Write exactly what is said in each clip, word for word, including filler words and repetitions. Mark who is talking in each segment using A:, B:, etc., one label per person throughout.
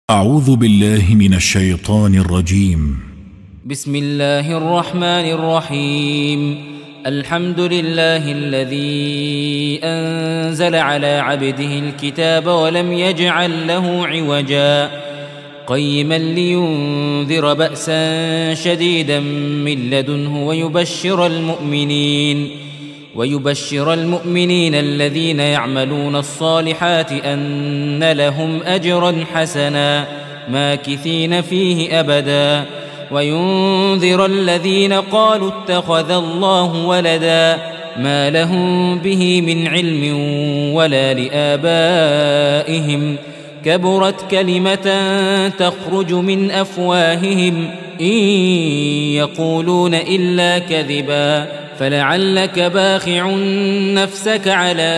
A: أعوذ بالله من الشيطان الرجيم.
B: بسم الله الرحمن الرحيم. الحمد لله الذي أنزل على عبده الكتاب ولم يجعل له عوجا قيما لينذر بأسا شديدا من لدنه ويبشر المؤمنين ويبشر المؤمنين الذين يعملون الصالحات أن لهم أجرا حسنا ماكثين فيه أبدا وينذر الذين قالوا اتخذ الله ولدا ما لهم به من علم ولا لآبائهم كبرت كلمة تخرج من أفواههم إن يقولون إلا كذبا فلعلك باخع نفسك على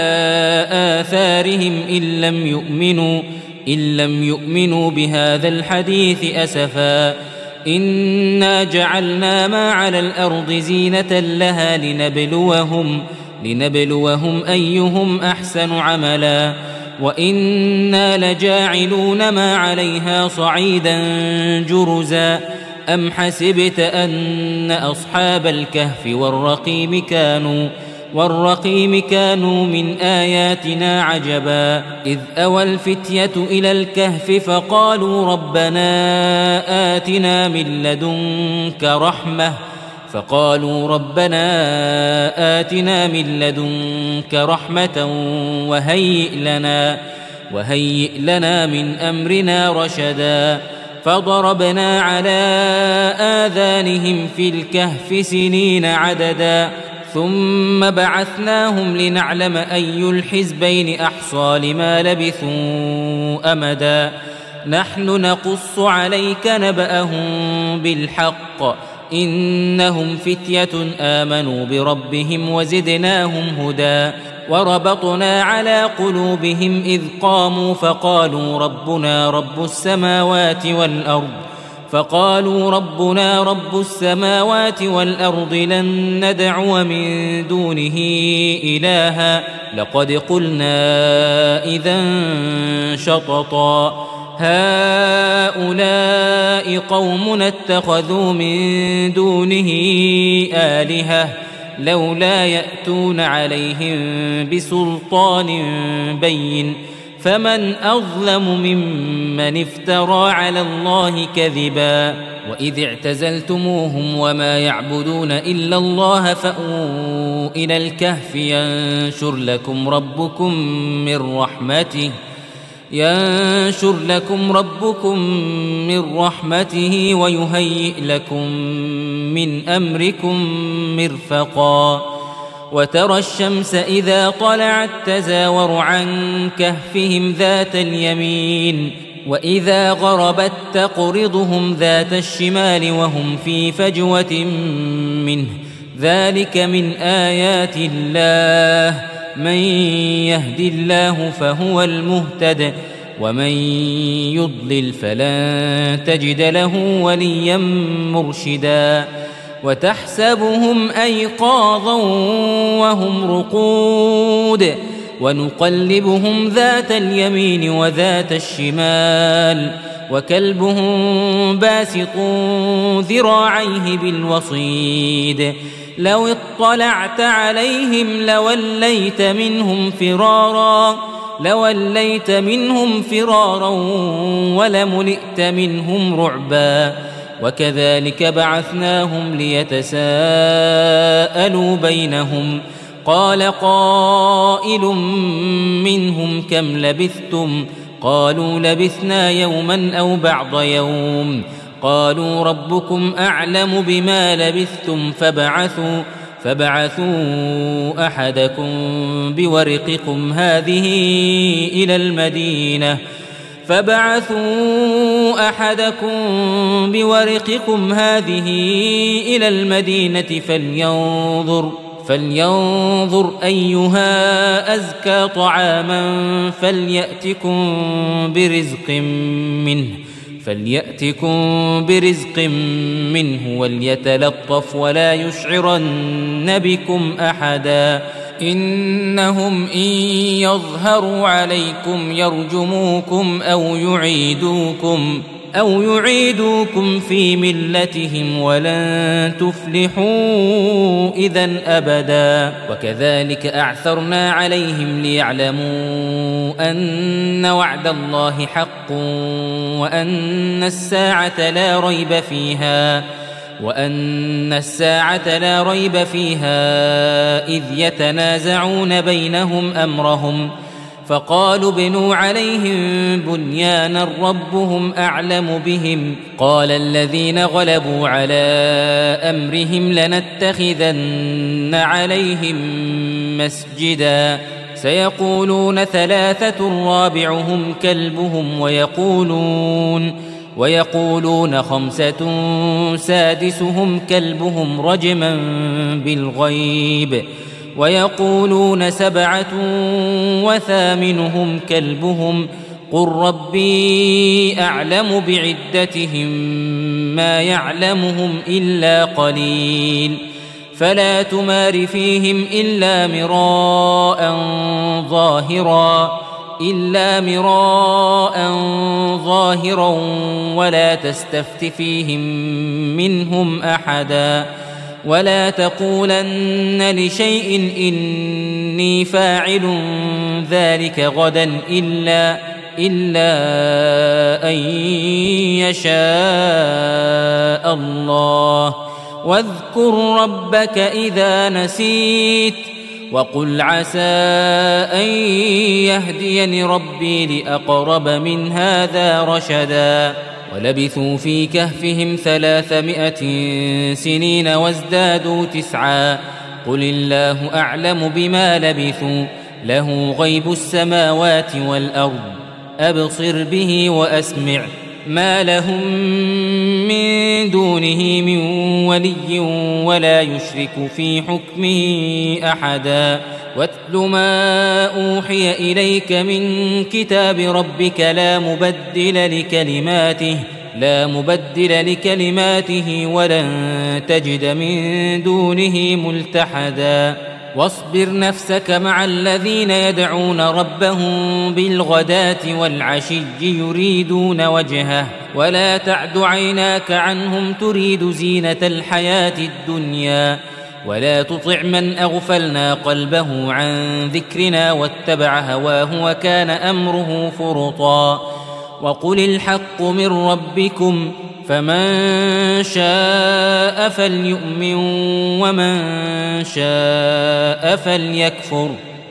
B: آثارهم إن لم يؤمنوا إن لم يؤمنوا بهذا الحديث أسفا إنا جعلنا ما على الأرض زينة لها لنبلوهم لنبلوهم أيهم أحسن عملا وإنا لجاعلون ما عليها صعيدا جرزا أم حسبت أن أصحاب الكهف والرقيم كانوا والرقيم كانوا من آياتنا عجبا إذ أوى الفتية إلى الكهف فقالوا ربنا آتنا من لدنك رحمة فقالوا ربنا آتنا من لدنك رحمة وهيئ لنا وهيئ لنا من أمرنا رشدا فضربنا على آذانهم في الكهف سنين عددا ثم بعثناهم لنعلم أي الحزبين أحصى لما لبثوا أمدا نحن نقص عليك نبأهم بالحق إنهم فتية آمنوا بربهم وزدناهم هدى وربطنا على قلوبهم إذ قاموا فقالوا ربنا رب السماوات والأرض فقالوا ربنا رب السماوات والأرض لن ندعو من دونه إلها لقد قلنا إذا شططا هؤلاء قومنا اتخذوا من دونه آلهة لولا يأتون عليهم بسلطان بين فمن أظلم ممن افترى على الله كذبا وإذ اعتزلتموهم وما يعبدون إلا الله فأووا إلى الكهف ينشر لكم ربكم من رحمته ينشر لكم ربكم من رحمته ويهيئ لكم من أمركم مرفقا وترى الشمس إذا طلعت تزاور عن كهفهم ذات اليمين وإذا غربت تقرضهم ذات الشمال وهم في فجوة منه ذلك من آيات الله من يهد الله فهو المهتد ومن يضلل فلن تجد له وليا مرشدا وتحسبهم أيقاظا وهم رقود ونقلبهم ذات اليمين وذات الشمال وكلبهم باسط ذراعيه بالوصيد لو اطلعت عليهم لوليت منهم فرارا لوليت منهم فرارا ولملئت منهم رعبا وكذلك بعثناهم ليتساءلوا بينهم قال قائل منهم كم لبثتم قالوا لبثنا يوما أو بعض يوم قالوا ربكم أعلم بما لبثتم فبعثوا فبعثوا أحدكم بورقكم هذه إلى المدينة فبعثوا أحدكم بورقكم هذه إلى المدينة فلينظر فلينظر أيها أزكى طعاما فليأتكم برزق منه فليأتكم برزق منه وليتلطف ولا يشعرن بكم أحدا إنهم إن يظهروا عليكم يرجموكم أو يعيدوكم أو يعيدوكم في ملتهم ولن تفلحوا إذن أبدا. وكذلك أعثرنا عليهم ليعلموا أن وعد الله حق وأن الساعة لا ريب فيها وأن الساعة لا ريب فيها إذ يتنازعون بينهم أمرهم فقالوا ابنوا عليهم بنيانا ربهم أعلم بهم قال الذين غلبوا على أمرهم لنتخذن عليهم مسجدا سيقولون ثلاثة رابعهم كلبهم ويقولون ويقولون خمسة سادسهم كلبهم رجما بالغيب ويقولون سبعة وثامنهم كلبهم قل ربي أعلم بعدتهم ما يعلمهم إلا قليل فلا تمار فيهم إلا مراء ظاهرا إلا مراء ظاهرا ولا تستفت فيهم منهم أحدا ولا تقولن لشيء إني فاعل ذلك غدا إلا إلا أن يشاء الله واذكر ربك إذا نسيت وقل عسى أن يهديني ربي لأقرب من هذا رشدا ولبثوا في كهفهم ثلاثمائة سنين وازدادوا تسعا قل الله أعلم بما لبثوا له غيب السماوات والأرض أبصر به وأسمع ما لهم من دونه من ولي ولا يشرك في حكمه أحدا واتل ما أوحي إليك من كتاب ربك لا مبدل لكلماته لا مبدل لكلماته ولن تجد من دونه ملتحدا واصبر نفسك مع الذين يدعون ربهم بالغداة والعشي يريدون وجهه ولا تعد عيناك عنهم تريد زينة الحياة الدنيا ولا تطع من أغفلنا قلبه عن ذكرنا واتبع هواه وكان أمره فرطا وقل الحق من ربكم فمن شاء فليؤمن ومن شاء فليكفر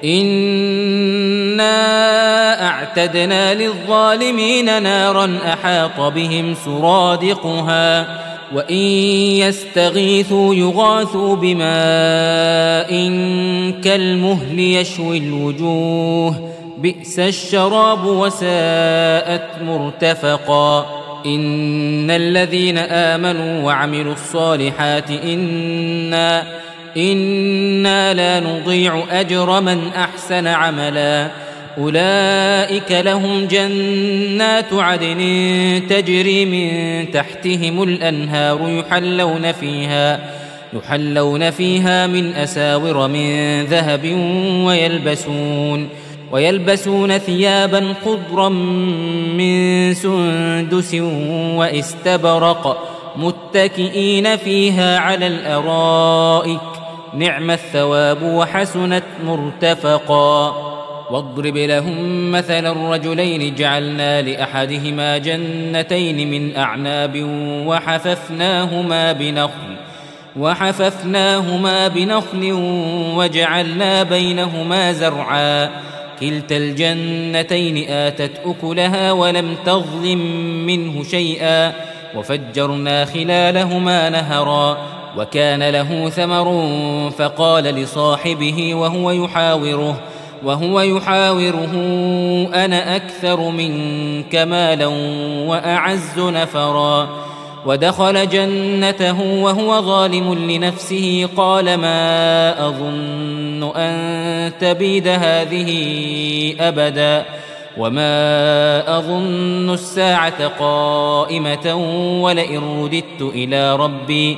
B: إنا أعتدنا للظالمين نارا أحاط بهم سرادقها وإن يستغيثوا يغاثوا بماء كالمهل يشوي الوجوه بئس الشراب وساءت مرتفقا إن الذين آمنوا وعملوا الصالحات إنا إنا لا نضيع أجر من أحسن عملا أولئك لهم جنات عدن تجري من تحتهم الأنهار يحلون فيها يحلون فيها من أساور من ذهب ويلبسون ويلبسون ثيابا خضرا من سندس واستبرق متكئين فيها على الأرائك نعم الثواب وحسنت مرتفقا واضرب لهم مثل الرجلين جعلنا لأحدهما جنتين من أعناب وحففناهما بنخل وحففناهما بنخل وجعلنا بينهما زرعا كلتا الجنتين آتت أكلها ولم تظلم منه شيئا وفجرنا خلالهما نهرا وكان له ثمر فقال لصاحبه وهو يحاوره وهو يحاوره أنا أكثر منك مالا وأعز نفرا ودخل جنته وهو ظالم لنفسه قال ما أظن أن تبيد هذه أبدا وما أظن الساعة قائمة ولئن رددت إلى ربي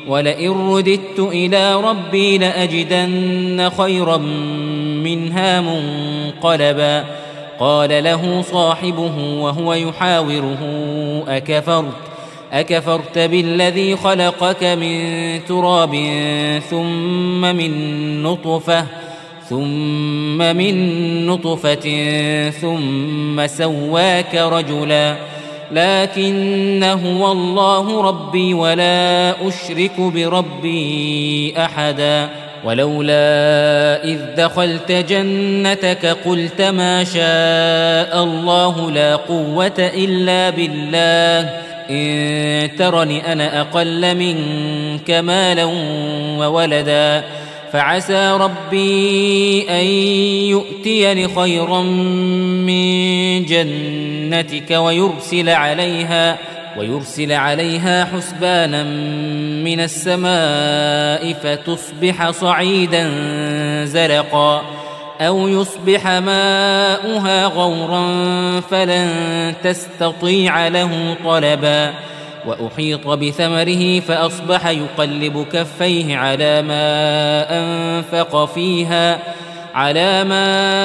B: ولئن رددت إلى ربي لأجدن خيرا منها منقلبا قال له صاحبه وهو يحاوره أكفرت أكفرت بالذي خلقك من تراب ثم من نطفة ثم من نطفة ثم سواك رجلا لكن هو الله ربي ولا أشرك بربي أحدا ولولا إذ دخلت جنتك قلت ما شاء الله لا قوة إلا بالله إن ترني أنا أقل منك مالا وولدا فعسى ربي أن يؤتيني خيرا من جنتك ويرسل عليها ويرسل عليها حسبانا من السماء فتصبح صعيدا زلقا أو يصبح ماؤها غورا فلن تستطيع له طلبا وأحيط بثمره فأصبح يقلب كفيه على ما أنفق فيها على ما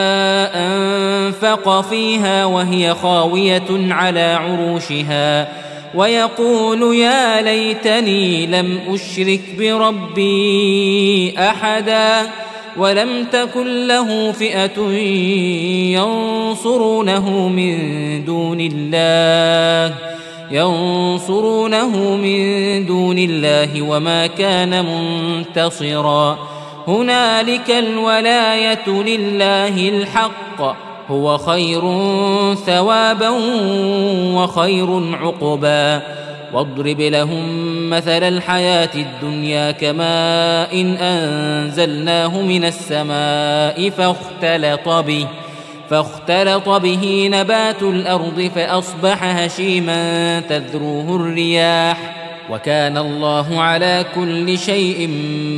B: أنفق فيها وهي خاوية على عروشها ويقول يا ليتني لم أشرك بربي أحدا ولم تكن له فئة ينصرونه من دون الله ينصرونه من دون الله وما كان منتصرا هنالك الولاية لله الحق هو خير ثوابا وخير عقبا واضرب لهم مثل الحياة الدنيا كماء إن أنزلناه من السماء فاختلط به فاختلط به نبات الأرض فأصبح هشيما تذروه الرياح وكان الله على كل شيء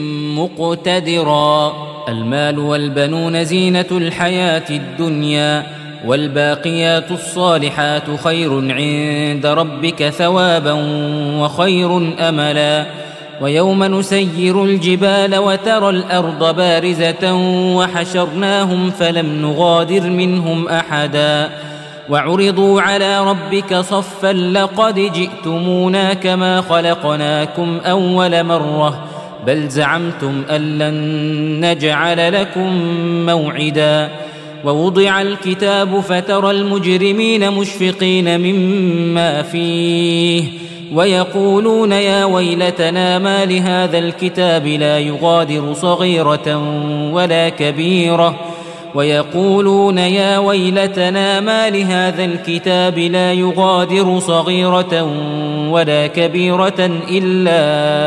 B: مقتدرا المال والبنون زينة الحياة الدنيا والباقيات الصالحات خير عند ربك ثوابا وخير أملا ويوم نسير الجبال وترى الأرض بارزة وحشرناهم فلم نغادر منهم أحدا وعرضوا على ربك صفا لقد جئتمونا كما خلقناكم أول مرة بل زعمتم أن لن نجعل لكم موعدا ووضع الكتاب فترى المجرمين مشفقين مما فيه ويقولون يا ويلتنا ما لهذا الكتاب لا يغادر صغيرة ولا كبيرة ويقولون يا ويلتنا ما لهذا الكتاب لا يغادر صغيرة ولا كبيرة إلا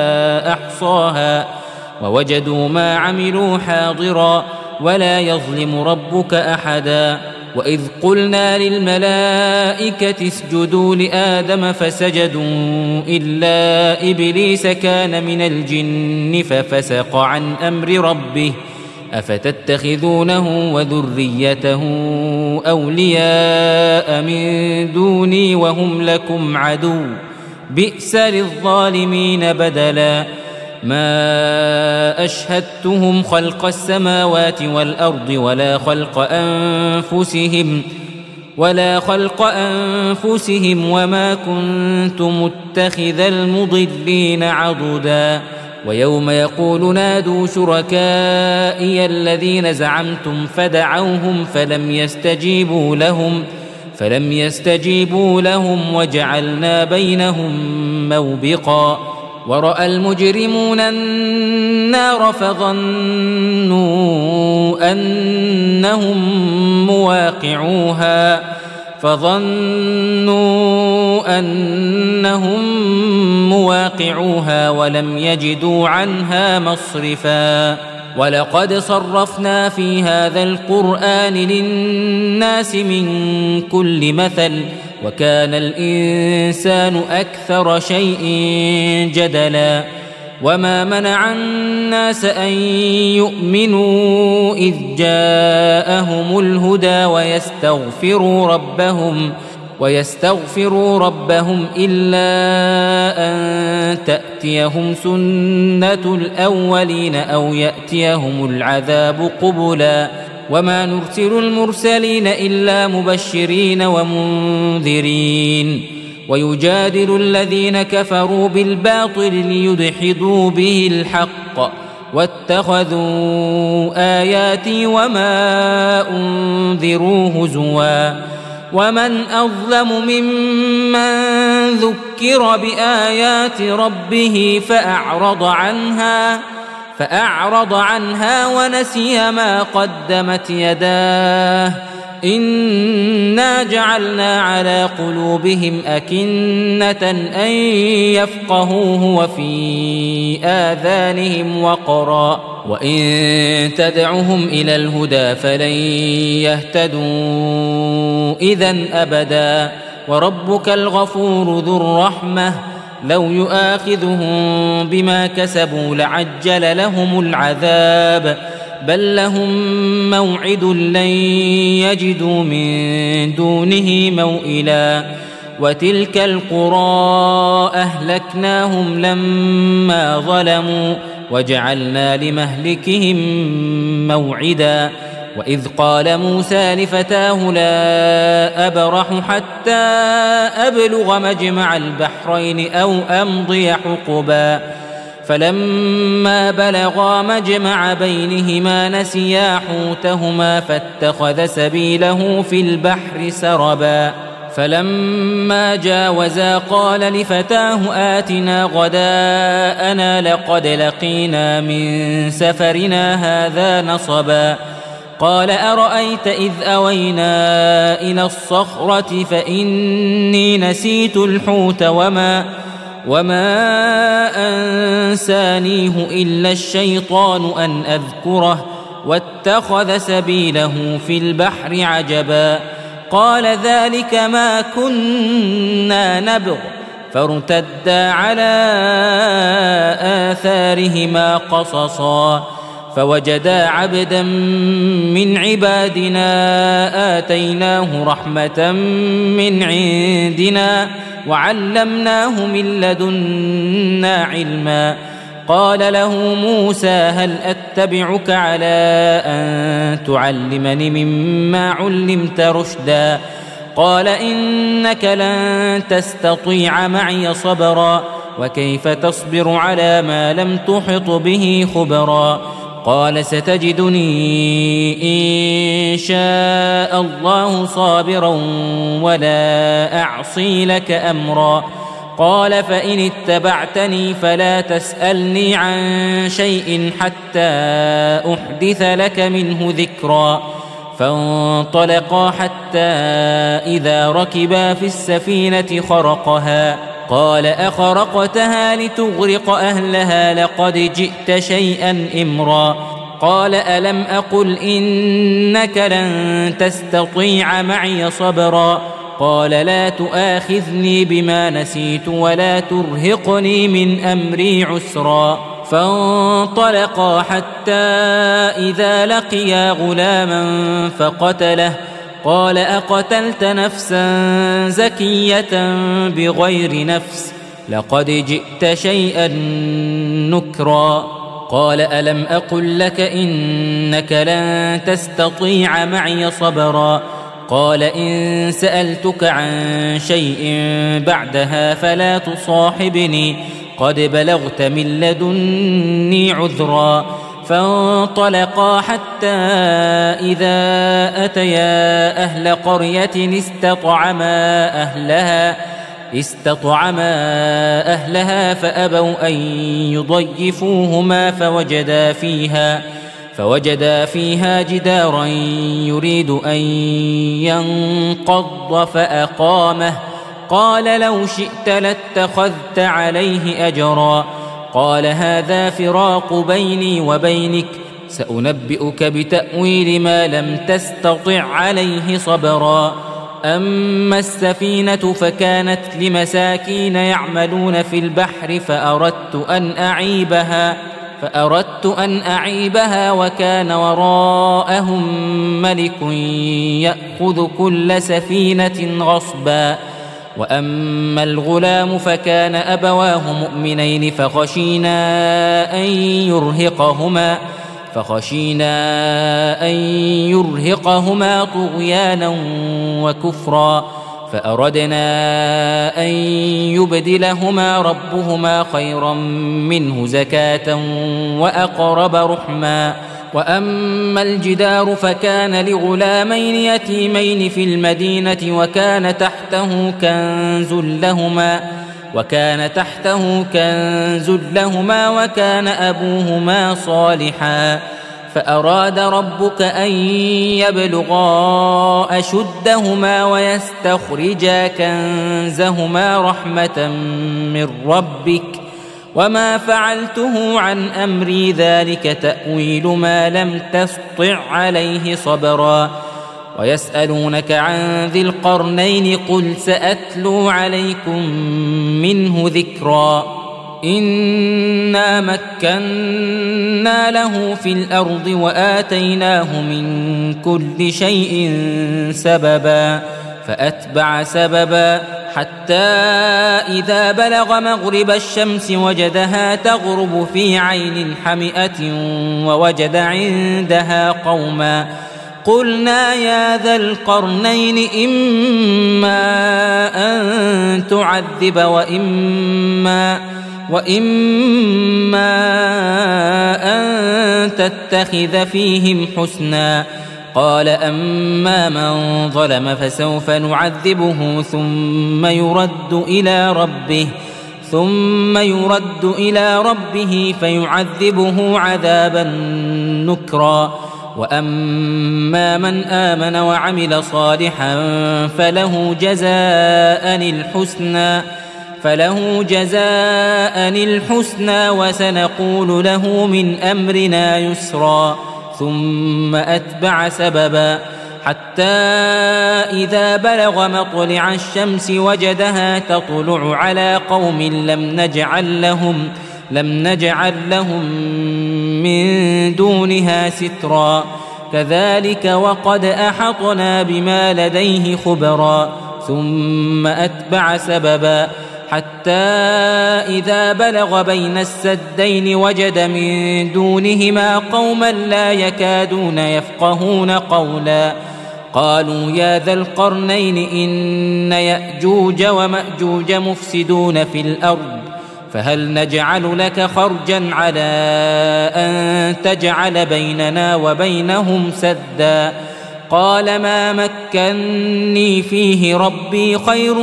B: أحصاها ووجدوا ما عملوا حاضرا ولا يظلم ربك أحدا وإذ قلنا للملائكة اسجدوا لآدم فسجدوا إلا إبليس كان من الجن ففسق عن أمر ربه أفتتخذونه وذريته أولياء من دوني وهم لكم عدو بئس للظالمين بدلا ما أشهدتهم خلق السماوات والأرض ولا خلق أنفسهم ولا خلق أنفسهم وما كنت متخذ المضلين عضدا ويوم يقول نادوا شركائي الذين زعمتم فدعوهم فلم يستجيبوا لهم فلم يستجيبوا لهم وجعلنا بينهم موبقا ورأى المجرمون النار فظنوا أنهم مواقعوها فظنوا أنهم مواقعوها ولم يجدوا عنها مصرفا ولقد صرفنا في هذا القرآن للناس من كل مثل وكان الإنسان أكثر شيء جدلا وما منع الناس أن يؤمنوا إذ جاءهم الهدى ويستغفروا ربهم ويستغفروا ربهم إلا أن تأتيهم سنة الأولين أو يأتيهم العذاب قبلا وما نرسل المرسلين إلا مبشرين ومنذرين ويجادل الذين كفروا بالباطل ليدحضوا به الحق واتخذوا آياتي وما أنذروا هزوا ومن أظلم ممن ذكر بآيات ربه فأعرض عنها فأعرض عنها ونسي ما قدمت يداه إنا جعلنا على قلوبهم أكنة أن يفقهوه وفي آذانهم وقرا وإن تدعهم إلى الهدى فلن يهتدوا إذن أبدا وربك الغفور ذو الرحمة لو يؤاخذهم بما كسبوا لعجل لهم العذاب بل لهم موعد لن يجدوا من دونه موئلا وتلك القرى أهلكناهم لما ظلموا وجعلنا لمهلكهم موعدا وإذ قال موسى لفتاه لا أبرح حتى أبلغ مجمع البحرين أو أمضي حقبا فلما بلغا مجمع بينهما نسيا حوتهما فاتخذ سبيله في البحر سربا فلما جاوزا قال لفتاه آتنا غداءنا لقد لقينا من سفرنا هذا نصبا قال أرأيت إذ أوينا إلى الصخرة فإني نسيت الحوت وما وما أنسانيه إلا الشيطان أن أذكره واتخذ سبيله في البحر عجبا قال ذلك ما كنا نبغ فارتدا على آثارهما قصصا فوجدا عبدا من عبادنا آتيناه رحمة من عندنا وعلمناه من لدنا علما قال له موسى هل أتبعك على أن تعلمني مما علمت رشدا قال إنك لن تستطيع معي صبرا وكيف تصبر على ما لم تحط به خبرا قال ستجدني إن شاء الله صابرا ولا أعصي لك أمرا قال فإن اتبعتني فلا تسألني عن شيء حتى أحدث لك منه ذكرا فانطلقا حتى إذا ركبا في السفينة خرقها قال أخرقتها لتغرق أهلها لقد جئت شيئا إمرا قال ألم أقل إنك لن تستطيع معي صبرا قال لا تؤاخذني بما نسيت ولا ترهقني من أمري عسرا فانطلقا حتى إذا لقيا غلاما فقتله قال أقتلت نفسا زكية بغير نفس لقد جئت شيئا نكرا قال ألم أقل لك إنك لن تستطيع معي صبرا قال إن سألتك عن شيء بعدها فلا تصاحبني قد بلغت من لدني عذرا فانطلقا حتى إذا أتيا أهل قرية استطعما أهلها استطعما أهلها فأبوا أن يضيفوهما فوجدا فيها فوجدا فيها جدارا يريد أن ينقض فأقامه قال لو شئت لاتخذت عليه أجرا قال هذا فراق بيني وبينك سأنبئك بتأويل ما لم تستطع عليه صبرا أما السفينة فكانت لمساكين يعملون في البحر فأردت أن أعيبها فأردت أن أعيبها وكان وراءهم ملك يأخذ كل سفينة غصبا. وأما الغلام فكان أبواه مؤمنين فخشينا أن يرهقهما فخشينا أن يرهقهما طغيانا وكفرا، فأردنا أن يبدلهما ربهما خيرا منه زكاة وأقرب رحما. وأما الجدار فكان لغلامين يتيمين في المدينة وكان تحته كنز لهما وكان تحته كنز لهما وكان أبوهما صالحا، فأراد ربك أن يبلغا أشدهما ويستخرجا كنزهما رحمة من ربك وما فعلته عن أمري ذلك تأويل ما لم تسطع عليه صبرا. ويسألونك عن ذي القرنين قل سأتلو عليكم منه ذكرا. إنا مكنا له في الأرض وآتيناه من كل شيء سببا، فأتبع سببا حتى إذا بلغ مغرب الشمس وجدها تغرب في عين حمئة ووجد عندها قوما. قلنا يا ذا القرنين إما أن تعذب وإما وإما أن تتخذ فيهم حسنا. قال أما من ظلم فسوف نعذبه ثم يرد إلى ربه ثم يرد إلى ربه فيعذبه عذابا نكرا. وأما من آمن وعمل صالحا فله جزاء الحسنى فله جزاء الحسنى وسنقول له من أمرنا يسرا. ثم أتبع سببا حتى إذا بلغ مطلع الشمس وجدها تطلع على قوم لم نجعل لهم لم نجعل لهم من دونها سترا. كذلك وقد أحطنا بما لديه خبرا. ثم أتبع سببا حتى إذا بلغ بين السدين وجد من دونهما قوما لا يكادون يفقهون قولا. قالوا يا ذا القرنين إن يأجوج ومأجوج مفسدون في الأرض فهل نجعل لك خرجا على أن تجعل بيننا وبينهم سدا. قال ما مكني فيه ربي خير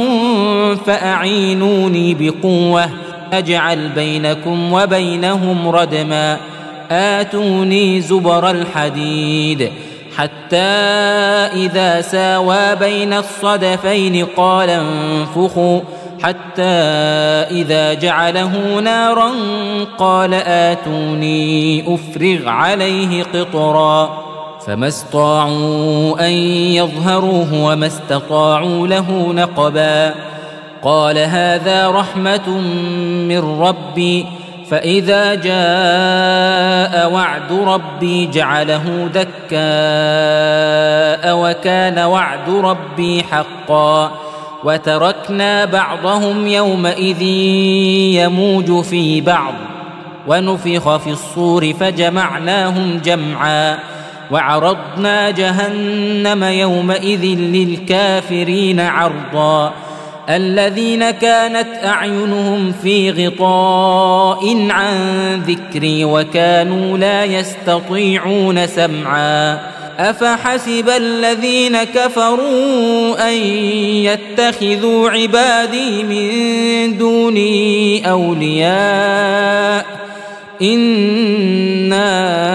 B: فأعينوني بقوة أجعل بينكم وبينهم ردما. آتوني زبر الحديد حتى إذا ساوى بين الصدفين قال انفخوا حتى إذا جعله نارا قال آتوني أفرغ عليه قطرا. فما استطاعوا أن يظهروه وما استطاعوا له نقبا. قال هذا رحمة من ربي فإذا جاء وعد ربي جعله دكاء وكان وعد ربي حقا. وتركنا بعضهم يومئذ يموج في بعض ونفخ في الصور فجمعناهم جمعا. وعرضنا جهنم يومئذ للكافرين عرضا. الذين كانت أعينهم في غطاء عن ذكري وكانوا لا يستطيعون سمعا. أفحسب الذين كفروا أن يتخذوا عبادي من دوني أولياء إنا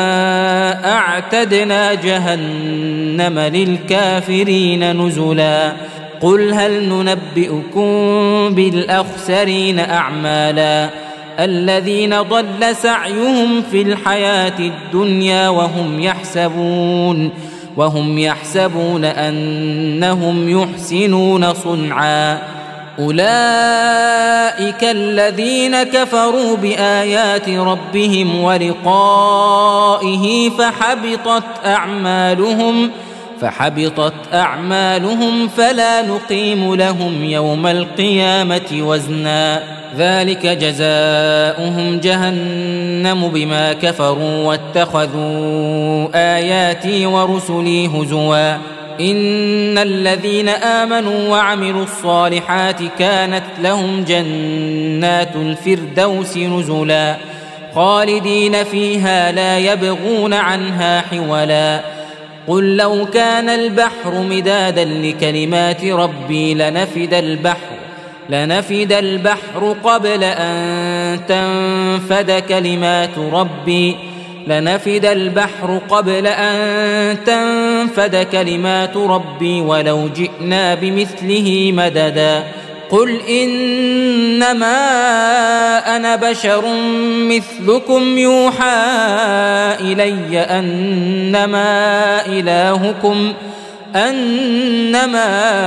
B: أعتدنا جهنم للكافرين نزلا. قل هل ننبئكم بالأخسرين أعمالا الذين ضل سعيهم في الحياة الدنيا وهم يحسبون وهم يحسبون أنهم يحسنون صنعا. أولئك الذين كفروا بآيات ربهم ولقائه فحبطت أعمالهم فحبطت أعمالهم فلا نقيم لهم يوم القيامة وزنا ذلك جزاؤهم جهنم بما كفروا واتخذوا آياتي ورسلي هزوا إن الذين آمنوا وعملوا الصالحات كانت لهم جنات الفردوس نزلا خالدين فيها لا يبغون عنها حولا قل لو كان البحر مدادا لكلمات ربي لنفد البحر لنفد البحر قبل أن تنفد كلمات ربي لنفد البحر قبل أن تنفد كلمات ربي ولو جئنا بمثله مددا قل إنما أنا بشر مثلكم يوحى إلي أنما إلهكم أنما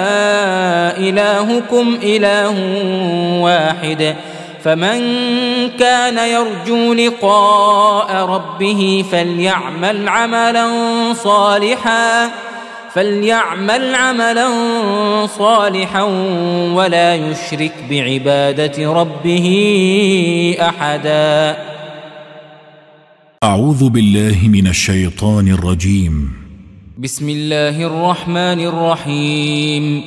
B: إلهكم إله واحد فمن كان يرجو لقاء ربه فليعمل عملا صالحا فليعمل عملا صالحا ولا يشرك بعبادة ربه أحدا.
A: أعوذ بالله من الشيطان الرجيم.
B: بسم الله الرحمن الرحيم.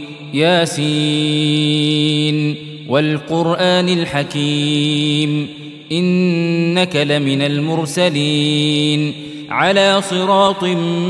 B: ياسين والقرآن الحكيم إنك لمن المرسلين على صراط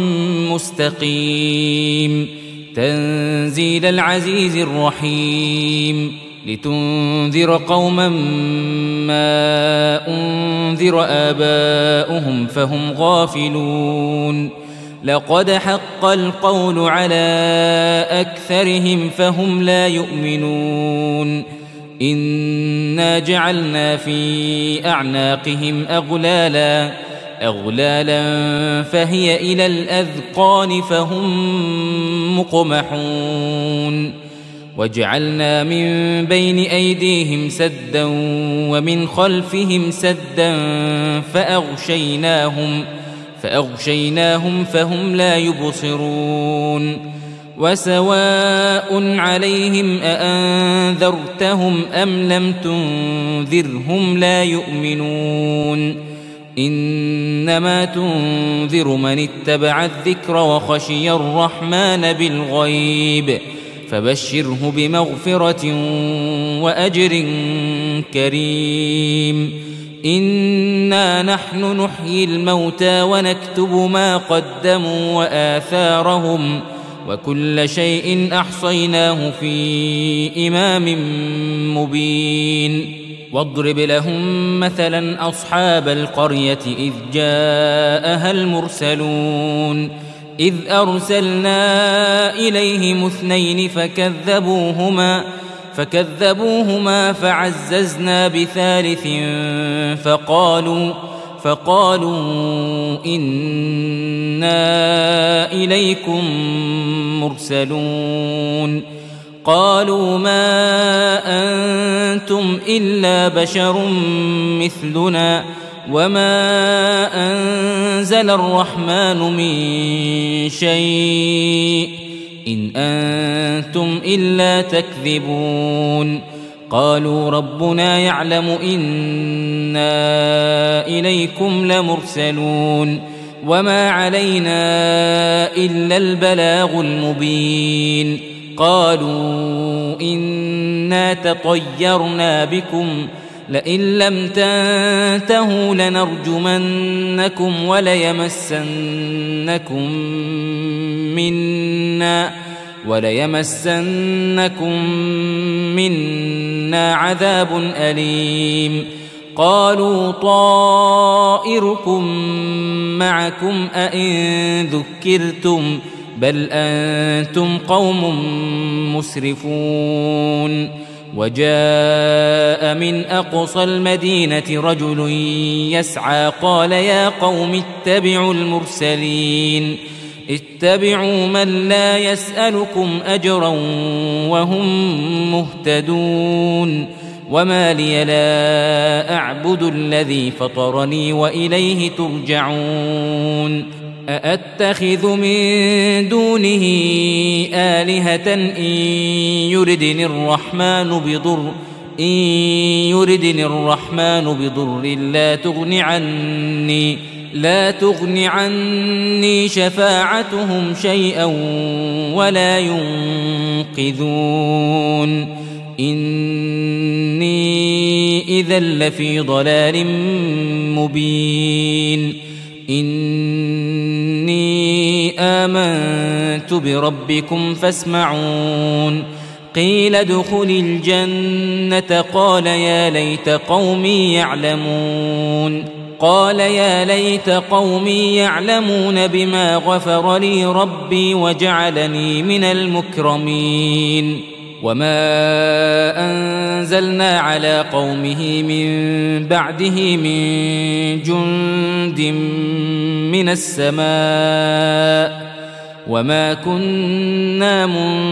B: مستقيم تنزيل العزيز الرحيم لتنذر قوما ما أنذر آباؤهم فهم غافلون لقد حق القول على أكثرهم فهم لا يؤمنون إنا جعلنا في أعناقهم أغلالا أغلالا فهي إلى الأذقان فهم مقمحون وجعلنا من بين أيديهم سدا ومن خلفهم سدا فأغشيناهم فأغشيناهم فهم لا يبصرون وسواء عليهم أأنذرتهم أم لم تنذرهم لا يؤمنون إنما تنذر من اتبع الذكر وخشي الرحمن بالغيب فبشره بمغفرة وأجر كريم إنا نحن نحيي الموتى ونكتب ما قدموا وآثارهم وكل شيء أحصيناه في إمام مبين واضرب لهم مثلا أصحاب القرية إذ جاءها المرسلون إذ أرسلنا إليهم اثنين فكذبوهما فكذبوهما فعززنا بثالث فقالوا فقالوا إنا إليكم مرسلون قالوا ما أنتم إلا بشر مثلنا وما أنزل الرحمن من شيء إن أنتم إلا تكذبون قالوا ربنا يعلم إنا إليكم لمرسلون وما علينا إلا البلاغ المبين قالوا إنا تطيرنا بكم لئن لم تنتهوا لنرجمنكم وليمسنكم منا وليمسنكم منا عذاب أليم قالوا طائركم معكم أئن ذكرتم بل أنتم قوم مسرفون وجاء من أقصى المدينة رجل يسعى قال يا قوم اتبعوا المرسلين اتبعوا من لا يسألكم أجرا وهم مهتدون وما لي لا أعبد الذي فطرني وإليه ترجعون أأتخذ من دونه آلهة إن يردني الرحمن بضر إن يردني الرحمن بضر لا تغن عني لا تغن عني شفاعتهم شيئا ولا ينقذون إني إذا لفي ضلال مبين إني آمنت بربكم فاسمعون قيل ادخل الجنة قال يا ليت قومي يعلمون قال يا ليت قومي يعلمون بما غفر لي ربي وجعلني من المكرمين وما أنزلنا على قومه من بعده من جند من السماء وما كنا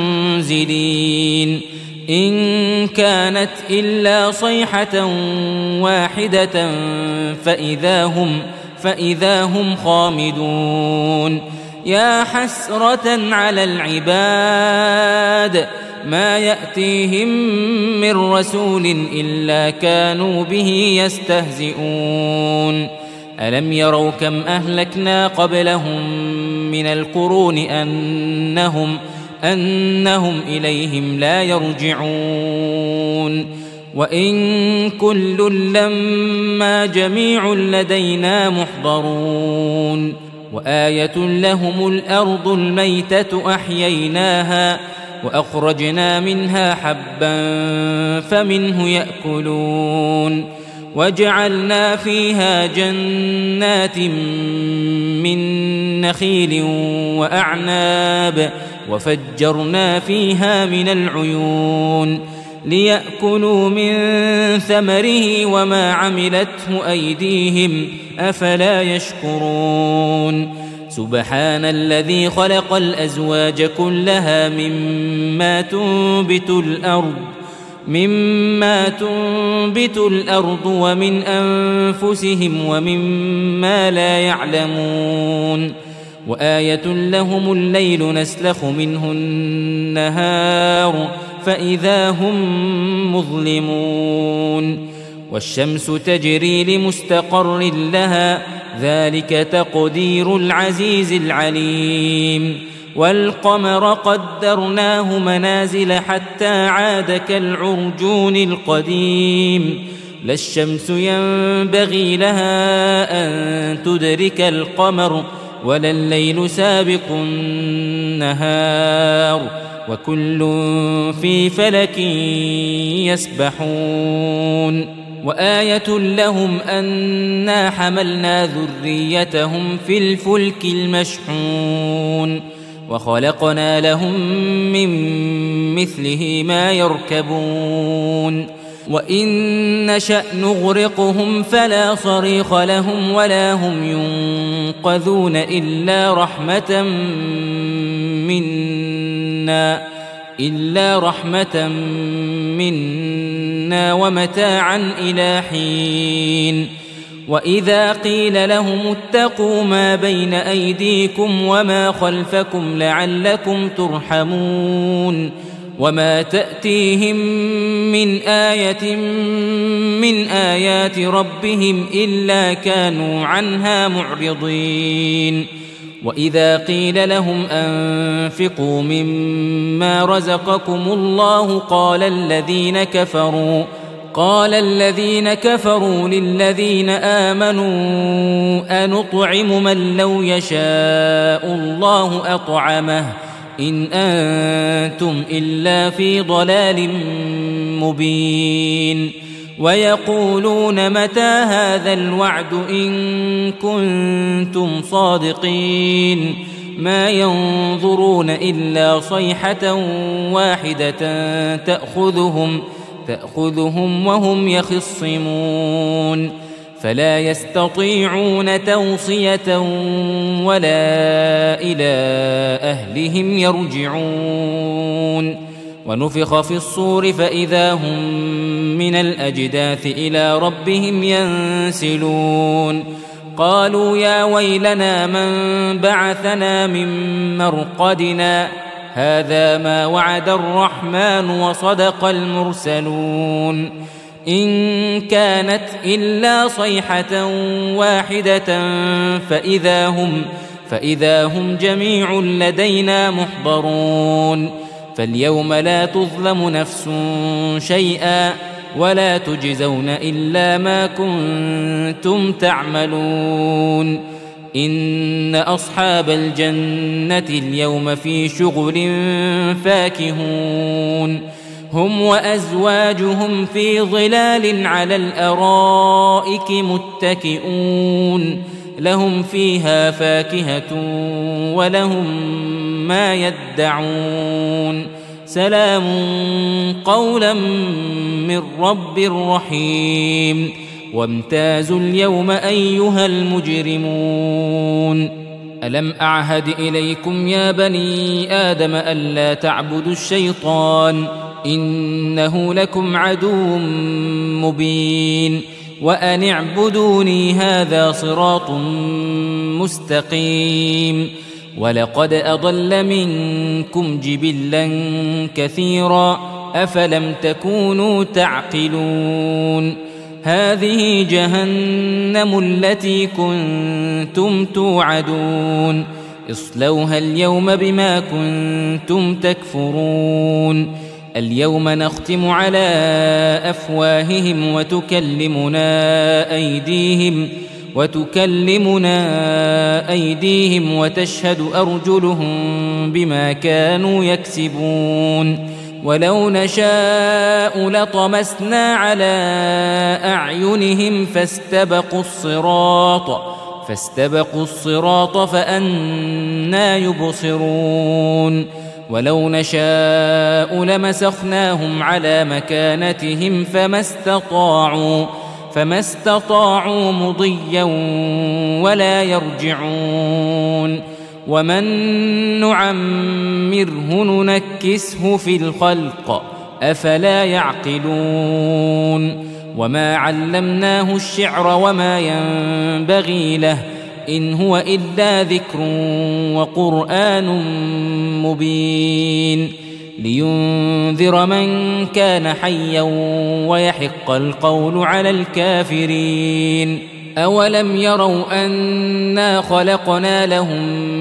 B: منزلين إن كانت إلا صيحة واحدة فإذا هم فإذا هم خامدون يا حسرة على العباد ما يأتيهم من رسول إلا كانوا به يستهزئون ألم يروا كم أهلكنا قبلهم من القرون أنهم أنهم إليهم لا يرجعون وإن كل لما جميع لدينا محضرون وآية لهم الأرض الميتة أحييناها وأخرجنا منها حبا فمنه يأكلون وجعلنا فيها جنات من نخيل وأعناب وفجرنا فيها من العيون ليأكلوا من ثمره وما عملته أيديهم أفلا يشكرون سبحان الذي خلق الأزواج كلها مما تنبت الأرض مما تنبت الأرض ومن أنفسهم ومما لا يعلمون وآية لهم الليل نسلخ منه النهار فإذا هم مظلمون والشمس تجري لمستقر لها ذلك تقدير العزيز العليم والقمر قدرناه منازل حتى عاد كالعرجون القديم لا الشمس ينبغي لها أن تدرك القمر ولا الليل سابق النهار وكل في فلك يسبحون وآية لهم أنا حملنا ذريتهم في الفلك المشحون وخلقنا لهم من مثله ما يركبون وإن نشأ نغرقهم فلا صريخ لهم ولا هم ينقذون إلا رحمة منا إلا رحمة منا ومتاعا إلى حين وإذا قيل لهم اتقوا ما بين أيديكم وما خلفكم لعلكم ترحمون وما تأتيهم من آية من آيات ربهم إلا كانوا عنها معرضين وإذا قيل لهم أنفقوا مما رزقكم الله قال الذين كفروا قال الذين كفروا للذين آمنوا أنطعم من لو يشاء الله أطعمه إن أنتم إلا في ضلال مبين ويقولون متى هذا الوعد إن كنتم صادقين ما ينظرون إلا صيحة واحدة تأخذهم تأخذهم وهم يخصمون فلا يستطيعون توصية ولا إلى أهلهم يرجعون ونفخ في الصور فإذا هم من الأجداث إلى ربهم ينسلون قالوا يا ويلنا من بعثنا من مرقدنا هذا ما وعد الرحمن وصدق المرسلون إن كانت إلا صيحة واحدة فإذا هم, فإذا هم جميع لدينا محضرون فاليوم لا تظلم نفس شيئا ولا تجزون إلا ما كنتم تعملون إن أصحاب الجنة اليوم في شغل فاكهون هم وأزواجهم في ظلال على الأرائك متكئون لهم فيها فاكهة ولهم ما يدعون سلام قولا من رب رحيم وامتازوا اليوم أيها المجرمون ألم أعهد إليكم يا بني آدم ألا تعبدوا الشيطان إنه لكم عدو مبين وأن اعبدوني هذا صراط مستقيم ولقد أضل منكم جبلا كثيرا أفلم تكونوا تعقلون هذه جهنم التي كنتم توعدون اصلوها اليوم بما كنتم تكفرون اليوم نختم على أفواههم وتكلمنا أيديهم وتكلمنا أيديهم وتشهد أرجلهم بما كانوا يكسبون ولو نشاء لطمسنا على أعينهم فاستبقوا الصراط فاستبقوا الصراط فأنى يبصرون ولو نشاء لمسخناهم على مكانتهم فما استطاعوا فما استطاعوا مضيا ولا يرجعون ومن نعمره ننكسه في الخلق أفلا يعقلون وما علمناه الشعر وما ينبغي له إن هو إلا ذكر وقرآن مبين لينذر من كان حيا ويحق القول على الكافرين أولم يروا أنا خلقنا لهم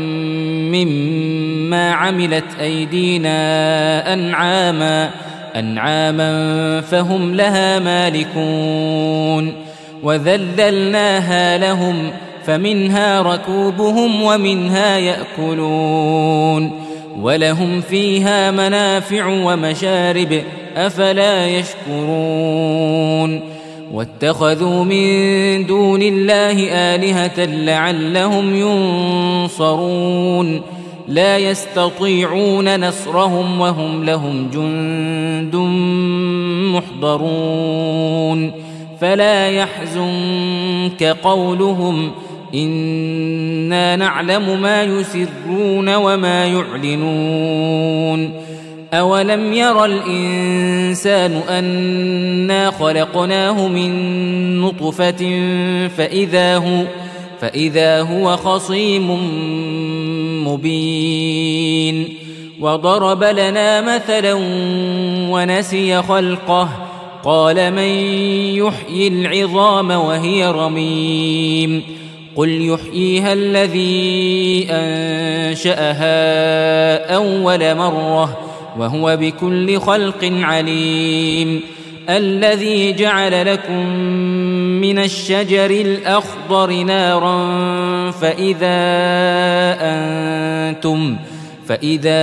B: مما عملت أيدينا أنعاما أنعاما فهم لها مالكون وذللناها لهم فمنها ركوبهم ومنها يأكلون ولهم فيها منافع ومشارب أفلا يشكرون واتخذوا من دون الله آلهة لعلهم ينصرون لا يستطيعون نصرهم وهم لهم جند محضرون فلا يحزنك قولهم إنا نعلم ما يسرون وما يعلنون أولم ير الإنسان أنا خلقناه من نطفة فإذا هو, فإذا هو خصيم مبين وضرب لنا مثلا ونسي خلقه قال من يحيي العظام وهي رميم قل يحييها الذي أنشأها أول مرة وهو بكل خلق عليم الذي جعل لكم من الشجر الأخضر نارا فإذا أنتم فإذا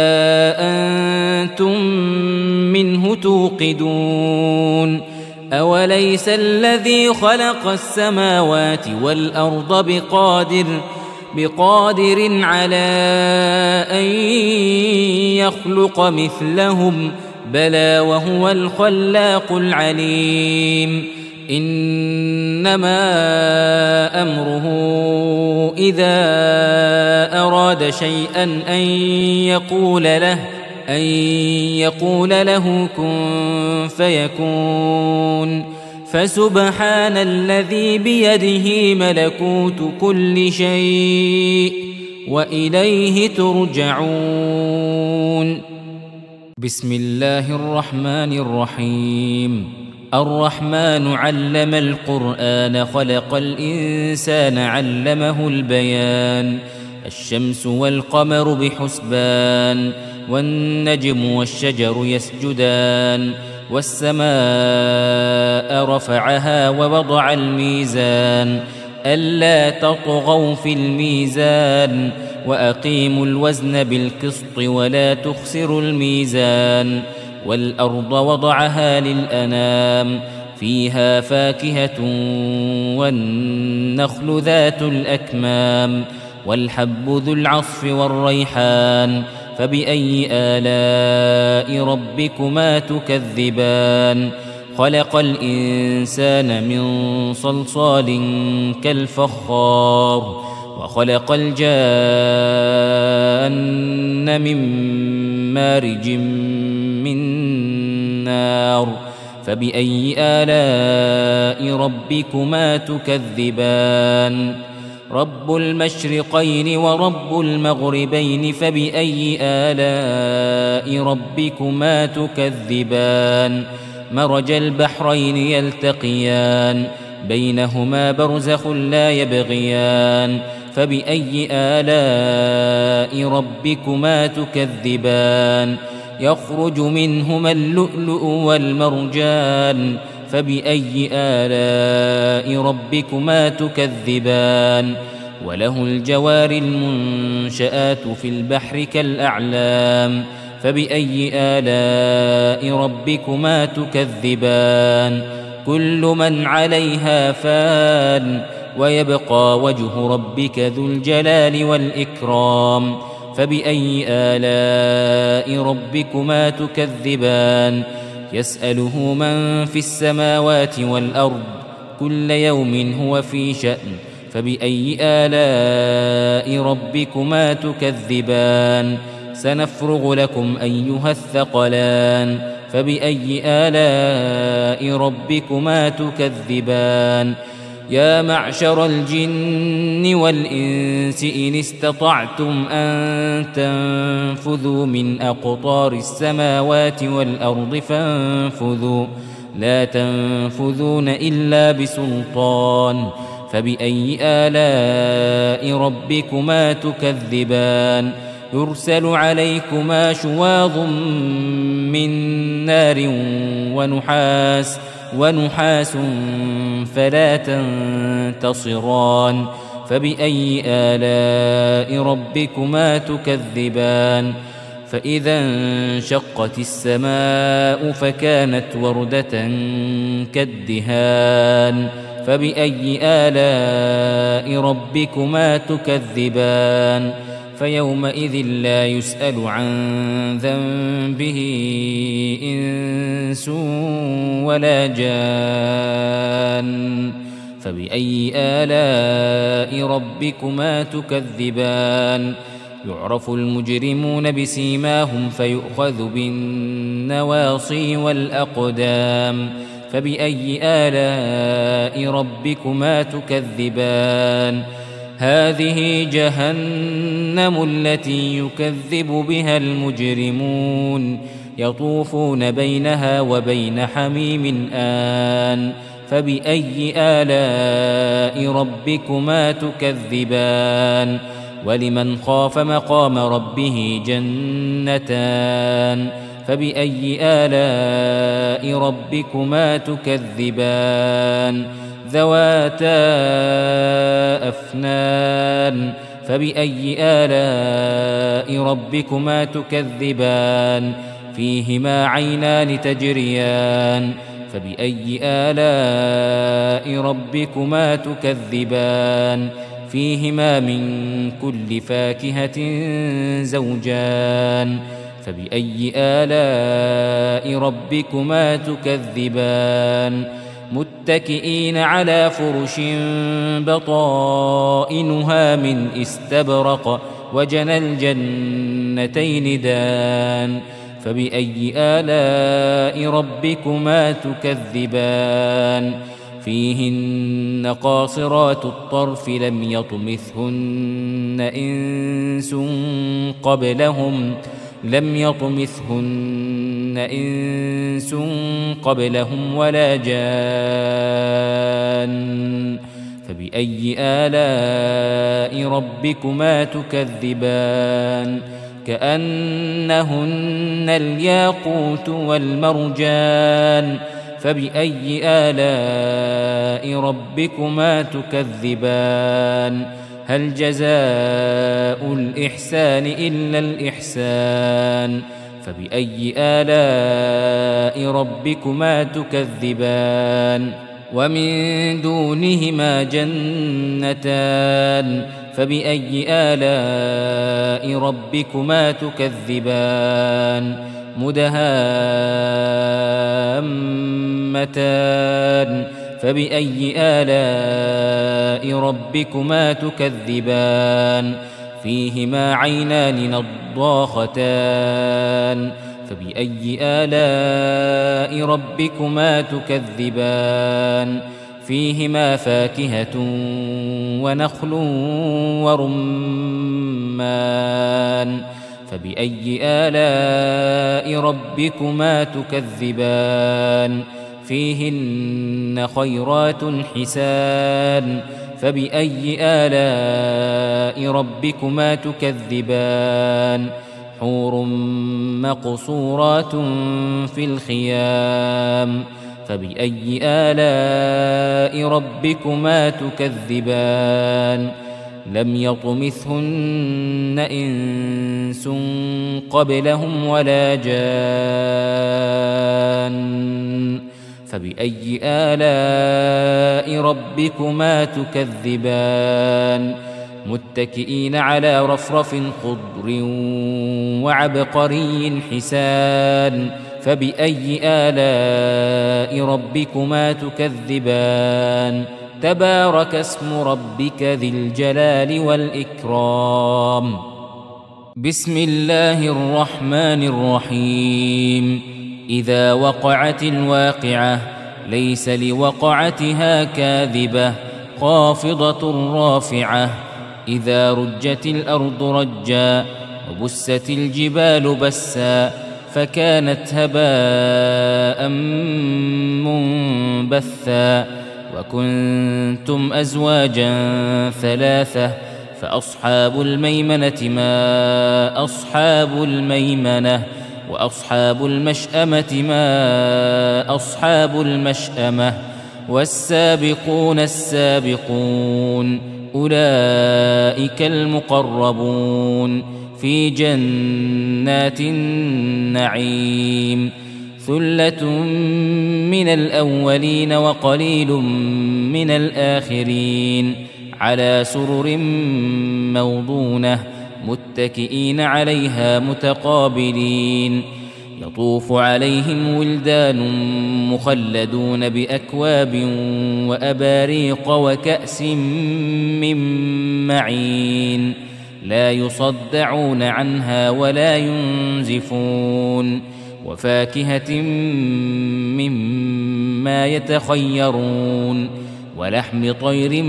B: أنتم منه توقدون أوليس الذي خلق السماوات والأرض بقادر بقادر على أن يخلق مثلهم بلى وهو الخلاق العليم إنما أمره إذا أراد شيئا أن يقول له أن يقول له كن فيكون فسبحان الذي بيده ملكوت كل شيء وإليه ترجعون. بسم الله الرحمن الرحيم. الرحمن علم القرآن خلق الإنسان علمه البيان. الشمس والقمر بحسبان والنجم والشجر يسجدان والسماء رفعها ووضع الميزان ألا تطغوا في الميزان وأقيموا الوزن بالقسط ولا تخسروا الميزان والأرض وضعها للأنام فيها فاكهة والنخل ذات الأكمام والحب ذو العصف والريحان فبأي آلاء ربكما تكذبان. خلق الإنسان من صلصال كالفخار وخلق الجان من مارج من نار فبأي آلاء ربكما تكذبان. رب المشرقين ورب المغربين فبأي آلاء ربكما تكذبان. مرج البحرين يلتقيان بينهما برزخ لا يبغيان فبأي آلاء ربكما تكذبان. يخرج منهما اللؤلؤ والمرجان فبأي آلاء ربكما تكذبان. وله الجوار المنشآت في البحر كالأعلام فبأي آلاء ربكما تكذبان. كل من عليها فان ويبقى وجه ربك ذو الجلال والإكرام فبأي آلاء ربكما تكذبان. يسأله من في السماوات والأرض كل يوم هو في شأن فبأي آلاء ربكما تكذبان. سنفرغ لكم أيها الثقلان فبأي آلاء ربكما تكذبان. يا معشر الجن والإنس إن استطعتم أن تنفذوا من أقطار السماوات والأرض فانفذوا لا تنفذون إلا بسلطان فبأي آلاء ربكما تكذبان. يرسل عليكما شواظ من نار ونحاس ونحاس فلا تنتصران فبأي آلاء ربكما تكذبان. فإذا انشقت السماء فكانت وردة كالدهان فبأي آلاء ربكما تكذبان. فيومئذ لا يسأل عن ذنبه إنس ولا جان فبأي آلاء ربكما تكذبان. يعرف المجرمون بسيماهم فيؤخذ بالنواصي والأقدام فبأي آلاء ربكما تكذبان. هذه جهنم التي يكذب بها المجرمون يطوفون بينها وبين حميم آن فبأي آلاء ربكما تكذبان. ولمن خاف مقام ربه جنتان فبأي آلاء ربكما تكذبان. ذواتا أفنان فبأي آلاء ربكما تكذبان. فيهما عينان تجريان فبأي آلاء ربكما تكذبان. فيهما من كل فاكهة زوجان فبأي آلاء ربكما تكذبان. متكئين على فرش بطائنها من استبرق وجنى الجنتين دان فبأي آلاء ربكما تكذبان فيهن قاصرات الطرف لم يطمثهن إنس قبلهم لم يطمثهن إنس قبلهم ولا جان فبأي آلاء ربكما تكذبان كأنهن الياقوت والمرجان فبأي آلاء ربكما تكذبان هل جزاء الإحسان إلا الإحسان فبأي آلاء ربكما تكذبان ومن دونهما جنتان فبأي آلاء ربكما تكذبان مدهامتان فبأي آلاء ربكما تكذبان فيهما عينان نضاختان فبأي آلاء ربكما تكذبان فيهما فاكهة ونخل ورمان فبأي آلاء ربكما تكذبان فيهن خيرات حسان فبأي آلاء ربكما تكذبان حور مقصورات في الخيام فبأي آلاء ربكما تكذبان لم يطمثهن إنس قبلهم ولا جان فبأي آلاء ربكما تكذبان متكئين على رفرف خضر وعبقري حسان فبأي آلاء ربكما تكذبان تبارك اسم ربك ذي الجلال والإكرام بسم الله الرحمن الرحيم إذا وقعت الواقعة ليس لوقعتها كاذبة خافضة رافعة إذا رجت الأرض رجا وبست الجبال بسا فكانت هباء منبثا وكنتم أزواجا ثلاثة فأصحاب الميمنة ما أصحاب الميمنة وأصحاب المشأمة ما أصحاب المشأمة والسابقون السابقون أولئك المقربون في جنات النعيم ثلة من الأولين وقليل من الآخرين على سرر موضونة متكئين عليها متقابلين يطوف عليهم ولدان مخلدون بأكواب وأباريق وكأس من معين لا يصدعون عنها ولا ينزفون وفاكهة مما يتخيرون ولحم طير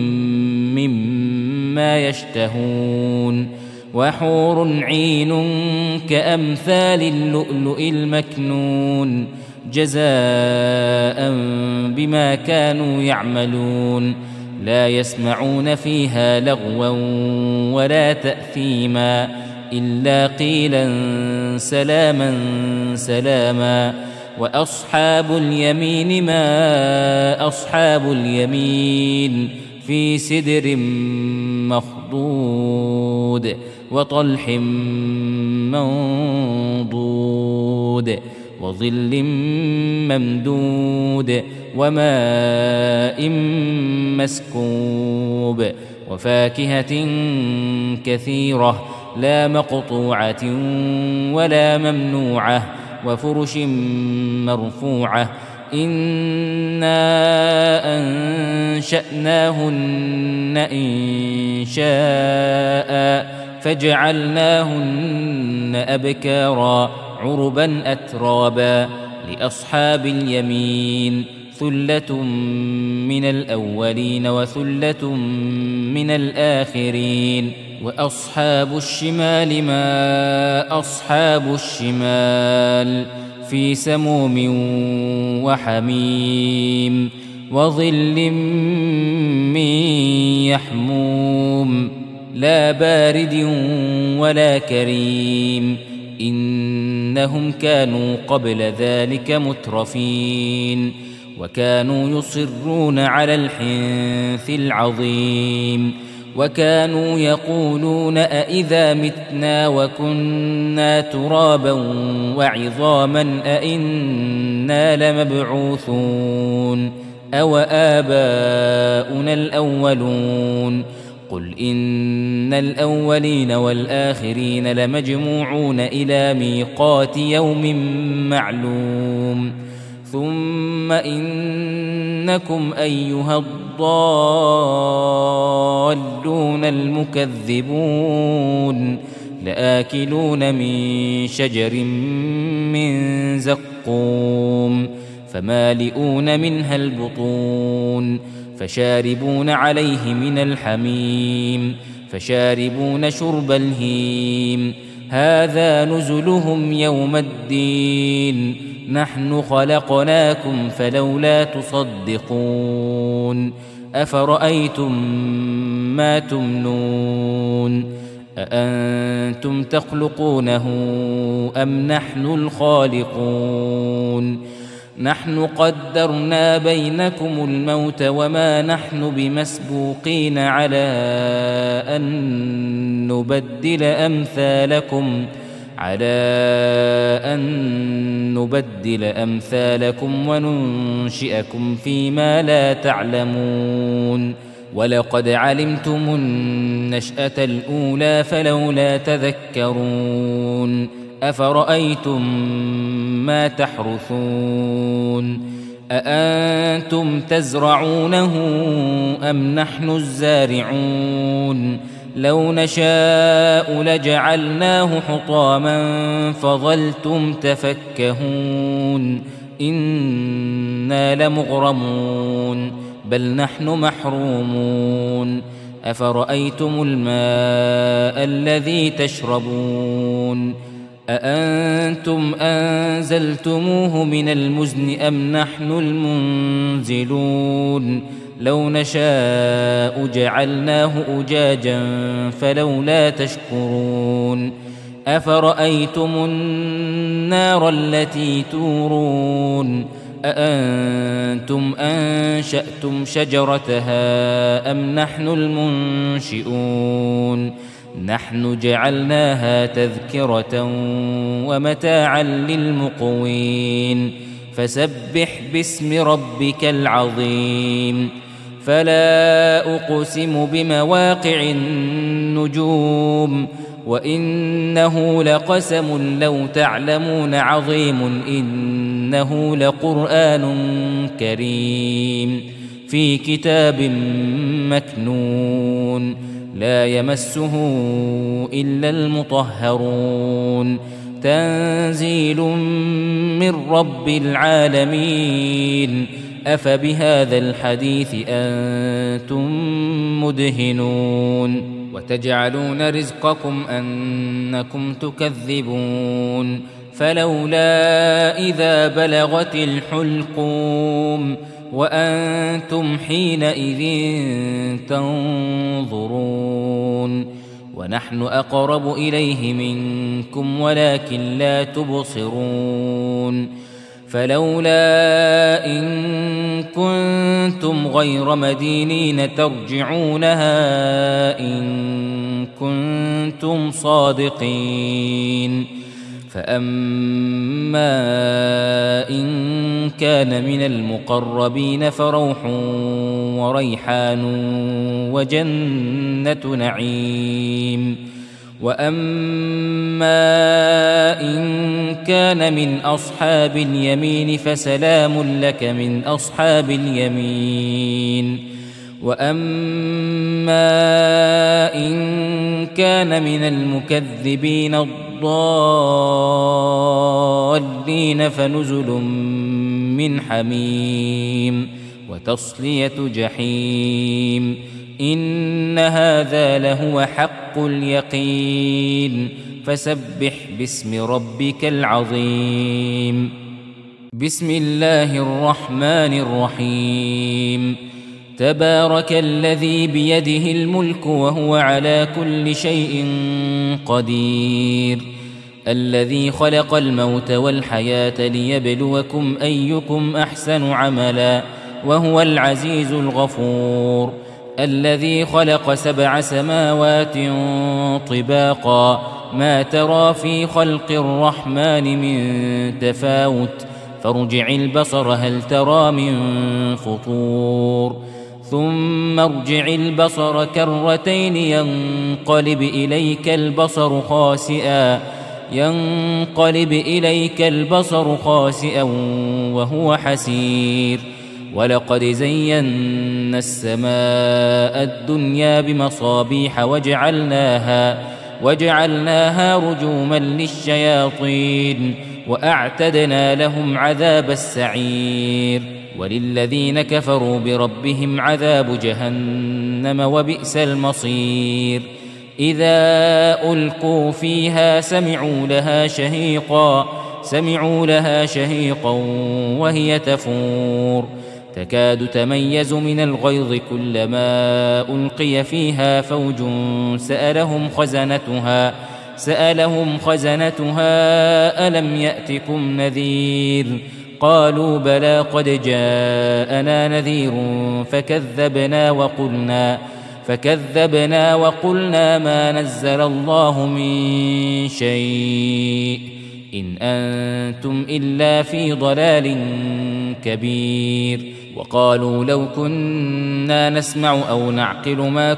B: مما يشتهون وحور عين كأمثال اللؤلؤ المكنون جزاء بما كانوا يعملون لا يسمعون فيها لغوا ولا تأثيما إلا قيلا سلاما سلاما وأصحاب اليمين ما أصحاب اليمين في سدر مخضود وطلح منضود وظل ممدود وماء مسكوب وفاكهة كثيرة لا مقطوعة ولا ممنوعة وفرش مرفوعة إنا أنشأناهن إنشاء فجعلناهن أبكارا عربا أترابا لأصحاب اليمين ثلة من الأولين وثلة من الآخرين وأصحاب الشمال ما أصحاب الشمال في سموم وحميم وظل من يحموم لا بارد ولا كريم إنهم كانوا قبل ذلك مترفين وكانوا يصرون على الحنث العظيم وكانوا يقولون أئذا متنا وكنا ترابا وعظاما أئنا لمبعوثون أو آباؤنا الأولون قل إن الأولين والآخرين لمجموعون إلى ميقات يوم معلوم ثم إنكم أيها الضالون المكذبون لآكلون من شجر من زقوم فمالئون منها البطون فشاربون عليه من الحميم فشاربون شرب الهيم هذا نزلهم يوم الدين نحن خلقناكم فلولا تصدقون أفرأيتم ما تمنون أأنتم تخلقونه أم نحن الخالقون نحن قدرنا بينكم الموت وما نحن بمسبوقين على أن نبدل أمثالكم على أن نبدل أمثالكم وننشئكم فيما لا تعلمون ولقد علمتم النشأة الأولى فلولا تذكرون أفرأيتم ما تحرثون أأنتم تزرعونه أم نحن الزارعون لو نشاء لجعلناه حطاما فظلتم تفكهون إنا لمغرمون بل نحن محرومون أفرأيتم الماء الذي تشربون أأنتم أنزلتموه من المزن أم نحن المنزلون لو نشاء جعلناه أجاجا فلولا تشكرون أفرأيتم النار التي تورون أأنتم أنشأتم شجرتها أم نحن المنشئون نحن جعلناها تذكرة ومتاعا للمقوين فسبح باسم ربك العظيم فلا أقسم بمواقع النجوم وإنه لقسم لو تعلمون عظيم إنه لقرآن كريم في كتاب مكنون لا يمسه إلا المطهرون تنزيل من رب العالمين أفبهذا الحديث أنتم مدهنون وتجعلون رزقكم أنكم تكذبون فلولا إذا بلغت الحلقوم وأنتم حينئذ تنظرون ونحن أقرب إليه منكم ولكن لا تبصرون فلولا إن كنتم غير مدينين ترجعونها إن كنتم صادقين فأما إن كان من المقربين فروح وريحان وجنة نعيم وأما إن كان من أصحاب اليمين فسلام لك من أصحاب اليمين وأما إن كان من المكذبين الضالين فنزل من حميم وتصلية جحيم إن هذا لهو حق اليقين فسبح باسم ربك العظيم. بسم الله الرحمن الرحيم. تبارك الذي بيده الملك وهو على كل شيء قدير الذي خلق الموت والحياة ليبلوكم أيكم أحسن عملا وهو العزيز الغفور الذي خلق سبع سماوات طباقا ما ترى في خلق الرحمن من تفاوت فارجع البصر هل ترى من فطور ثم ارجع البصر كرتين ينقلب إليك البصر خاسئا ينقلب إليك البصر خاسئا وهو حسير ولقد زينا السماء الدنيا بمصابيح وجعلناها وجعلناها رجوما للشياطين وأعتدنا لهم عذاب السعير وللذين كفروا بربهم عذاب جهنم وبئس المصير. إذا ألقوا فيها سمعوا لها شهيقا سمعوا لها شهيقا وهي تفور تكاد تميز من الغيظ كلما ألقي فيها فوج سألهم خزنتها سألهم خزنتها ألم يأتكم نذير قالوا بلى قد جاءنا نذير فكذبنا وقلنا فكذبنا وقلنا ما نزل الله من شيء إن أنتم إلا في ضلال كبير وقالوا لو كنا نسمع أو نعقل ما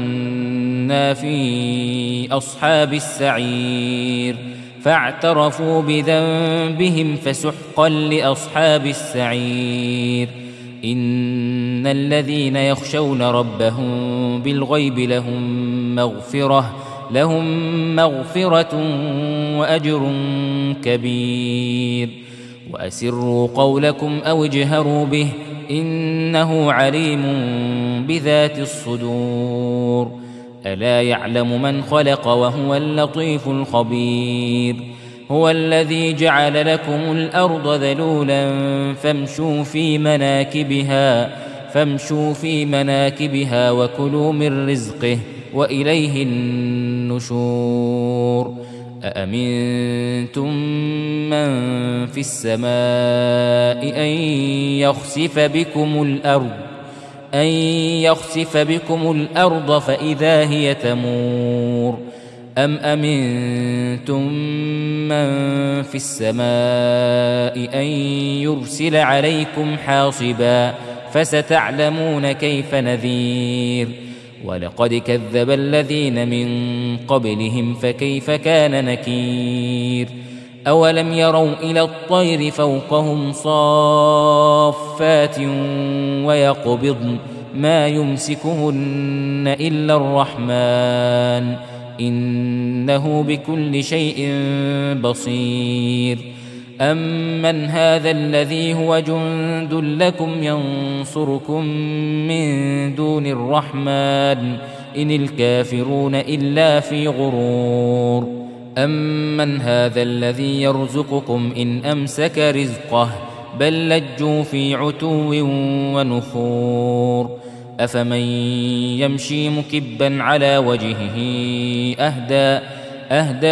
B: كنا في أصحاب السعير فاعترفوا بذنبهم فسحقا لأصحاب السعير. إن الذين يخشون ربهم بالغيب لهم مغفرة لهم مغفرة وأجر كبير. وأسروا قولكم أو اجهروا به إنه عليم بذات الصدور. ألا يعلم من خلق وهو اللطيف الخبير. هو الذي جعل لكم الأرض ذلولا فامشوا في مناكبها فامشوا في مناكبها وكلوا من رزقه وإليه النشور. أأمنتم من في السماء أن يخسف بكم الأرض أن يخسف بكم الأرض فإذا هي تمور أم أمنتم من في السماء أن يرسل عليكم حاصبا فستعلمون كيف نذير. ولقد كذب الذين من قبلهم فكيف كان نكير. أولم يروا إلى الطير فوقهم صافات ويقبضن ما يمسكهن إلا الرحمن إنه بكل شيء بصير. أمن هذا الذي هو جند لكم ينصركم من دون الرحمن إن الكافرون إلا في غرور. أمن هذا الذي يرزقكم إن أمسك رزقه بل لجوا في عتو ونفور. أفمن يمشي مكبا على وجهه أهدى أهدى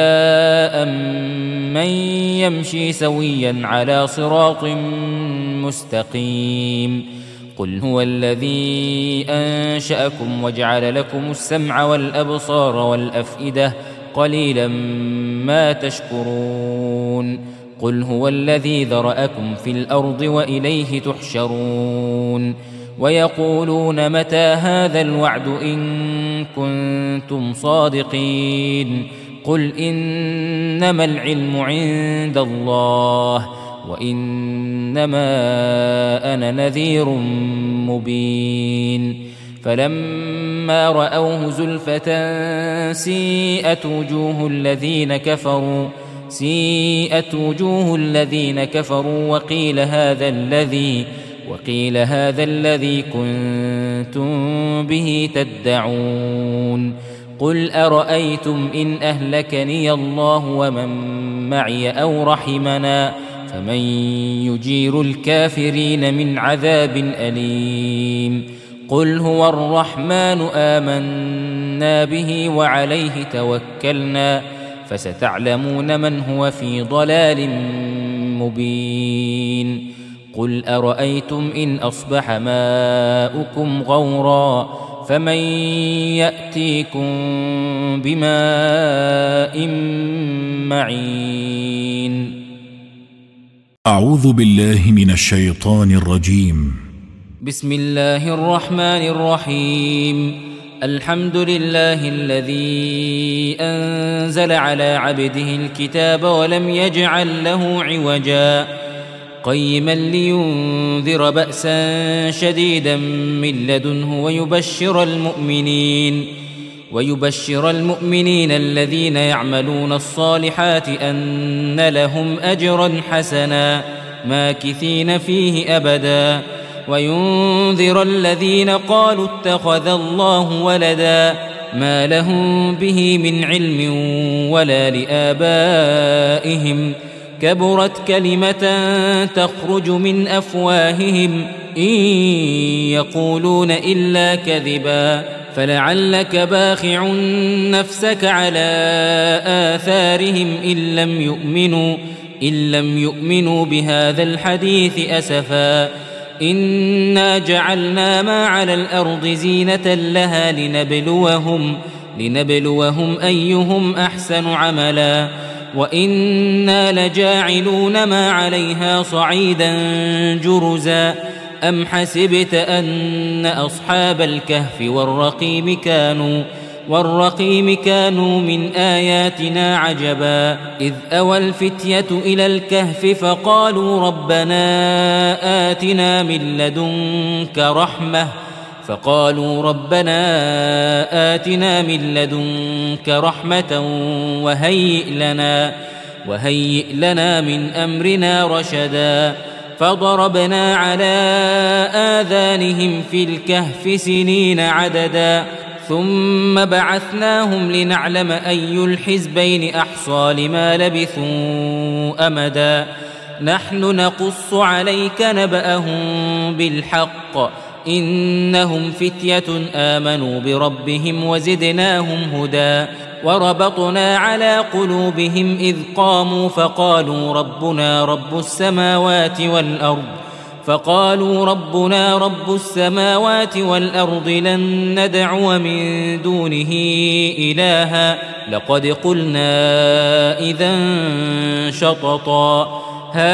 B: أمن يمشي سويا على صراط مستقيم. قل هو الذي أنشأكم وجعل لكم السمع والأبصار والأفئدة قليلا ما تشكرون. قل هو الذي ذرأكم في الأرض وإليه تحشرون. ويقولون متى هذا الوعد إن كنتم صادقين قل إنما العلم عند الله وإنما أنا نذير مبين فلما رأوه زلفة سيئت وجوه الذين كفروا سيئت وجوه الذين كفروا وقيل هذا الذي وقيل هذا الذي كنتم به تدعون قل أرأيتم إن أهلكني الله ومن معي أو رحمنا فمن يجير الكافرين من عذاب أليم قل هو الرحمن آمنا به وعليه توكلنا فستعلمون من هو في ضلال مبين قل أرأيتم إن أصبح ماؤكم غورا فمن يأتيكم بماء معين
A: أعوذ بالله من الشيطان الرجيم
B: بسم الله الرحمن الرحيم الحمد لله الذي أنزل على عبده الكتاب ولم يجعل له عوجا قيما لينذر بأسا شديدا من لدنه ويبشر المؤمنين ويبشر المؤمنين الذين يعملون الصالحات أن لهم أجرا حسنا ماكثين فيه أبدا وينذر الذين قالوا اتخذ الله ولدا ما لهم به من علم ولا لآبائهم كبرت كلمة تخرج من أفواههم إن يقولون إلا كذبا فلعلك باخع نفسك على آثارهم إن لم يؤمنوا إن لم يؤمنوا بهذا الحديث أسفا إنا جعلنا ما على الأرض زينة لها لنبلوهم لنبلوهم أيهم أحسن عملا وإنا لجاعلون ما عليها صعيدا جرزا أم حسبت أن أصحاب الكهف والرقيم كانوا والرقيم كانوا من آياتنا عجبا إذ أوى الفتية إلى الكهف فقالوا ربنا آتنا من لدنك رحمة فقالوا ربنا آتنا من لدنك رحمة وهيئ لنا وهيئ لنا من أمرنا رشدا فضربنا على آذانهم في الكهف سنين عددا ثم بعثناهم لنعلم أي الحزبين أحصى لما لبثوا أمدا نحن نقص عليك نبأهم بالحق إنهم فتية آمنوا بربهم وزدناهم هدى وربطنا على قلوبهم إذ قاموا فقالوا ربنا رب السماوات والأرض فقالوا ربنا رب السماوات والأرض لن ندعو من دونه إلها لقد قلنا إذا شططا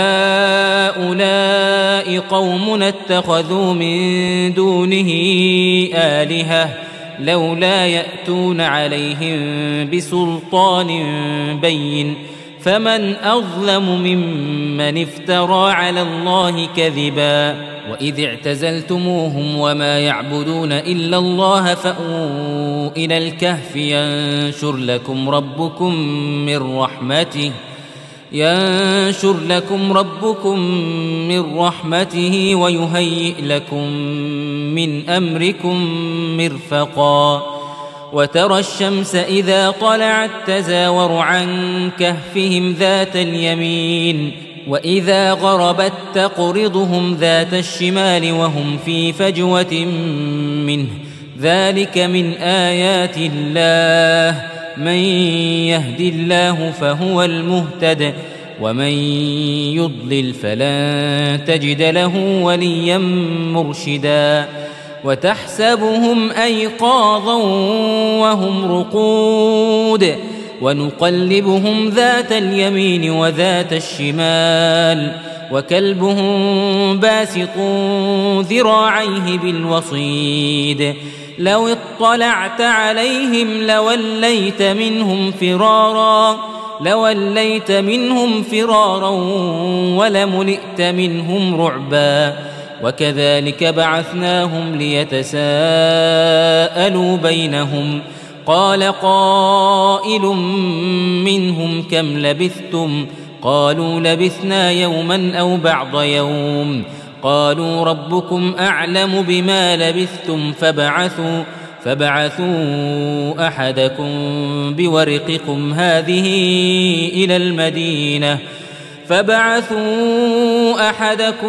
B: هؤلاء قومنا اتخذوا من دونه آلهة لولا يأتون عليهم بسلطان بين فمن أظلم ممن افترى على الله كذبا وإذ اعتزلتموهم وما يعبدون إلا الله فأووا إلى الكهف ينشر لكم ربكم من رحمته ينشر لكم ربكم من رحمته ويهيئ لكم من أمركم مرفقا وترى الشمس إذا طلعت تزاور عن كهفهم ذات اليمين وإذا غربت تقرضهم ذات الشمال وهم في فجوة منه ذلك من آيات الله من يهد الله فهو المهتد ومن يضلل فلن تجد له وليا مرشدا وتحسبهم أيقاظا وهم ونقلبهم ذات اليمين وذات الشمال وكلبهم باسط ذراعيه بالوصيد لو اطلعت عليهم لوليت منهم فرارا لوليت منهم فرارا ولملئت منهم رعبا وكذلك بعثناهم ليتساءلوا بينهم قال قائل منهم كم لبثتم قالوا لبثنا يوما أو بعض يوم قالوا ربكم أعلم بما لبثتم فابعثوا فابعثوا أحدكم بورقكم هذه إلى المدينة فابعثوا أحدكم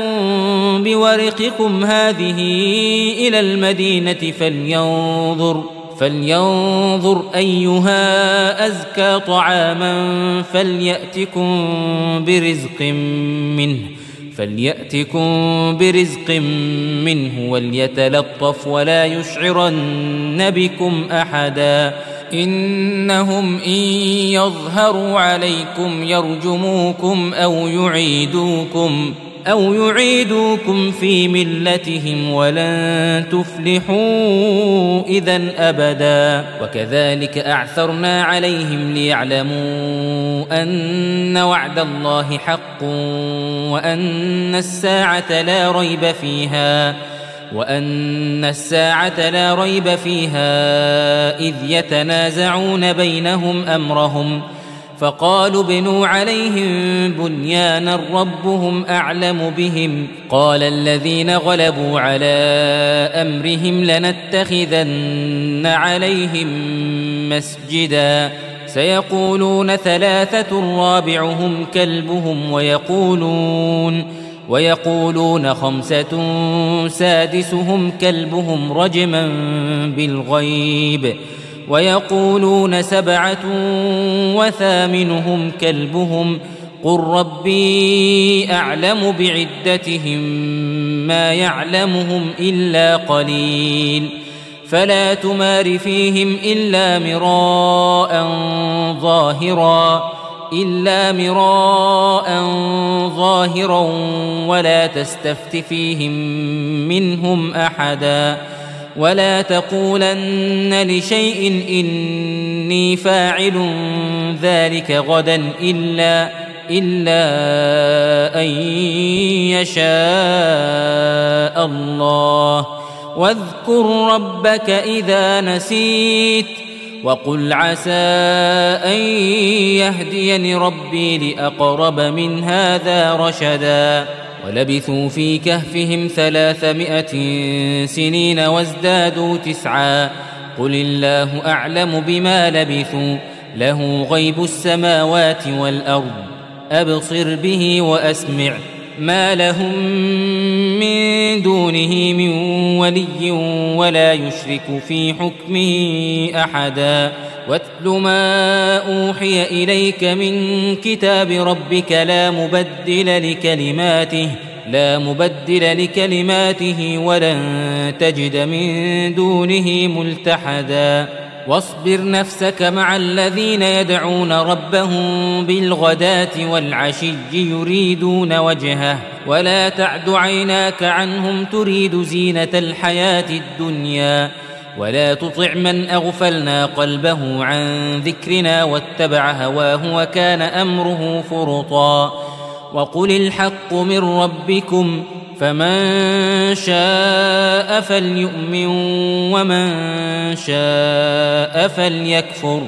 B: بورقكم هذه إلى المدينة فلينظر فلينظر أيها أزكى طعاما فليأتكم برزق منه فليأتكم برزق منه وليتلطف ولا يشعرن بكم أحدا إنهم إن يظهروا عليكم يرجموكم أو يعيدوكم أو يعيدوكم في ملتهم ولن تفلحوا إذن أبدا وكذلك أعثرنا عليهم ليعلموا أن وعد الله حق وأن الساعة لا ريب فيها وأن الساعة لا ريب فيها إذ يتنازعون بينهم أمرهم فقالوا ابنوا عليهم بنيانا ربهم أعلم بهم قال الذين غلبوا على أمرهم لنتخذن عليهم مسجدا سيقولون ثلاثة رابعهم كلبهم ويقولون ويقولون خمسة سادسهم كلبهم رجما بالغيب ويقولون سبعة وثامنهم كلبهم قل ربي أعلم بعدتهم ما يعلمهم إلا قليل فلا تمار فيهم إلا مراء ظاهرا إلا مراء ظاهرا ولا تستفت فيهم منهم أحدا ولا تقولن لشيء إني فاعل ذلك غدا إلا إلا أن يشاء الله واذكر ربك إذا نسيت وقل عسى أن يهديني ربي لأقرب من هذا رشدا ولبثوا في كهفهم ثلاثمائة سنين وازدادوا تسعا قل الله أعلم بما لبثوا له غيب السماوات والأرض أبصر به وأسمع ما لهم من دونه من ولي ولا يشرك في حكمه أحدا واتل ما أوحي إليك من كتاب ربك لا مبدل لكلماته لا مبدل لكلماته ولن تجد من دونه ملتحدا واصبر نفسك مع الذين يدعون ربهم بالغداة والعشي يريدون وجهه ولا تعد عيناك عنهم تريد زينة الحياة الدنيا ولا تطع من أغفلنا قلبه عن ذكرنا واتبع هواه وكان أمره فرطا وقل الحق من ربكم فمن شاء فليؤمن ومن شاء فليكفر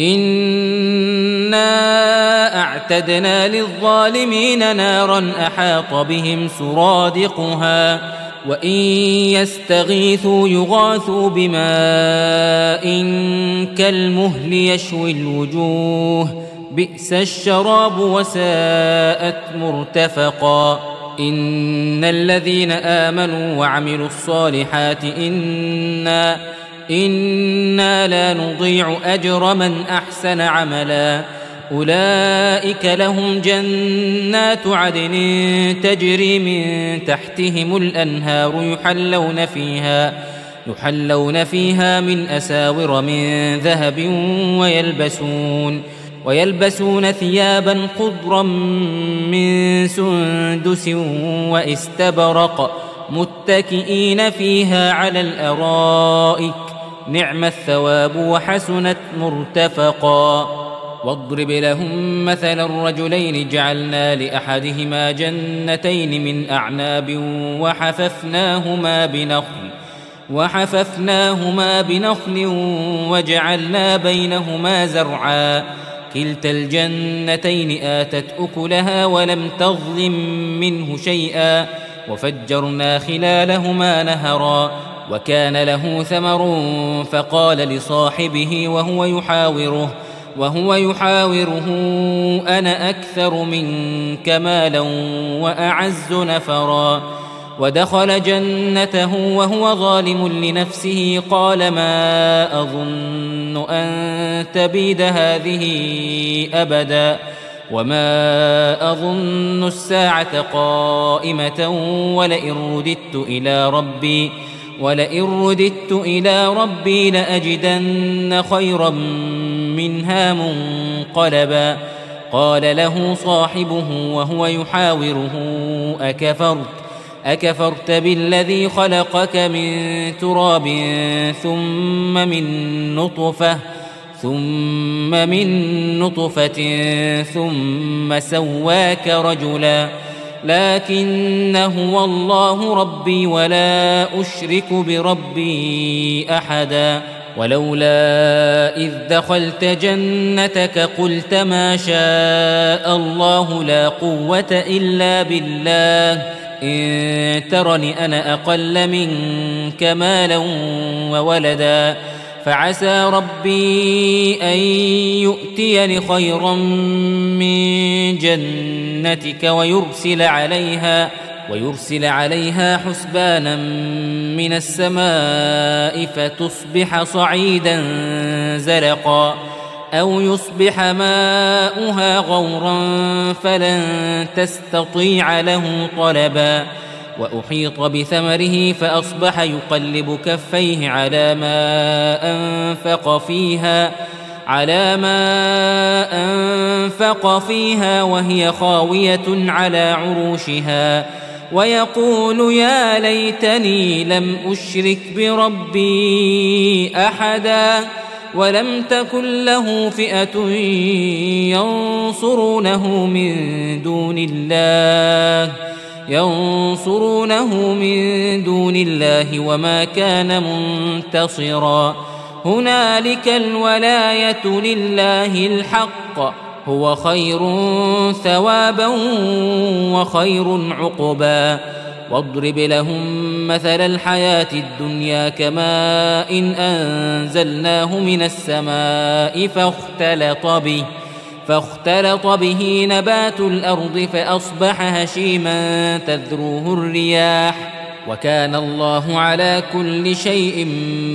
B: إنا أعتدنا للظالمين نارا أحاط بهم سرادقها وإن يستغيثوا يغاثوا بماء كالمهل يشوي الوجوه بئس الشراب وساءت مرتفقا إن الذين آمنوا وعملوا الصالحات إنا إنا لا نضيع أجر من أحسن عملا أولئك لهم جنات عدن تجري من تحتهم الأنهار يحلون فيها يحلون فيها من أساور من ذهب ويلبسون ويلبسون ثيابا خضرا من سندس واستبرق متكئين فيها على الأرائك نعم الثواب وحسنت مرتفقا. واضرب لهم مثل الرجلين جعلنا لأحدهما جنتين من أعناب وحففناهما بنخل وحففناهما بنخل وجعلنا بينهما زرعا كلتا الجنتين آتت أكلها ولم تظلم منه شيئا وفجرنا خلالهما نهرا وكان له ثمر فقال لصاحبه وهو يحاوره وهو يحاوره أنا أكثر منك مالا وأعز نفرا ودخل جنته وهو ظالم لنفسه قال ما أظن أن تبيد هذه أبدا وما أظن الساعة قائمة ولئن رددت إلى ربي ولئن رددت إلى ربي لأجدن خيرا منها منقلبا. قال له صاحبه وهو يحاوره أكفرت أكفرت بالذي خلقك من تراب ثم من نطفة ثم من نطفة ثم سواك رجلا لكن هو الله ربي ولا أشرك بربي أحدا. ولولا إذ دخلت جنتك قلت ما شاء الله لا قوة إلا بالله إن ترني أنا أقل منك مالا وولدا فعسى ربي أن يؤتيني خيرا من جنتك ويرسل عليها ويرسل عليها حسبانا من السماء فتصبح صعيدا زلقا أو يصبح ماؤها غورا فلن تستطيع له طلبا. وأحيط بثمره فأصبح يقلب كفيه على ما أنفق فيها على ما أنفق فيها وهي خاوية على عروشها ويقول يا ليتني لم أشرك بربي أحدا ولم تكن له فئة ينصرونه من دون الله ينصرونه من دون الله وما كان منتصرا. هنالك الولاية لله الحق هو خير ثوابا وخير عقبا. واضرب لهم مثل الحياة الدنيا كماء إن أنزلناه من السماء فاختلط به فاختلط به نبات الأرض فأصبح هشيما تذروه الرياح وكان الله على كل شيء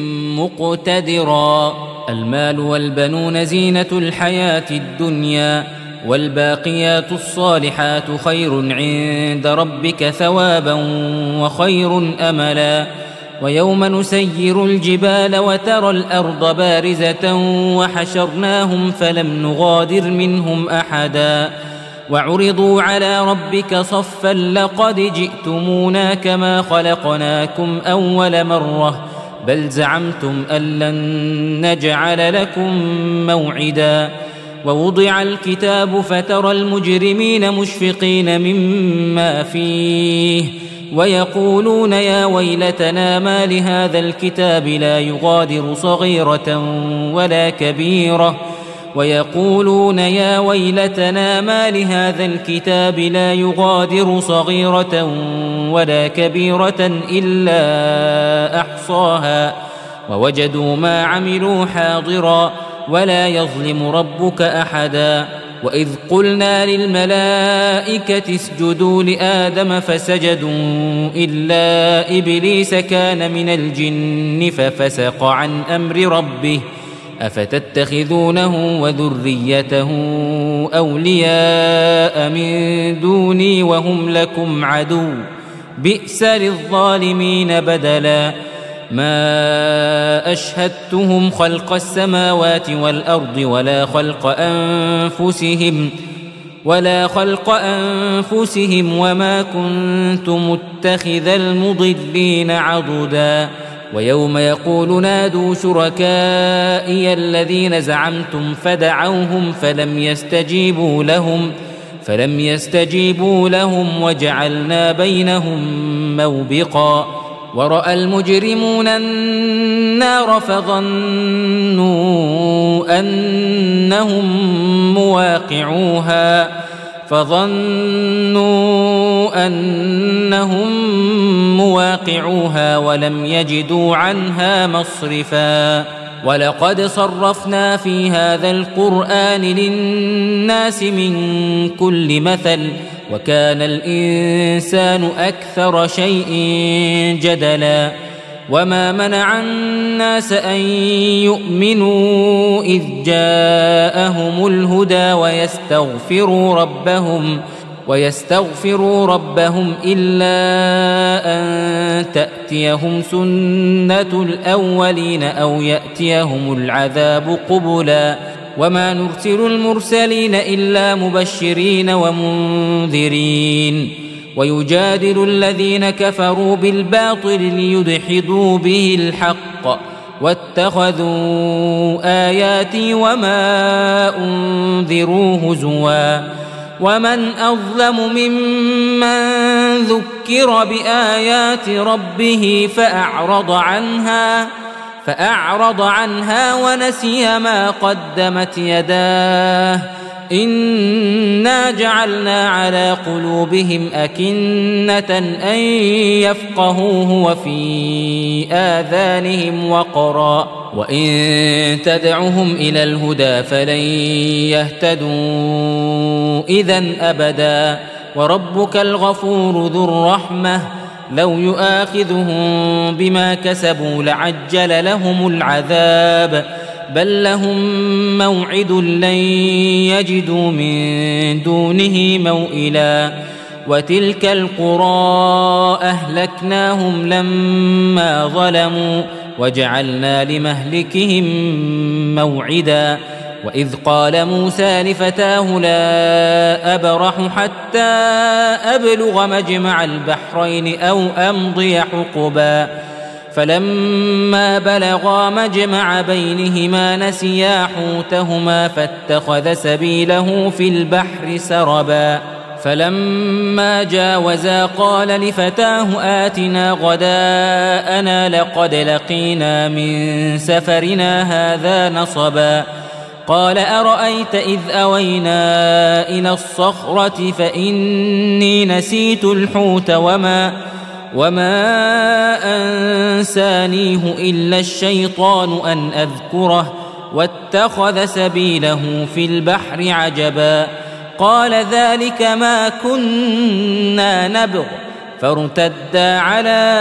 B: مقتدرا. المال والبنون زينة الحياة الدنيا والباقيات الصالحات خير عند ربك ثوابا وخير أملا. ويوم نسير الجبال وترى الأرض بارزة وحشرناهم فلم نغادر منهم أحدا وعرضوا على ربك صفا لقد جئتمونا كما خلقناكم أول مرة بل زعمتم أن لن نجعل لكم موعدا. ووضع الكتاب فترى المجرمين مشفقين مما فيه ويقولون يا ويلتنا ما لهذا الكتاب لا يغادر صغيرة ولا كبيرة ويقولون يا ويلتنا ما لهذا الكتاب لا يغادر صغيرة ولا كبيرة إلا أحصاها ووجدوا ما عملوا حاضرا ولا يظلم ربك أحدا. وإذ قلنا للملائكة اسجدوا لآدم فسجدوا إلا إبليس كان من الجن ففسق عن أمر ربه أفتتخذونه وذريته أولياء من دوني وهم لكم عدو بئس للظالمين بدلا. ما أشهدتهم خلق السماوات والأرض ولا خلق أنفسهم ولا خلق أنفسهم وما كنت متخذ المضلين عضدا ويوم يقول نادوا شركائي الذين زعمتم فدعوهم فلم يستجيبوا لهم فلم يستجيبوا لهم وجعلنا بينهم موبقا ورأى المجرمون النار فظنوا أنهم مواقعوها فظنوا أنهم مواقعوها ولم يجدوا عنها مصرفا ولقد صرفنا في هذا القرآن للناس من كل مثل وكان الإنسان أكثر شيء جدلا وما منع الناس أن يؤمنوا إذ جاءهم الهدى ويستغفروا ربهم ويستغفروا ربهم إلا أن تأتيهم سنة الأولين أو يأتيهم العذاب قبلا وما نرسل المرسلين إلا مبشرين ومنذرين ويجادل الذين كفروا بالباطل ليدحضوا به الحق واتخذوا آياتي وما أنذروا هزوا ومن أظلم ممن ذكر بآيات ربه فأعرض عنها فأعرض عنها ونسي ما قدمت يداه إنا جعلنا على قلوبهم أكنة أن يفقهوه وفي آذانهم وقرا وإن تدعهم إلى الهدى فلن يهتدوا إذن أبدا وربك الغفور ذو الرحمة لو يؤاخذهم بما كسبوا لعجل لهم العذاب بل لهم موعد لن يجدوا من دونه موئلا وتلك القرى أهلكناهم لما ظلموا وجعلنا لمهلكهم موعدا وإذ قال موسى لفتاه لا أبرح حتى أبلغ مجمع البحرين أو أمضي حقبا فلما بلغا مجمع بينهما نسيا حوتهما فاتخذ سبيله في البحر سربا فلما جاوزا قال لفتاه آتنا غداءنا لقد لقينا من سفرنا هذا نصبا قال أرأيت إذ أوينا إلى الصخرة فإني نسيت الحوت وما وما أنسانيه إلا الشيطان أن أذكره واتخذ سبيله في البحر عجبا قال ذلك ما كنا نبغ فارتدا على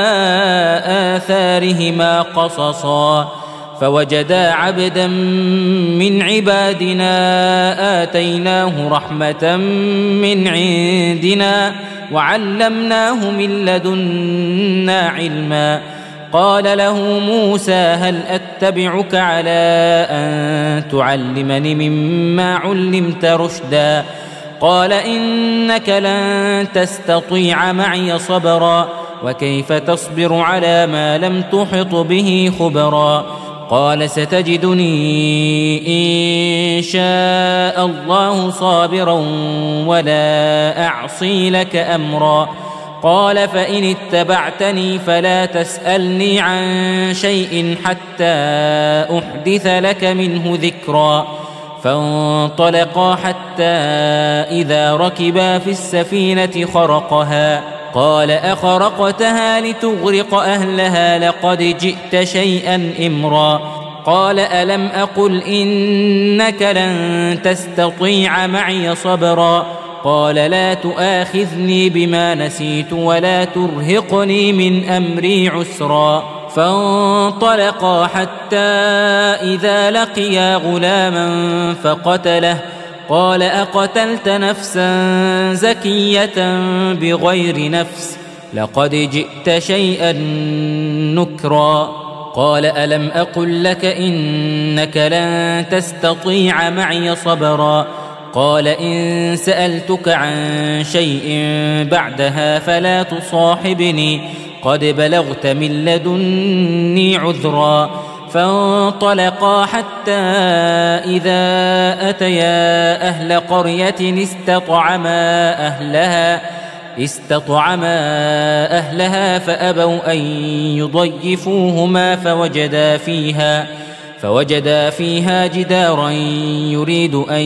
B: آثارهما قصصا فوجدا عبدا من عبادنا آتيناه رحمة من عندنا وعلمناه من لدنا علما قال له موسى هل أتبعك على أن تعلمني مما علمت رشدا قال إنك لن تستطيع معي صبرا وكيف تصبر على ما لم تحط به خبرا قال ستجدني إن شاء الله صابرا ولا أعصي لك أمرا قال فإن اتبعتني فلا تسألني عن شيء حتى أحدث لك منه ذكرا فانطلقا حتى إذا ركبا في السفينة خرقها قال أخرقتها لتغرق أهلها لقد جئت شيئا إمرا قال ألم أقل إنك لن تستطيع معي صبرا قال لا تؤاخذني بما نسيت ولا ترهقني من أمري عسرا فانطلقا حتى إذا لقيا غلاما فقتله قال أقتلت نفسا زكية بغير نفس لقد جئت شيئا نكرا. قال ألم أقل لك إنك لن تستطيع معي صبرا. قال إن سألتك عن شيء بعدها فلا تصاحبني قد بلغت من لدني عذرا. فانطلقا حتى إذا أتيا أهل قرية استطعما أهلها استطعما أهلها فأبوا أن يضيفوهما فوجدا فيها فوجدا فيها جدارا يريد أن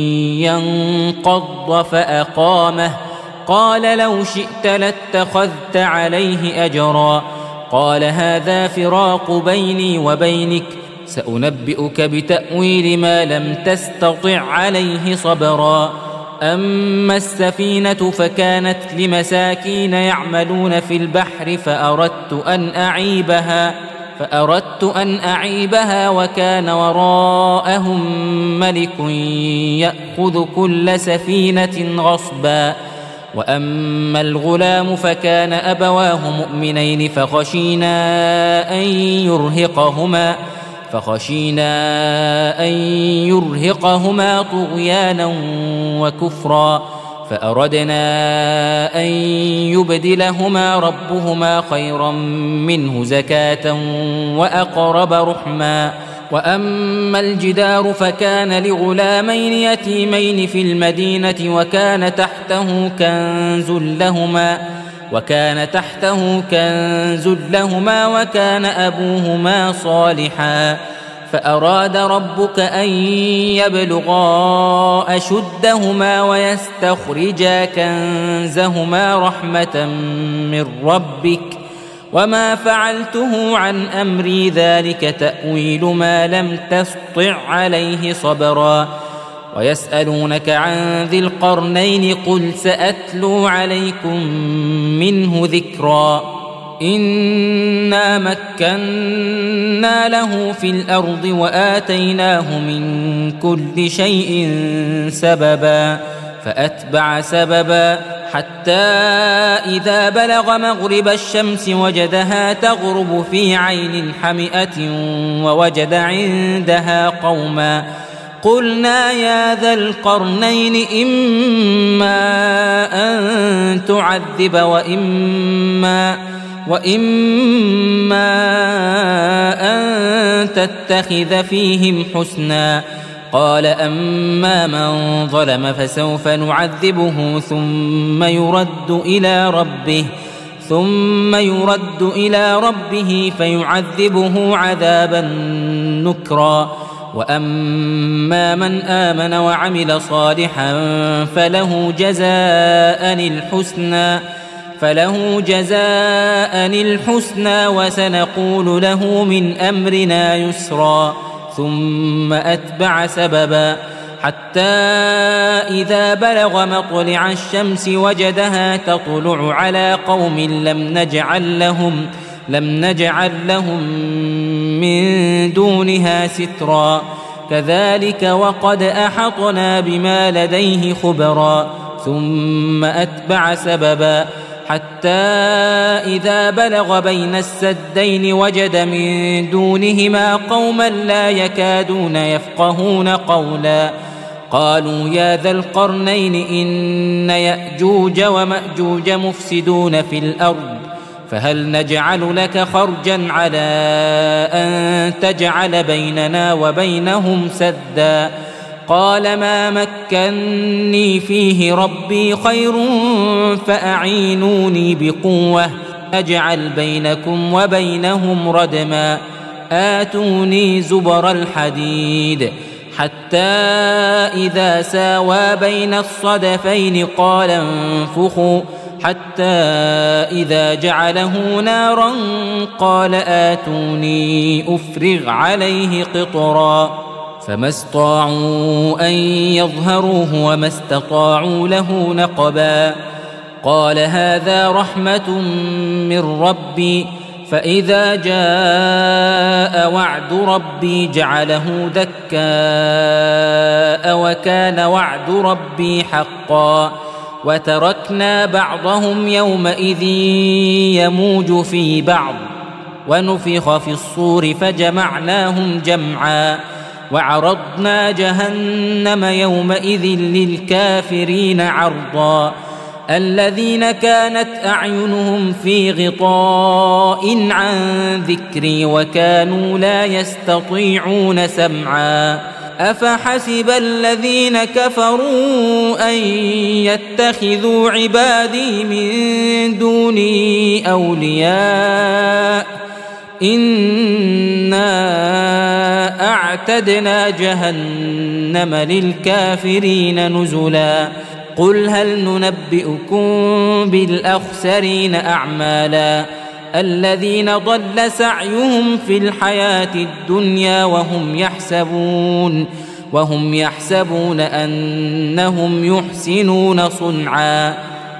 B: ينقض فأقامه. قال لو شئت لاتخذت عليه أجرا. قال هذا فراق بيني وبينك سأنبئك بتأويل ما لم تستطع عليه صبرا. أما السفينة فكانت لمساكين يعملون في البحر فأردت أن أعيبها فأردت أن أعيبها وكان وراءهم ملك يأخذ كل سفينة غصبا. وأما الغلام فكان أبواه مؤمنين فخشينا أن يرهقهما فخشينا أن يرهقهما طغيانا وكفرا. فأردنا أن يبدلهما ربهما خيرا منه زكاة وأقرب رحما. وأما الجدار فكان لغلامين يتيمين في المدينة وكان تحته كنز لهما وكان تحته كنز لهما وكان أبوهما صالحا. فأراد ربك أن يبلغا أشدهما ويستخرجا كنزهما رحمة من ربك وما فعلته عن أمري ذلك تأويل ما لم تسطع عليه صبرا. ويسألونك عن ذي القرنين قل سأتلو عليكم منه ذكرا. إنا مكنا له في الأرض وآتيناه من كل شيء سببا. فأتبع سببا حتى إذا بلغ مغرب الشمس وجدها تغرب في عين حمئة ووجد عندها قوما. قلنا يا ذا القرنين إما أن تعذب وإما وإما أن تتخذ فيهم حسنا. قال أما من ظلم فسوف نعذبه ثم يرد إلى ربه ثم يرد إلى ربه فيعذبه عذابا نكرا. وأما من آمن وعمل صالحا فله جزاء الحسنى فله جزاء الحسنى وسنقول له من أمرنا يسرا. ثم أتبع سببا حتى إذا بلغ مطلع الشمس وجدها تطلع على قوم لم نجعل لهم لم نجعل لهم من دونها سترا. كذلك وقد أحطنا بما لديه خبرا. ثم أتبع سببا حتى إذا بلغ بين السدين وجد من دونهما قوما لا يكادون يفقهون قولا. قالوا يا ذا القرنين إن يأجوج ومأجوج مفسدون في الأرض فهل نجعل لك خرجا على أن تجعل بيننا وبينهم سدا. قال ما مكني فيه ربي خير فأعينوني بقوة أجعل بينكم وبينهم ردما. آتوني زبر الحديد حتى إذا ساوى بين الصدفين قال انفخوا حتى إذا جعله نارا قال آتوني أفرغ عليه قطرا. فما استطاعوا أن يظهروه وما استطاعوا له نقبا. قال هذا رحمة من ربي فإذا جاء وعد ربي جعله دكاء وكان وعد ربي حقا. وتركنا بعضهم يومئذ يموج في بعض ونفخ في الصور فجمعناهم جمعا وعرضنا جهنم يومئذ للكافرين عرضا الذين كانت أعينهم في غطاء عن ذكري وكانوا لا يستطيعون سمعا أفحسب الذين كفروا أن يتخذوا عبادي من دوني أولياء إنا أعتدنا جهنم للكافرين نزلا قل هل ننبئكم بالأخسرين أعمالا الذين ضل سعيهم في الحياة الدنيا وهم يحسبون وهم يحسبون أنهم يحسنون صنعا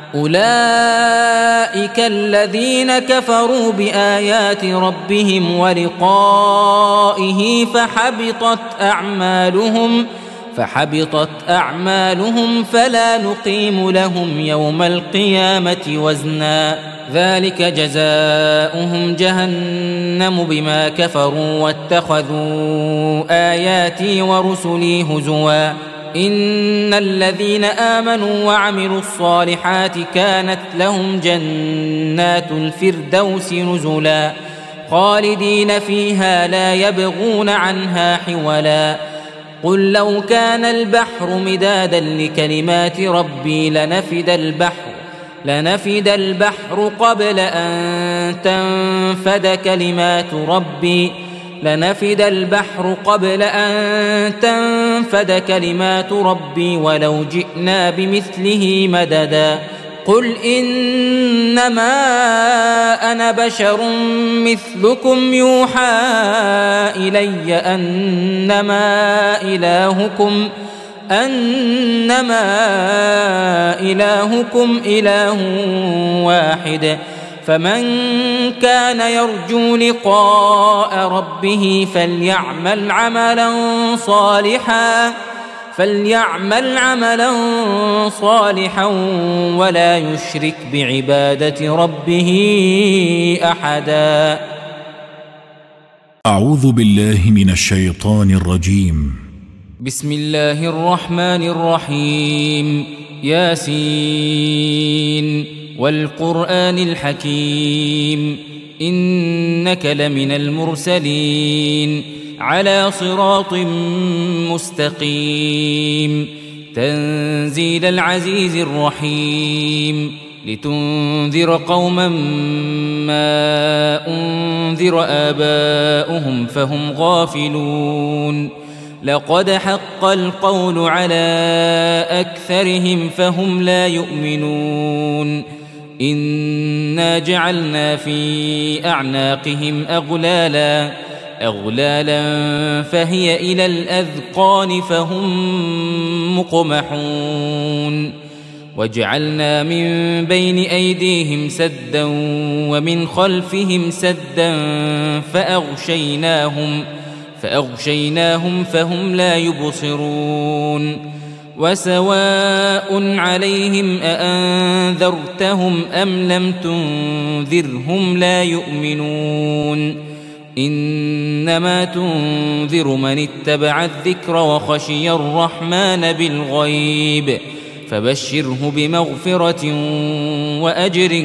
B: أولئك الذين كفروا بآيات ربهم ولقائه فحبطت أعمالهم فحبطت أعمالهم فلا نقيم لهم يوم القيامة وزنا ذلك جزاؤهم جهنم بما كفروا واتخذوا آياتي ورسلي هزوا إن الذين آمنوا وعملوا الصالحات كانت لهم جنات الفردوس نزلا خالدين فيها لا يبغون عنها حولا قل لو كان البحر مدادا لكلمات ربي لنفد البحر لنفد البحر قبل أن تنفد كلمات ربي لنفد البحر قبل أن تنفد كلمات ربي ولو جئنا بمثله مددا قل إنما أنا بشر مثلكم يوحى إلي أنما إلهكم أنما إلهكم إله واحد فمن كان يرجو لقاء ربه فليعمل عملا صالحا فليعمل عملا صالحا ولا يشرك بعبادة ربه أحدا.
A: أعوذ بالله من الشيطان الرجيم.
B: بسم الله الرحمن الرحيم. ياسين والقرآن الحكيم إنك لمن المرسلين على صراط مستقيم تنزيل العزيز الرحيم لتنذر قوما ما أنذر آباؤهم فهم غافلون لقد حق القول على أكثرهم فهم لا يؤمنون إنا جعلنا في أعناقهم أغلالا أغلالا فهي إلى الأذقان فهم مقمحون وجعلنا من بين أيديهم سدا ومن خلفهم سدا فأغشيناهم فأغشيناهم فهم لا يبصرون وسواء عليهم أأنذرتهم أم لم تنذرهم لا يؤمنون إنما تنذر من اتبع الذكر وخشي الرحمن بالغيب فبشره بمغفرة وأجر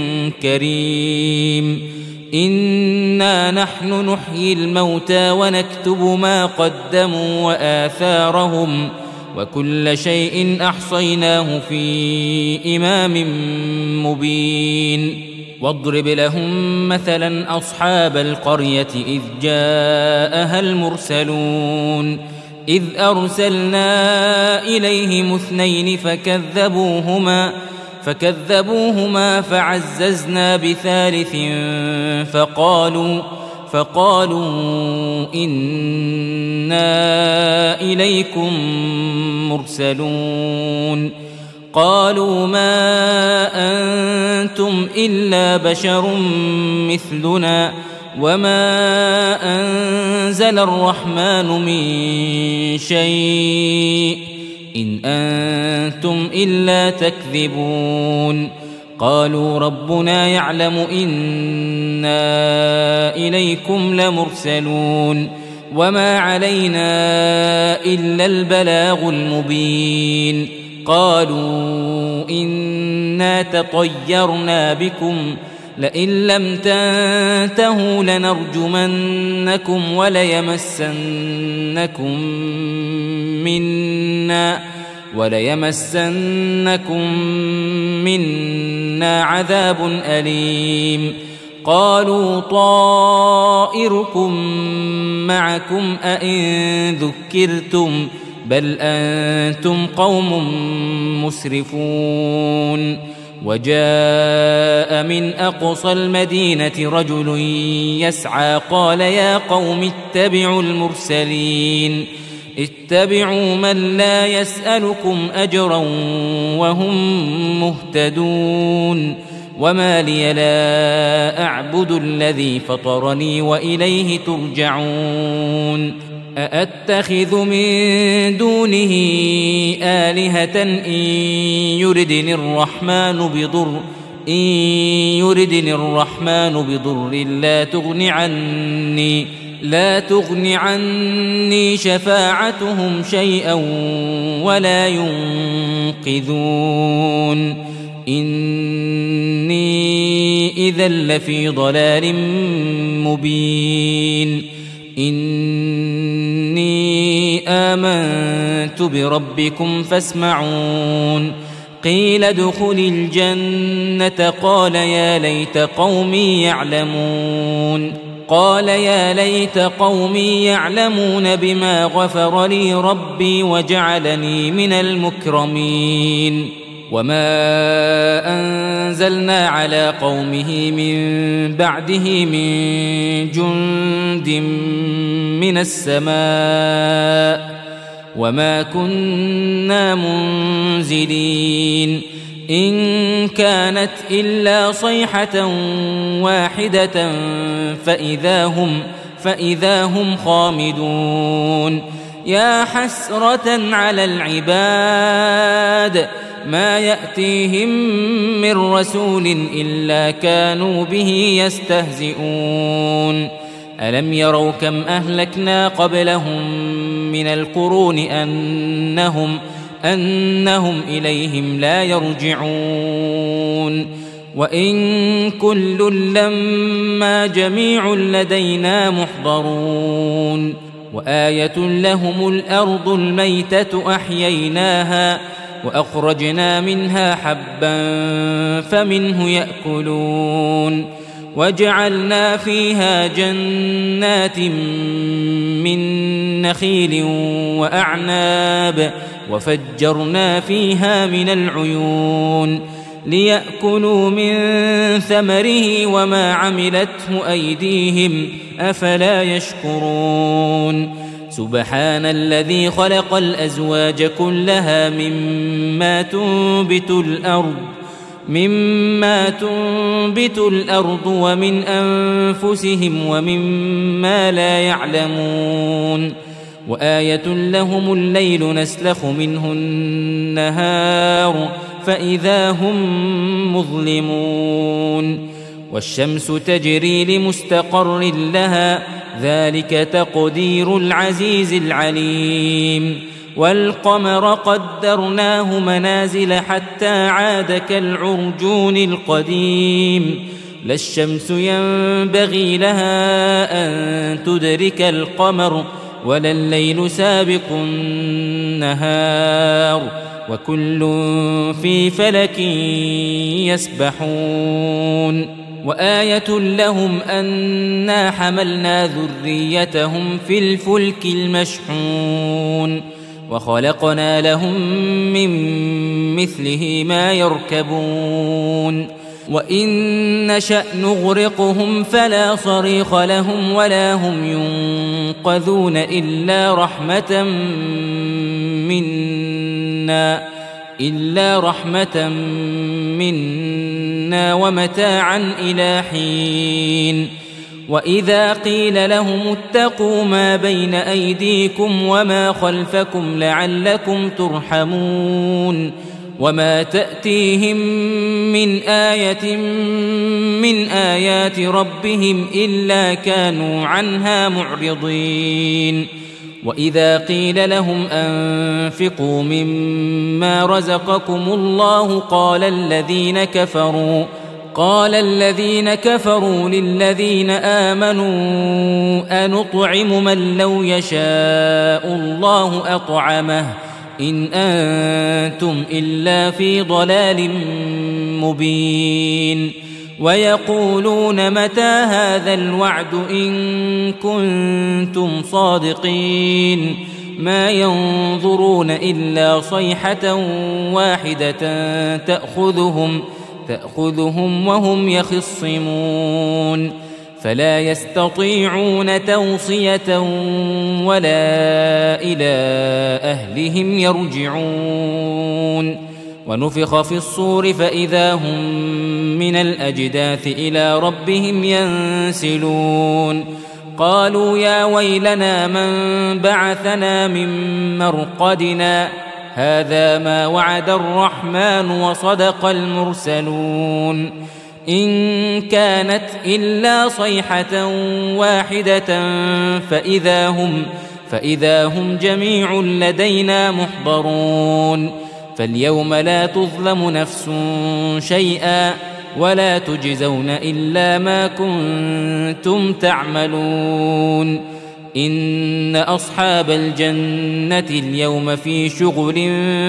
B: كريم إنا نحن نحيي الموتى ونكتب ما قدموا وآثارهم وكل شيء أحصيناه في إمام مبين واضرب لهم مثلا أصحاب القرية إذ جاءها المرسلون إذ أرسلنا إليهم اثنين فكذبوهما فكذبوهما فعززنا بثالث فقالوا فقالوا إنا إليكم مرسلون قالوا ما أنتم إلا بشر مثلنا وما أنزل الرحمن من شيء إن أنتم إلا تكذبون قالوا ربنا يعلم إنا إليكم لمرسلون وما علينا إلا البلاغ المبين قالوا إنا تطيرنا بكم لئن لم تنتهوا لنرجمنكم وليمسنكم منا وليمسنكم منا عذاب أليم قالوا طائركم معكم أئن ذكرتم بل أنتم قوم مسرفون وجاء من أقصى المدينة رجل يسعى قال يا قوم اتبعوا المرسلين اتبعوا من لا يسألكم أجرا وهم مهتدون وما لي لا أعبد الذي فطرني وإليه ترجعون أأتخذ من دونه آلهة إن يردني الرحمن بضر إن يردني الرحمن بضر لا تغن عني لا تغن عني شفاعتهم شيئا ولا ينقذون إني إذا لفي ضلال مبين إني آمنت بربكم فاسمعون قيل ادخل الجنة قال يا ليت قومي يعلمون قال يا ليت قومي يعلمون بما غفر لي ربي وجعلني من المكرمين وما أنزلنا على قومه من بعده من جند من السماء وما كنا منزلين إن كانت إلا صيحة واحدة فإذا هم فإذا هم خامدون يا حسرة على العباد ما يأتيهم من رسول إلا كانوا به يستهزئون ألم يروا كم أهلكنا قبلهم من القرون أنهم أنهم إليهم لا يرجعون وإن كل لما جميع لدينا محضرون وآية لهم الأرض الميتة أحييناها وأخرجنا منها حبا فمنه يأكلون وجعلنا فيها جنات من نخيل وأعناب وفجرنا فيها من العيون ليأكلوا من ثمره وما عملته أيديهم أفلا يشكرون سبحان الذي خلق الأزواج كلها مما تنبت الأرض مما تنبت الأرض ومن أنفسهم ومما لا يعلمون وآية لهم الليل نسلخ منه النهار فإذا هم مظلمون والشمس تجري لمستقر لها ذلك تقدير العزيز العليم والقمر قدرناه منازل حتى عاد كالعرجون القديم لا الشمس ينبغي لها أن تدرك القمر ولا الليل سابق النهار وكل في فلك يسبحون وآية لهم أنا حملنا ذريتهم في الفلك المشحون وخلقنا لهم من مثله ما يركبون وإن نشأ نغرقهم فلا صريخ لهم ولا هم ينقذون إلا رحمة منا إلا رحمة منا ومتاعا إلى حين وإذا قيل لهم اتقوا ما بين أيديكم وما خلفكم لعلكم ترحمون وما تأتيهم من آية من آيات ربهم إلا كانوا عنها معرضين وإذا قيل لهم أنفقوا مما رزقكم الله قال الذين كفروا قال الذين كفروا للذين آمنوا أنطعم من لو يشاء الله أطعمه إن أنتم إلا في ضلال مبين ويقولون متى هذا الوعد إن كنتم صادقين ما ينظرون إلا صيحة واحدة تأخذهم تأخذهم وهم يخصمون فلا يستطيعون توصية ولا إلى أهلهم يرجعون ونفخ في الصور فإذا هم من الأجداث إلى ربهم ينسلون قالوا يا ويلنا من بعثنا من مرقدنا هذا ما وعد الرحمن وصدق المرسلون إن كانت إلا صيحة واحدة فإذا هم فإذا هم جميع لدينا محضرون فاليوم لا تظلم نفس شيئا ولا تجزون إلا ما كنتم تعملون إن أصحاب الجنة اليوم في شغل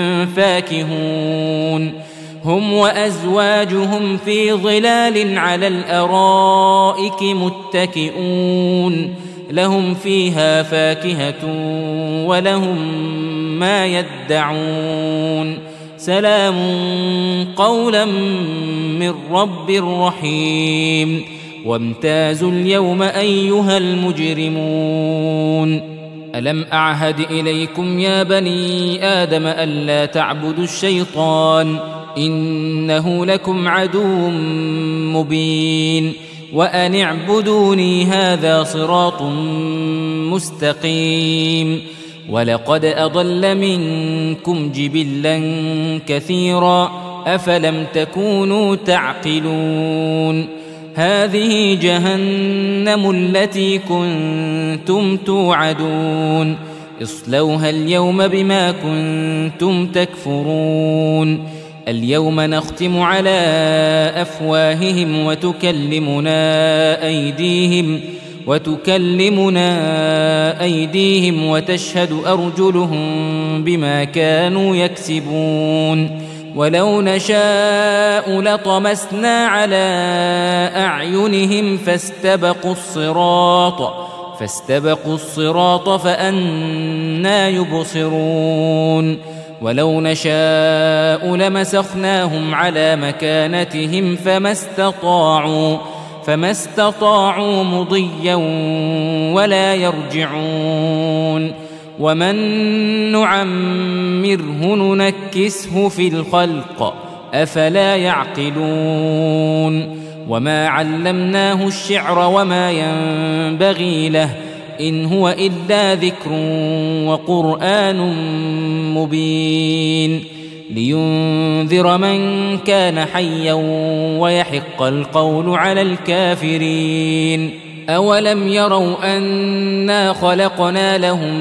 B: فاكهون هم وأزواجهم في ظلال على الأرائك متكئون لهم فيها فاكهة ولهم ما يدعون سلام قولا من رب رحيم وامتازوا اليوم أيها المجرمون ألم أعهد إليكم يا بني آدم ألا تعبدوا الشيطان إنه لكم عدو مبين وأن اعبدوني هذا صراط مستقيم ولقد أضل منكم جبلا كثيرا أفلم تكونوا تعقلون هذه جهنم التي كنتم توعدون اصلوها اليوم بما كنتم تكفرون اليوم نختم على أفواههم وتكلمنا أيديهم وتكلمنا أيديهم وتشهد أرجلهم بما كانوا يكسبون ولو نشاء لطمسنا على أعينهم فاستبقوا الصراط فاستبقوا الصراط فأنى يبصرون ولو نشاء لمسخناهم على مكانتهم فما استطاعوا فما استطاعوا مضيا ولا يرجعون ومن نعمره ننكسه في الخلق أفلا يعقلون وما علمناه الشعر وما ينبغي له إن هو إلا ذكر وقرآن مبين لينذر من كان حيا ويحق القول على الكافرين أولم يروا أنا خلقنا لهم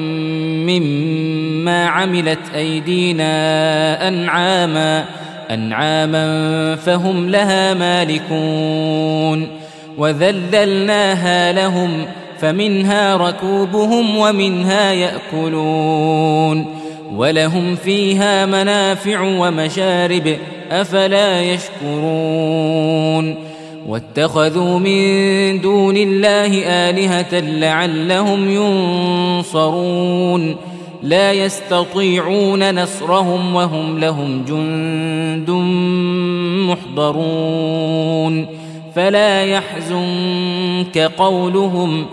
B: مما عملت أيدينا أنعاما أنعاما فهم لها مالكون وذللناها لهم فمنها ركوبهم ومنها يأكلون ولهم فيها منافع ومشارب أفلا يشكرون واتخذوا من دون الله آلهة لعلهم ينصرون لا يستطيعون نصرهم وهم لهم جند محضرون فلا يحزنك قولهم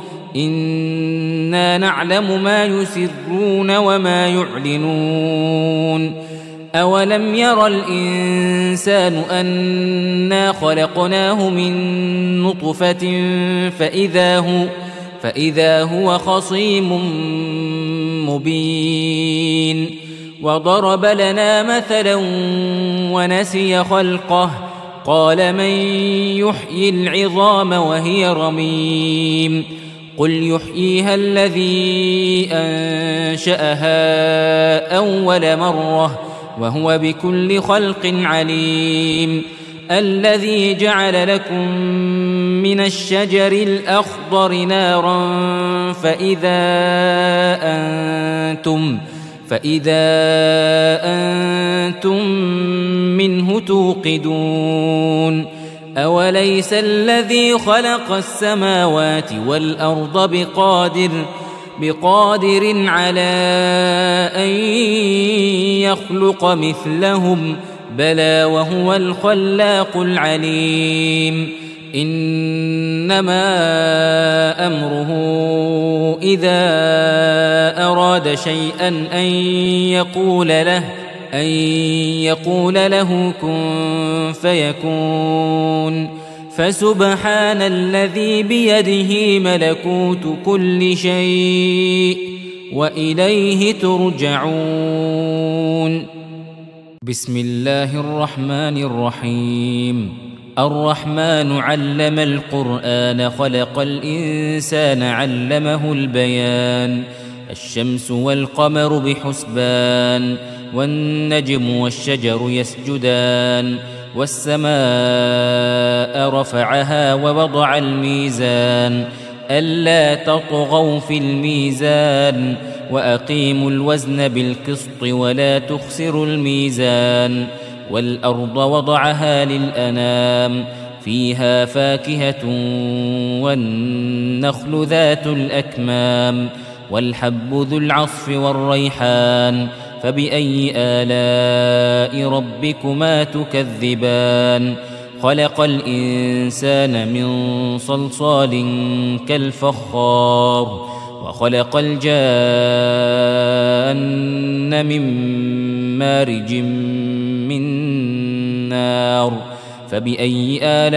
B: إنا نعلم ما يسرون وما يعلنون أولم ير الإنسان أنا خلقناه من نطفة فإذا هو, فإذا هو خصيم مبين وضرب لنا مثلا ونسي خلقه قال من يحيي العظام وهي رميم قل يحييها الذي أنشأها أول مرة وهو بكل خلق عليم الذي جعل لكم من الشجر الأخضر نارا فإذا أنتم فإذا أنتم منه توقدون أوليس الذي خلق السماوات والأرض بقادر بقادر على أن يخلق مثلهم بلى وهو الخلاق العليم إنما أمره إذا أراد شيئا أن يقول له أن يقول له كن فيكون فسبحان الذي بيده ملكوت كل شيء وإليه ترجعون. بسم الله الرحمن الرحيم. الرحمن علم القرآن خلق الإنسان علمه البيان. الشمس والقمر بحسبان والنجم والشجر يسجدان والسماء رفعها ووضع الميزان ألا تطغوا في الميزان وأقيموا الوزن بالقسط ولا تخسروا الميزان والأرض وضعها للأنام فيها فاكهة والنخل ذات الأكمام والحب ذو العصف والريحان فبأي آلاء ربكما تكذبان خلق الإنسان من صلصال كالفخار وخلق الجان من مارج من نار فبأي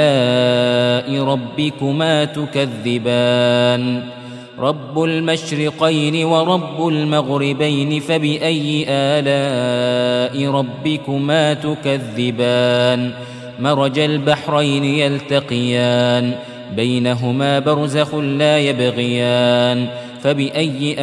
B: آلاء ربكما تكذبان رب المشرقين ورب المغربين فبأي آلاء ربكما تكذبان مرج البحرين يلتقيان بينهما برزخ لا يبغيان فبأي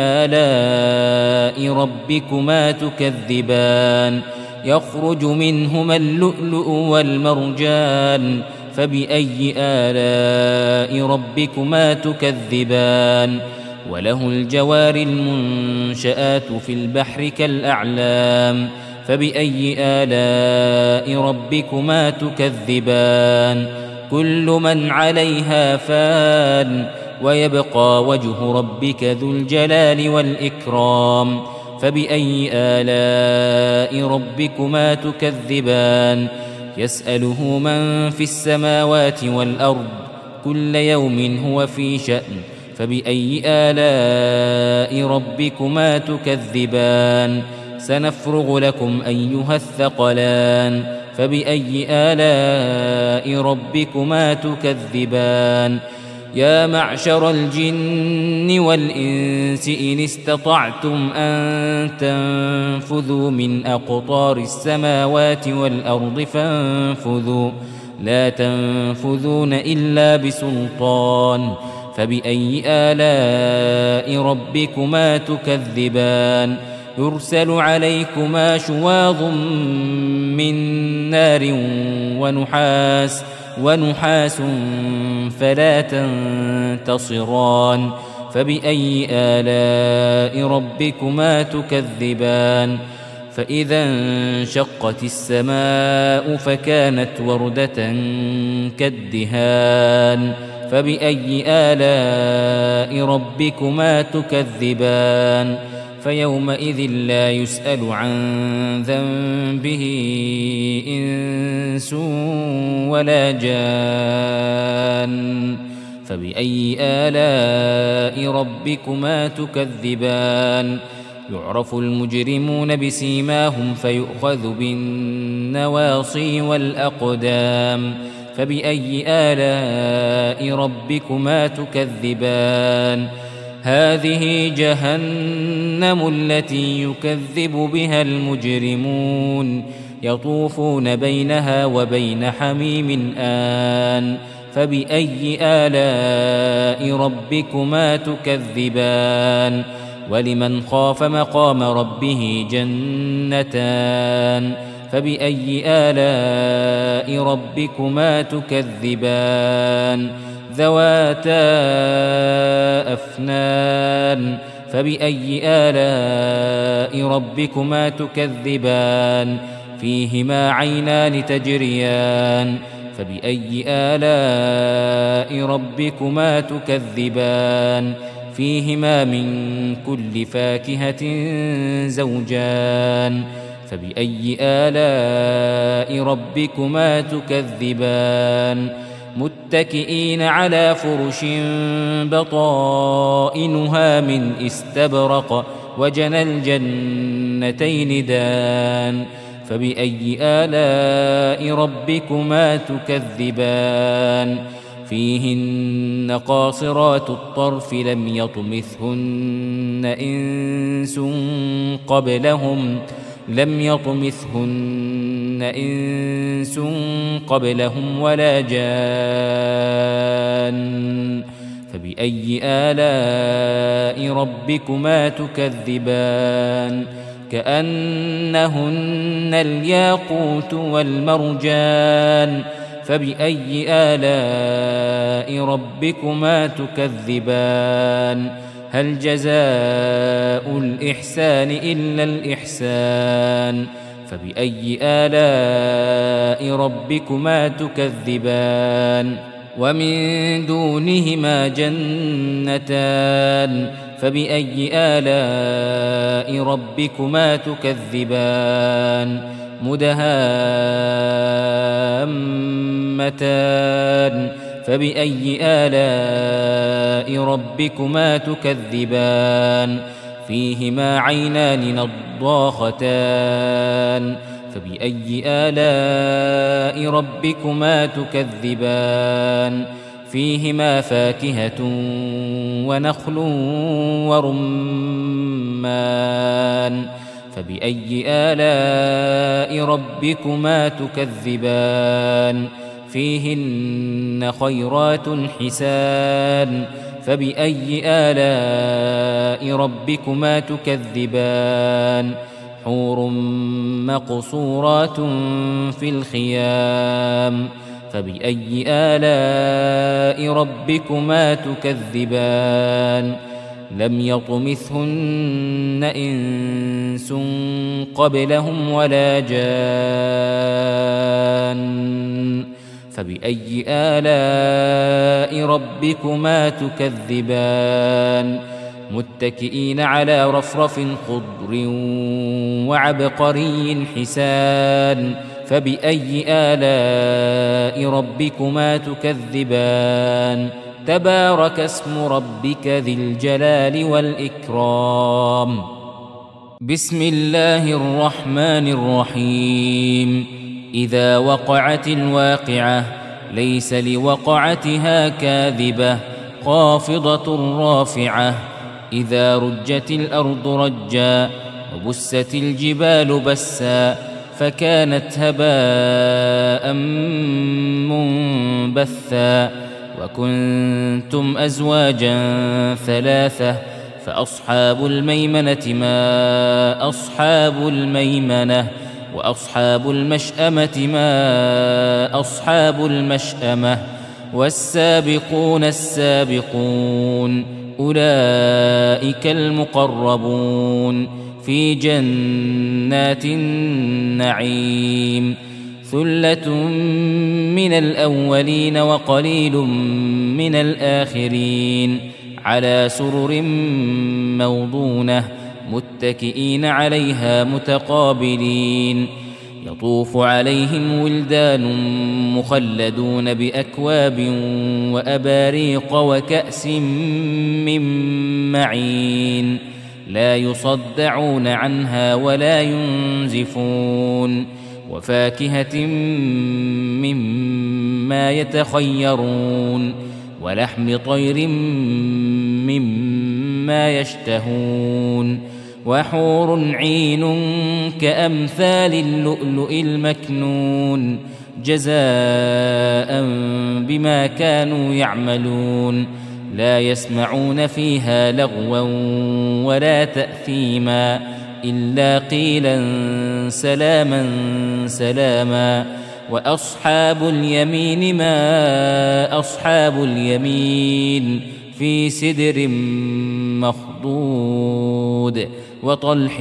B: آلاء ربكما تكذبان يخرج منهما اللؤلؤ والمرجان فبأي آلاء ربكما تكذبان وله الجوار المنشآت في البحر كالأعلام فبأي آلاء ربكما تكذبان كل من عليها فان ويبقى وجه ربك ذو الجلال والإكرام فبأي آلاء ربكما تكذبان يسأله من في السماوات والأرض كل يوم هو في شأن فبأي آلاء ربكما تكذبان سنفرغ لكم أيها الثقلان فبأي آلاء ربكما تكذبان يا معشر الجن والإنس إن استطعتم أن تنفذوا من أقطار السماوات والأرض فانفذوا لا تنفذون إلا بسلطان فبأي آلاء ربكما تكذبان يرسل عليكما شواظ من نار ونحاس ونحاس فلا تنتصران فبأي آلاء ربكما تكذبان فإذا انشقت السماء فكانت وردة كالدهان فبأي آلاء ربكما تكذبان فيومئذ لا يسأل عن ذنبه إنس ولا جان فبأي آلاء ربكما تكذبان يعرف المجرمون بسيماهم فيؤخذ بالنواصي والأقدام فبأي آلاء ربكما تكذبان هذه جهنم التي يكذب بها المجرمون يطوفون بينها وبين حميم آن فبأي آلاء ربكما تكذبان ولمن خاف مقام ربه جنتان فبأي آلاء ربكما تكذبان ذواتا أفنان فبأي آلاء ربكما تكذبان فيهما عينان تجريان فبأي آلاء ربكما تكذبان فيهما من كل فاكهة زوجان فبأي آلاء ربكما تكذبان متكئين على فرش بطائنها من استبرق وجنى الجنتين دان فبأي آلاء ربكما تكذبان فيهن قاصرات الطرف لم يطمثهن إنس قبلهم لم يطمثهن إنس قبلهم ولا جان فبأي آلاء ربكما تكذبان كأنهن الياقوت والمرجان فبأي آلاء ربكما تكذبان هل جزاء الإحسان إلا الإحسان فبأي آلاء ربكما تكذبان ومن دونهما جنتان فبأي آلاء ربكما تكذبان مدهامتان فبأي آلاء ربكما تكذبان فيهما عينان نضاختان فبأي آلاء ربكما تكذبان فيهما فاكهة ونخل ورمان فبأي آلاء ربكما تكذبان فيهن خيرات حسان فبأي آلاء ربكما تكذبان حور مقصورات في الخيام فبأي آلاء ربكما تكذبان لم يطمثهن إنس قبلهم ولا جان فبأي آلاء ربكما تكذبان متكئين على رفرف خضر وعبقري حسان فبأي آلاء ربكما تكذبان تبارك اسم ربك ذي الجلال والإكرام بسم الله الرحمن الرحيم إذا وقعت الواقعة ليس لوقعتها كاذبة خافضة رافعة إذا رجت الأرض رجا وبست الجبال بسا فكانت هباء منبثا وكنتم أزواجا ثلاثة فأصحاب الميمنة ما أصحاب الميمنة وأصحاب المشأمة ما أصحاب المشأمة والسابقون السابقون أولئك المقربون في جنات النعيم ثلة من الأولين وقليل من الآخرين على سرر موضونة متكئين عليها متقابلين يطوف عليهم ولدان مخلدون بأكواب وأباريق وكأس من معين لا يصدعون عنها ولا ينزفون وفاكهة مما يتخيرون ولحم طير مما يشتهون وحور عين كأمثال اللؤلؤ المكنون جزاء بما كانوا يعملون لا يسمعون فيها لغوا ولا تأثيما إلا قيلا سلاما سلاما وأصحاب اليمين ما أصحاب اليمين في سدر مخضود وطلح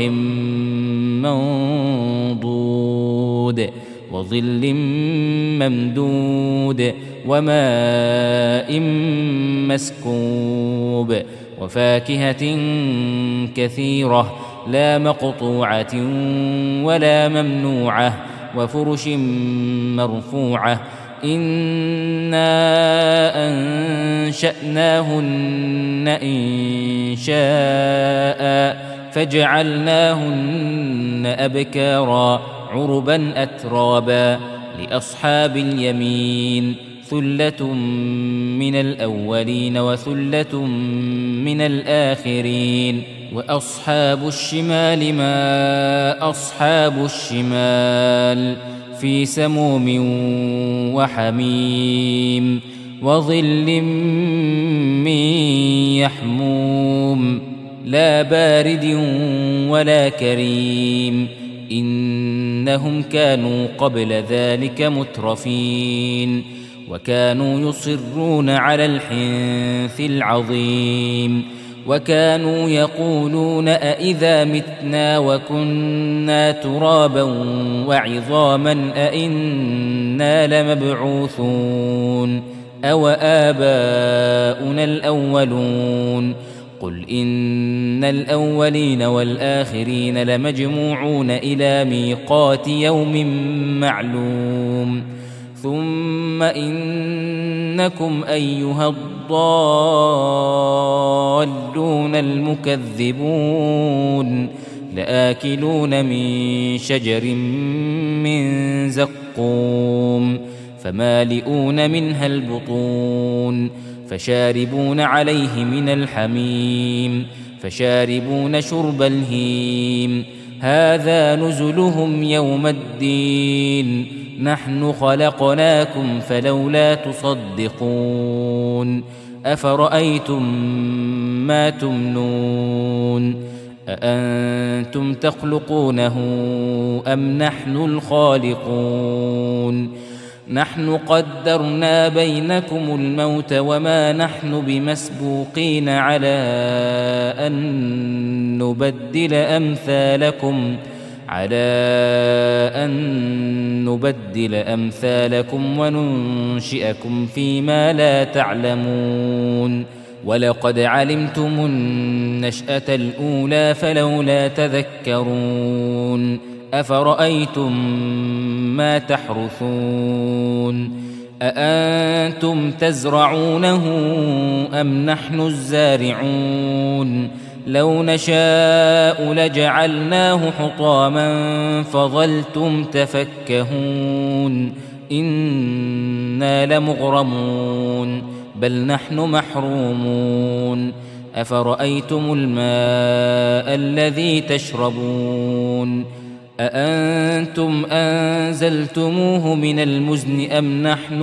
B: منضود وظل ممدود وماء مسكوب وفاكهة كثيرة لا مقطوعة ولا ممنوعة وفرش مرفوعة إنا أنشأناهن إنشاء فجعلناهن أبكارا عربا أترابا لأصحاب اليمين ثلة من الأولين وثلة من الآخرين وأصحاب الشمال ما أصحاب الشمال في سموم وحميم وظل من يحموم لا بارد ولا كريم إنهم كانوا قبل ذلك مترفين وكانوا يصرون على الحنث العظيم وكانوا يقولون أئذا متنا وكنا ترابا وعظاما أئنا لمبعوثون أو آباؤنا الأولون قل إن الأولين والآخرين لمجموعون إلى ميقات يوم معلوم ثم إنكم أيها الضالون المكذبون لآكلون من شجر من زقوم فمالئون منها البطون فشاربون عليه من الحميم فشاربون شرب الهيم هذا نزلهم يوم الدين نحن خلقناكم فلولا تصدقون أفرأيتم ما تمنون أأنتم تخلقونه أم نحن الخالقون نحن قدرنا بينكم الموت وما نحن بمسبوقين على أن نبدل أمثالكم على أن نبدل أمثالكم وننشئكم فيما لا تعلمون ولقد علمتم النشأة الأولى فلولا تذكرون أفرأيتم ما تحرثون أأنتم تزرعونه أم نحن الزارعون لو نشاء لجعلناه حطاما فظلتم تفكهون إنا لمغرمون بل نحن محرومون أفرأيتم الماء الذي تشربون أأنتم أنزلتموه من المزن أم نحن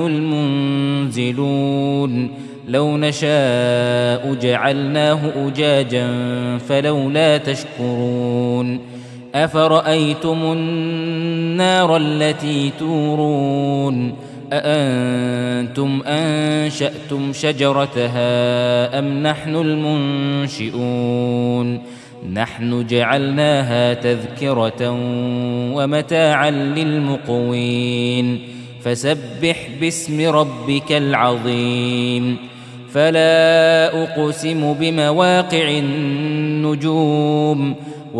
B: المنزلون لو نشاء جعلناه أجاجا فلولا تشكرون أفرأيتم النار التي تورون أأنتم أنشأتم شجرتها أم نحن المنشئون نحن جعلناها تذكرة ومتاعا للمقوين فسبح باسم ربك العظيم فلا أقسم بمواقع النجوم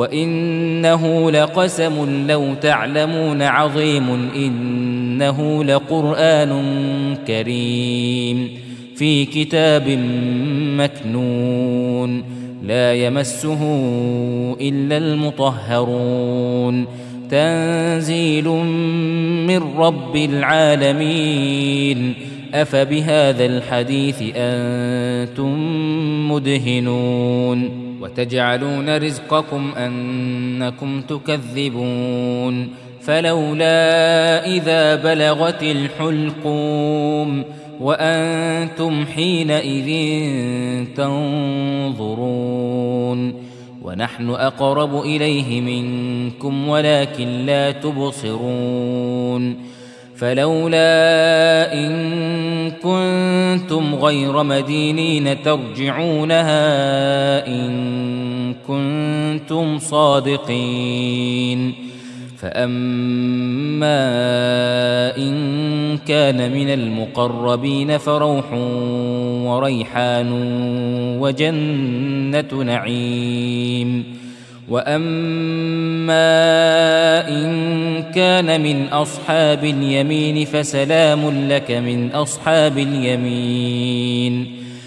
B: وإنه لقسم لو تعلمون عظيم إنه لقرآن كريم في كتاب مكنون لا يمسه إلا المطهرون تنزيل من رب العالمين أفبهذا الحديث أنتم مدهنون وتجعلون رزقكم أنكم تكذبون فلولا إذا بلغت الحلقوم وأنتم حينئذ تنظرون ونحن أقرب إليه منكم ولكن لا تبصرون فلولا إن كنتم غير مدينين ترجعونها إن كنتم صادقين فأما إن كان من المقربين فروح وريحان وجنة نعيم وأما إن كان من أصحاب اليمين فسلام لك من أصحاب اليمين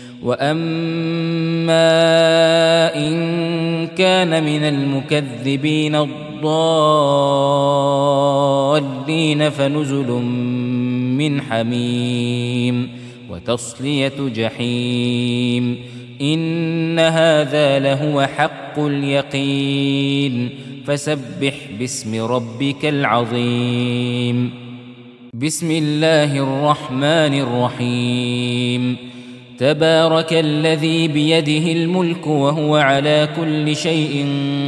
B: وأما إن كان من المكذبين الضالين فنزل من حميم وتصلية جحيم إن هذا لهو حق اليقين فسبح باسم ربك العظيم بسم الله الرحمن الرحيم تبارك الذي بيده الملك وهو على كل شيء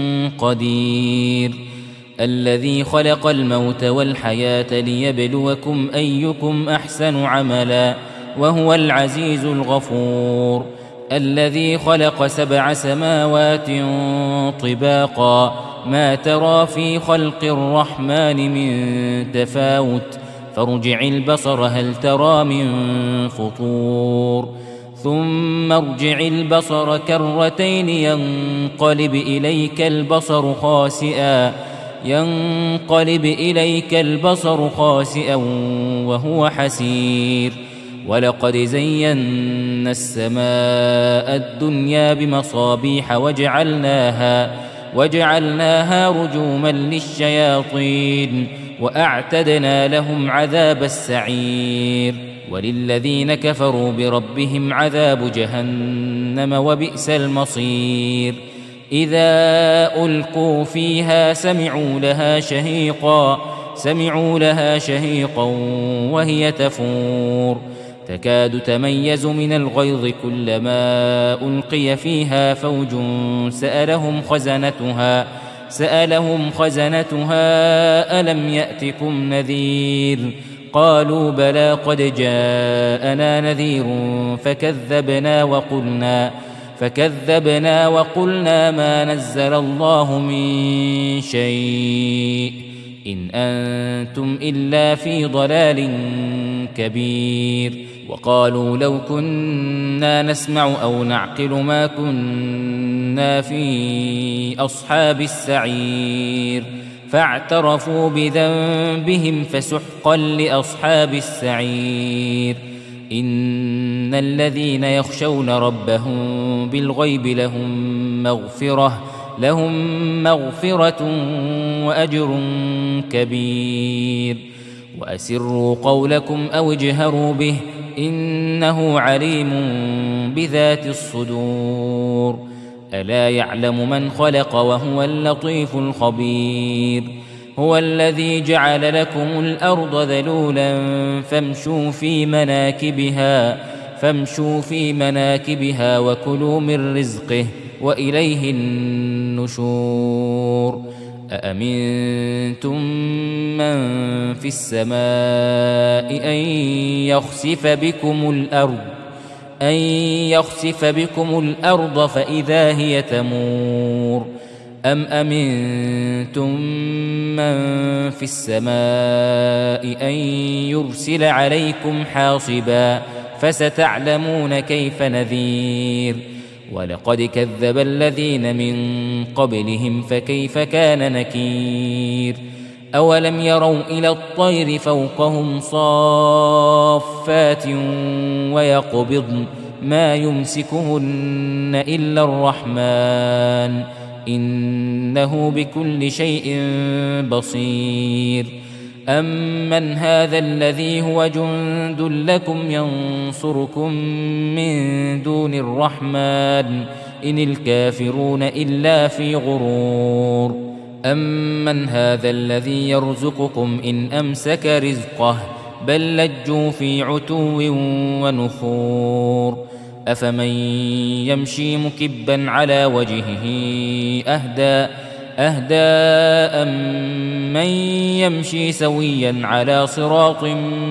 B: قدير الذي خلق الموت والحياة ليبلوكم أيكم أحسن عملا وهو العزيز الغفور الذي خلق سبع سماوات طباقا ما ترى في خلق الرحمن من تفاوت فارجع البصر هل ترى من فطور ثم ارجع البصر كرتين ينقلب إليك البصر خاسئا ينقلب إليك البصر خاسئا وهو حسير ولقد زينا السماء الدنيا بمصابيح وجعلناها وجعلناها رجوما للشياطين وأعتدنا لهم عذاب السعير وللذين كفروا بربهم عذاب جهنم وبئس المصير إذا ألقوا فيها سمعوا لها شهيقا سمعوا لها شهيقا وهي تفور تكاد تميز من الغيظ كلما ألقي فيها فوج سألهم خزنتها سألهم خزنتها ألم يأتكم نذير قالوا بلى قد جاءنا نذير فكذبنا وقلنا فكذبنا وقلنا ما نزل الله من شيء إن أنتم إلا في ضلال كبير وقالوا لو كنا نسمع أو نعقل ما كنا في أصحاب السعير فاعترفوا بذنبهم فسحقا لأصحاب السعير إن الذين يخشون ربهم بالغيب لهم مغفرة لهم مغفرة وأجر كبير وأسروا قولكم أو اجهروا به إنه عليم بذات الصدور ألا يعلم من خلق وهو اللطيف الخبير هو الذي جعل لكم الأرض ذلولا فامشوا في مناكبها فامشوا في مناكبها وكلوا من رزقه وإليه النشور أأمنتم من في السماء أن يخسف بكم الأرض أن يخسف بكم الأرض فإذا هي تمور أم أمنتم من في السماء أن يرسل عليكم حاصبا فستعلمون كيف نذير ولقد كذب الذين من قبلهم فكيف كان نكير أولم يروا إلى الطير فوقهم صافات ويقبضن ما يمسكهن إلا الرحمن إنه بكل شيء بصير. أمن هذا الذي هو جند لكم ينصركم من دون الرحمن إن الكافرون إلا في غرور. أمن هذا الذي يرزقكم إن أمسك رزقه بل لجوا في عتو ونفور. أفمن يمشي مكبا على وجهه أهدى أهدى أمن يمشي سويا على صراط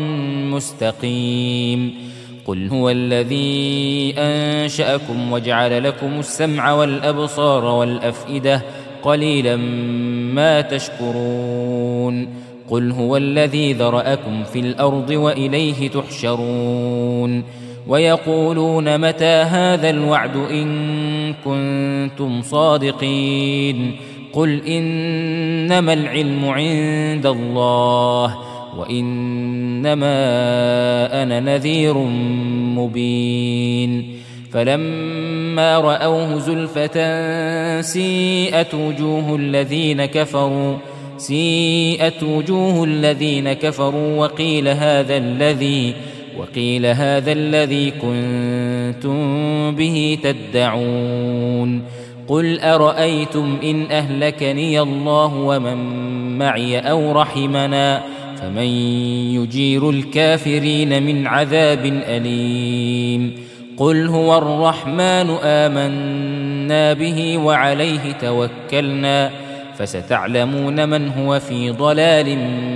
B: مستقيم. قل هو الذي أنشأكم وجعل لكم السمع والأبصار والأفئدة قليلا ما تشكرون. قل هو الذي ذرأكم في الأرض وإليه تحشرون. ويقولون متى هذا الوعد إن كنتم صادقين. قل إنما العلم عند الله وإنما أنا نذير مبين. فلما رأوه زلفة سيئت وجوه الذين كفروا سيئت وجوه الذين كفروا وقيل هذا الذي وقيل هذا الذي كنتم به تدعون. قل أرأيتم إن أهلكني الله ومن معي أو رحمنا فمن يجير الكافرين من عذاب أليم. قل هو الرحمن آمنا به وعليه توكلنا فستعلمون من هو في ضلال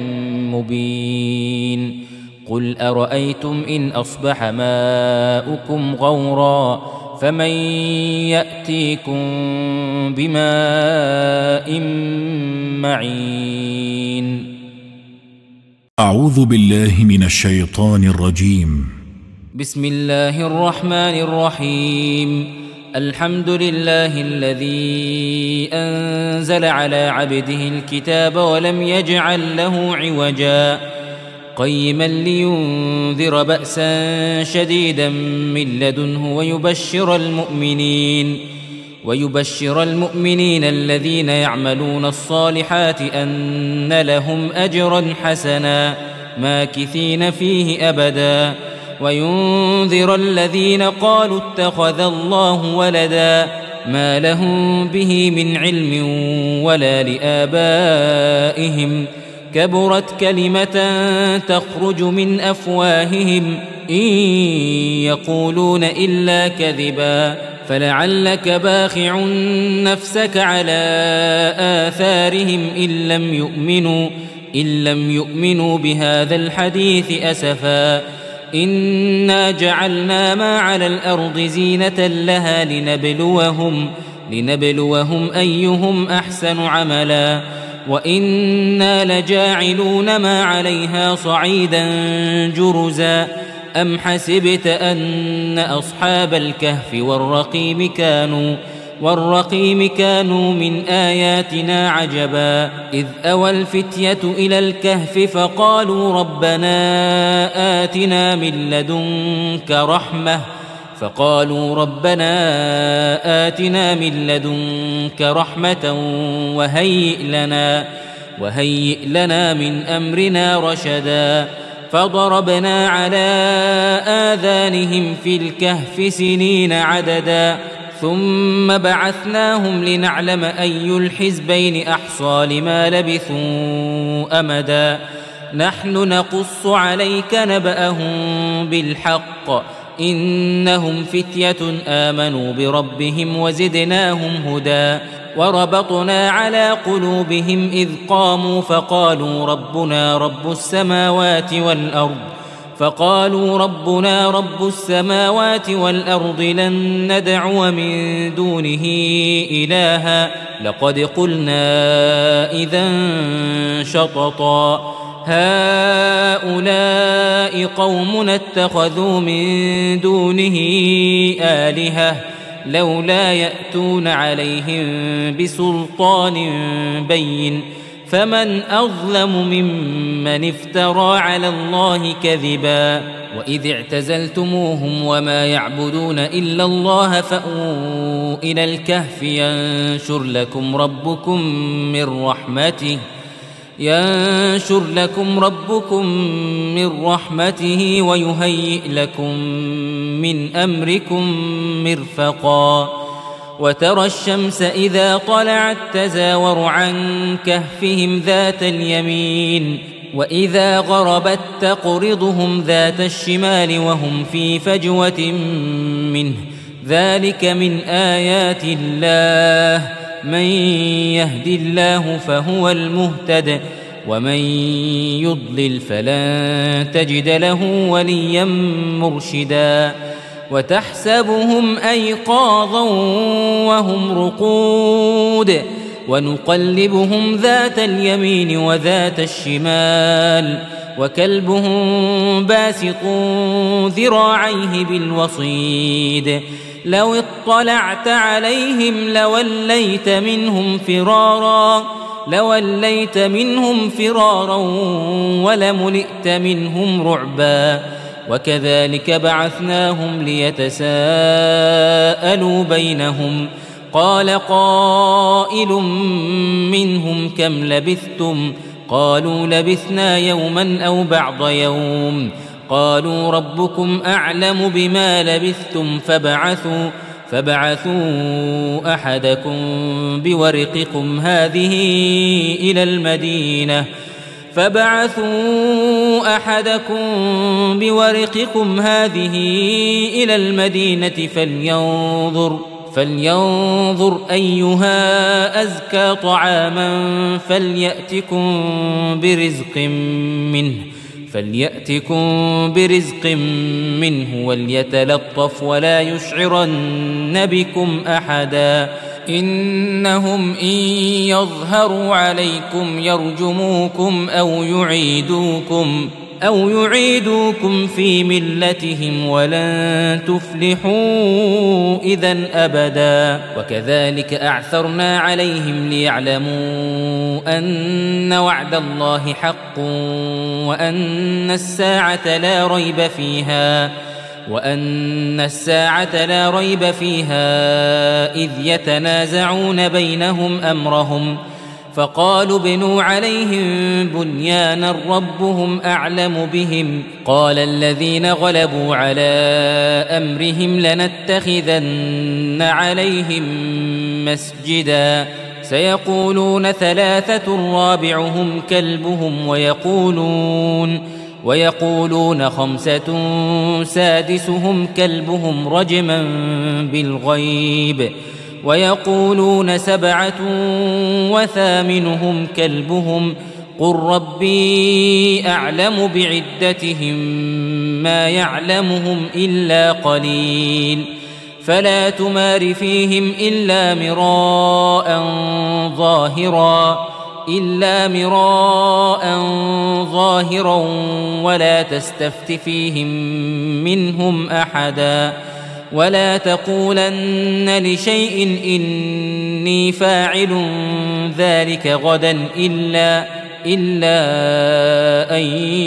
B: مبين. قل أرأيتم إن أصبح ماؤكم غورا فمن يأتيكم بماء معين.
A: أعوذ بالله من الشيطان الرجيم.
B: بسم الله الرحمن الرحيم. الحمد لله الذي أنزل على عبده الكتاب ولم يجعل له عوجا قيما لينذر بأسا شديدا من لدنه ويبشر المؤمنين ويبشر المؤمنين الذين يعملون الصالحات أن لهم أجرا حسنا ماكثين فيه أبدا وينذر الذين قالوا اتخذ الله ولدا ما لهم به من علم ولا لآبائهم كبرت كلمة تخرج من أفواههم إن يقولون إلا كذبا فلعلك باخع نفسك على آثارهم إن لم يؤمنوا إن لم يؤمنوا بهذا الحديث أسفا إنا جعلنا ما على الأرض زينة لها لنبلوهم لنبلوهم أيهم أحسن عملا وإنا لجاعلون ما عليها صعيدا جرزا أم حسبت أن أصحاب الكهف والرقيم كانوا والرقيم كانوا من آياتنا عجبا إذ أوى الفتية إلى الكهف فقالوا ربنا آتنا من لدنك رحمة فقالوا ربنا آتنا من لدنك رحمة وهيئ لنا وهيئ لنا من أمرنا رشدا فضربنا على آذانهم في الكهف سنين عددا ثم بعثناهم لنعلم أي الحزبين أحصى لما لبثوا أمدا نحن نقص عليك نبأهم بالحق إنهم فتية آمنوا بربهم وزدناهم هدى وربطنا على قلوبهم إذ قاموا فقالوا ربنا رب السماوات والأرض فقالوا ربنا رب السماوات والأرض لن ندعو من دونه إلها لقد قلنا إذا شططا هؤلاء قومنا اتخذوا من دونه آلهة لولا يأتون عليهم بسلطان بين فمن أظلم ممن افترى على الله كذبا وإذ اعتزلتموهم وما يعبدون إلا الله فأووا إلى الكهف ينشر لكم ربكم من رحمته ينشر لكم ربكم من رحمته ويهيئ لكم من أمركم مرفقا وترى الشمس إذا طلعت تزاور عن كهفهم ذات اليمين وإذا غربت تقرضهم ذات الشمال وهم في فجوة منه ذلك من آيات الله من يهد الله فهو المهتد ومن يضلل فلن تجد له وليا مرشدا وتحسبهم أيقاظا وهم رقود ونقلبهم ذات اليمين وذات الشمال وكلبهم باسط ذراعيه بالوصيد لو اطلعت عليهم لوليت منهم فرارا لوليت منهم فرارا ولملئت منهم رعبا وكذلك بعثناهم ليتساءلوا بينهم قال قائل منهم كم لبثتم قالوا لبثنا يوما أو بعض يوم قالوا ربكم أعلم بما لبثتم فبعثوا فبعثوا أحدكم بورقكم هذه إلى المدينة فبعثوا أحدكم بورقكم هذه إلى المدينة فلينظر فلينظر أيها أزكى طعاما فليأتكم برزق منه فليأتكم برزق منه وليتلطف ولا يشعرن بكم أحدا إنهم إن يظهروا عليكم يرجموكم أو يعيدوكم أو يعيدوكم في ملتهم ولن تفلحوا إذن أبدا وكذلك أعثرنا عليهم ليعلموا أن وعد الله حق وأن الساعة لا ريب فيها وأن الساعة لا ريب فيها إذ يتنازعون بينهم أمرهم فقالوا ابنوا عليهم بنيانا ربهم أعلم بهم قال الذين غلبوا على أمرهم لنتخذن عليهم مسجدا سيقولون ثلاثة رابعهم كلبهم ويقولون ويقولون خمسة سادسهم كلبهم رجما بالغيب ويقولون سبعة وثامنهم كلبهم قل ربي أعلم بعدتهم ما يعلمهم إلا قليل فلا تمار فيهم إلا مراء ظاهرا إلا مراء ظاهرا ولا تستفت فيهم منهم أحدا ولا تقولن لشيء إني فاعل ذلك غدا إلا إلا أن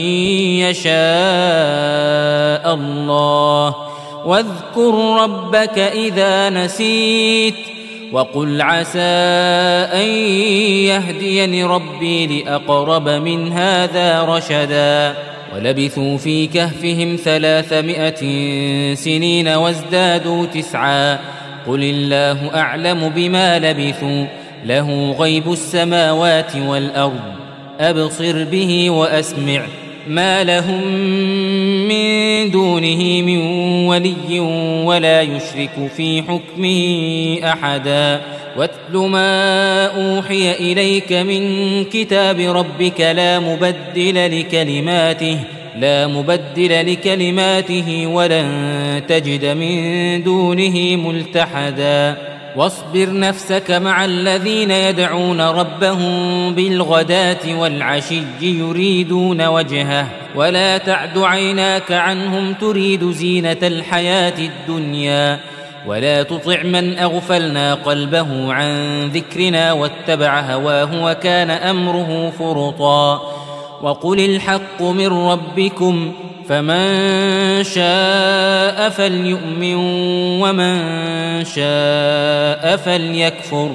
B: يشاء الله واذكر ربك إذا نسيت وقل عسى أن يهديني ربي لأقرب من هذا رشدا ولبثوا في كهفهم ثلاثمائة سنين وازدادوا تسعا قل الله أعلم بما لبثوا له غيب السماوات والأرض أبصر به وأسمع ما لهم من دونه من ولي ولا يشرك في حكمه أحدا واتل ما أوحي إليك من كتاب ربك لا مبدل لكلماته لا مبدل لكلماته ولن تجد من دونه ملتحدا واصبر نفسك مع الذين يدعون ربهم بالغداة والعشي يريدون وجهه ولا تعد عيناك عنهم تريد زينة الحياة الدنيا ولا تطع من أغفلنا قلبه عن ذكرنا واتبع هواه وكان أمره فرطا وقل الحق من ربكم فمن شاء فليؤمن ومن شاء فليكفر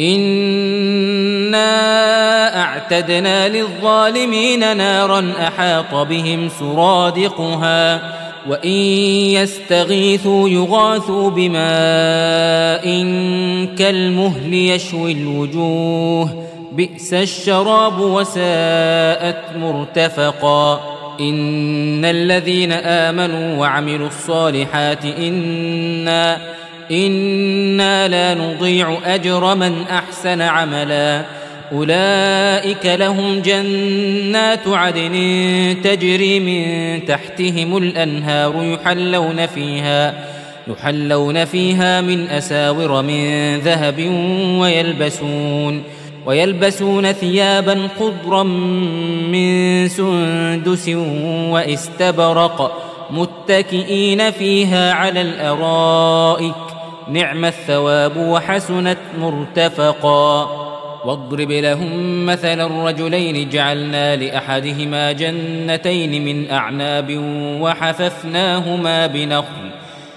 B: إنا أعتدنا للظالمين نارا أحاط بهم سرادقها وإن يستغيثوا يغاثوا بماء كالمهل يشوي الوجوه بئس الشراب وساءت مرتفقا إن الذين آمنوا وعملوا الصالحات إنا إنا لا نضيع أجر من أحسن عملا أولئك لهم جنات عدن تجري من تحتهم الأنهار يحلون فيها يحلون فيها من أساور من ذهب ويلبسون ويلبسون ثيابا خضرا من سندس واستبرق متكئين فيها على الأرائك نعم الثواب وحسنت مرتفقا واضرب لهم مثل الرجلين جعلنا لأحدهما جنتين من أعناب وحففناهما بنخل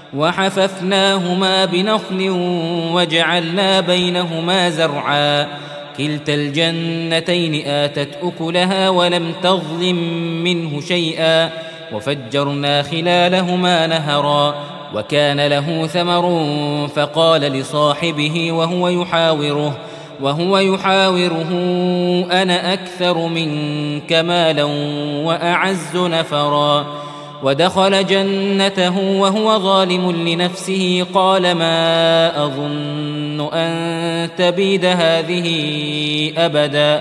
B: وحففناهما بنخل وجعلنا بينهما زرعا كلتا الجنتين آتت أكلها ولم تظلم منه شيئا وفجرنا خلالهما نهرا وكان له ثمر فقال لصاحبه وهو يحاوره وهو يحاوره أنا أكثر منك مالا وأعز نفرا ودخل جنته وهو ظالم لنفسه قال ما أظن أن تبيد هذه أبدا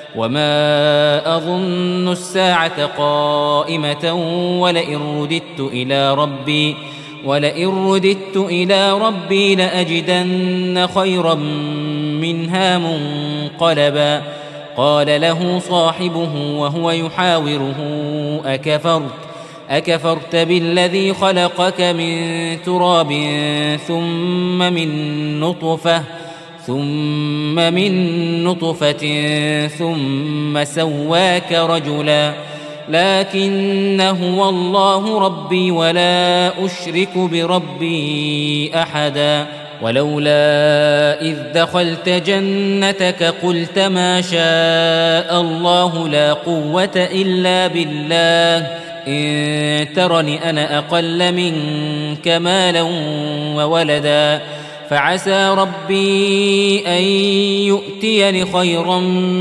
B: وما أظن الساعة قائمة ولئن رددت إلى ربي ولئن رددت إلى ربي لأجدن خيرا منها منقلبا قال له صاحبه وهو يحاوره أكفرت أكفرت بالذي خلقك من تراب ثم من نطفة ثم من نطفة ثم سواك رجلا لكن هو الله ربي ولا أشرك بربي أحدا ولولا إذ دخلت جنتك قلت ما شاء الله لا قوة إلا بالله إن ترني أنا أقل منك مالا وولدا فعسى ربي أن يؤتيني خيرا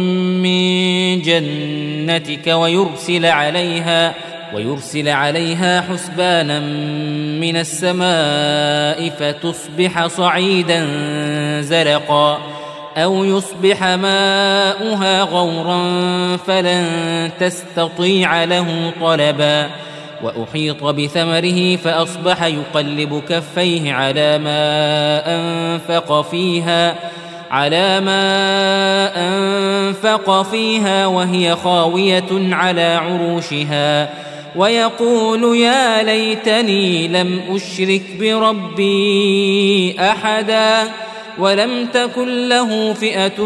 B: من جنتك ويرسل عليها ويرسل عليها حسبانا من السماء فتصبح صعيدا زلقا أو يصبح ماؤها غورا فلن تستطيع له طلبا وأحيط بثمره فأصبح يقلب كفيه على ما أنفق فيها على ما أنفق فيها وهي خاوية على عروشها ويقول يا ليتني لم أشرك بربي أحدا ولم تكن له فئة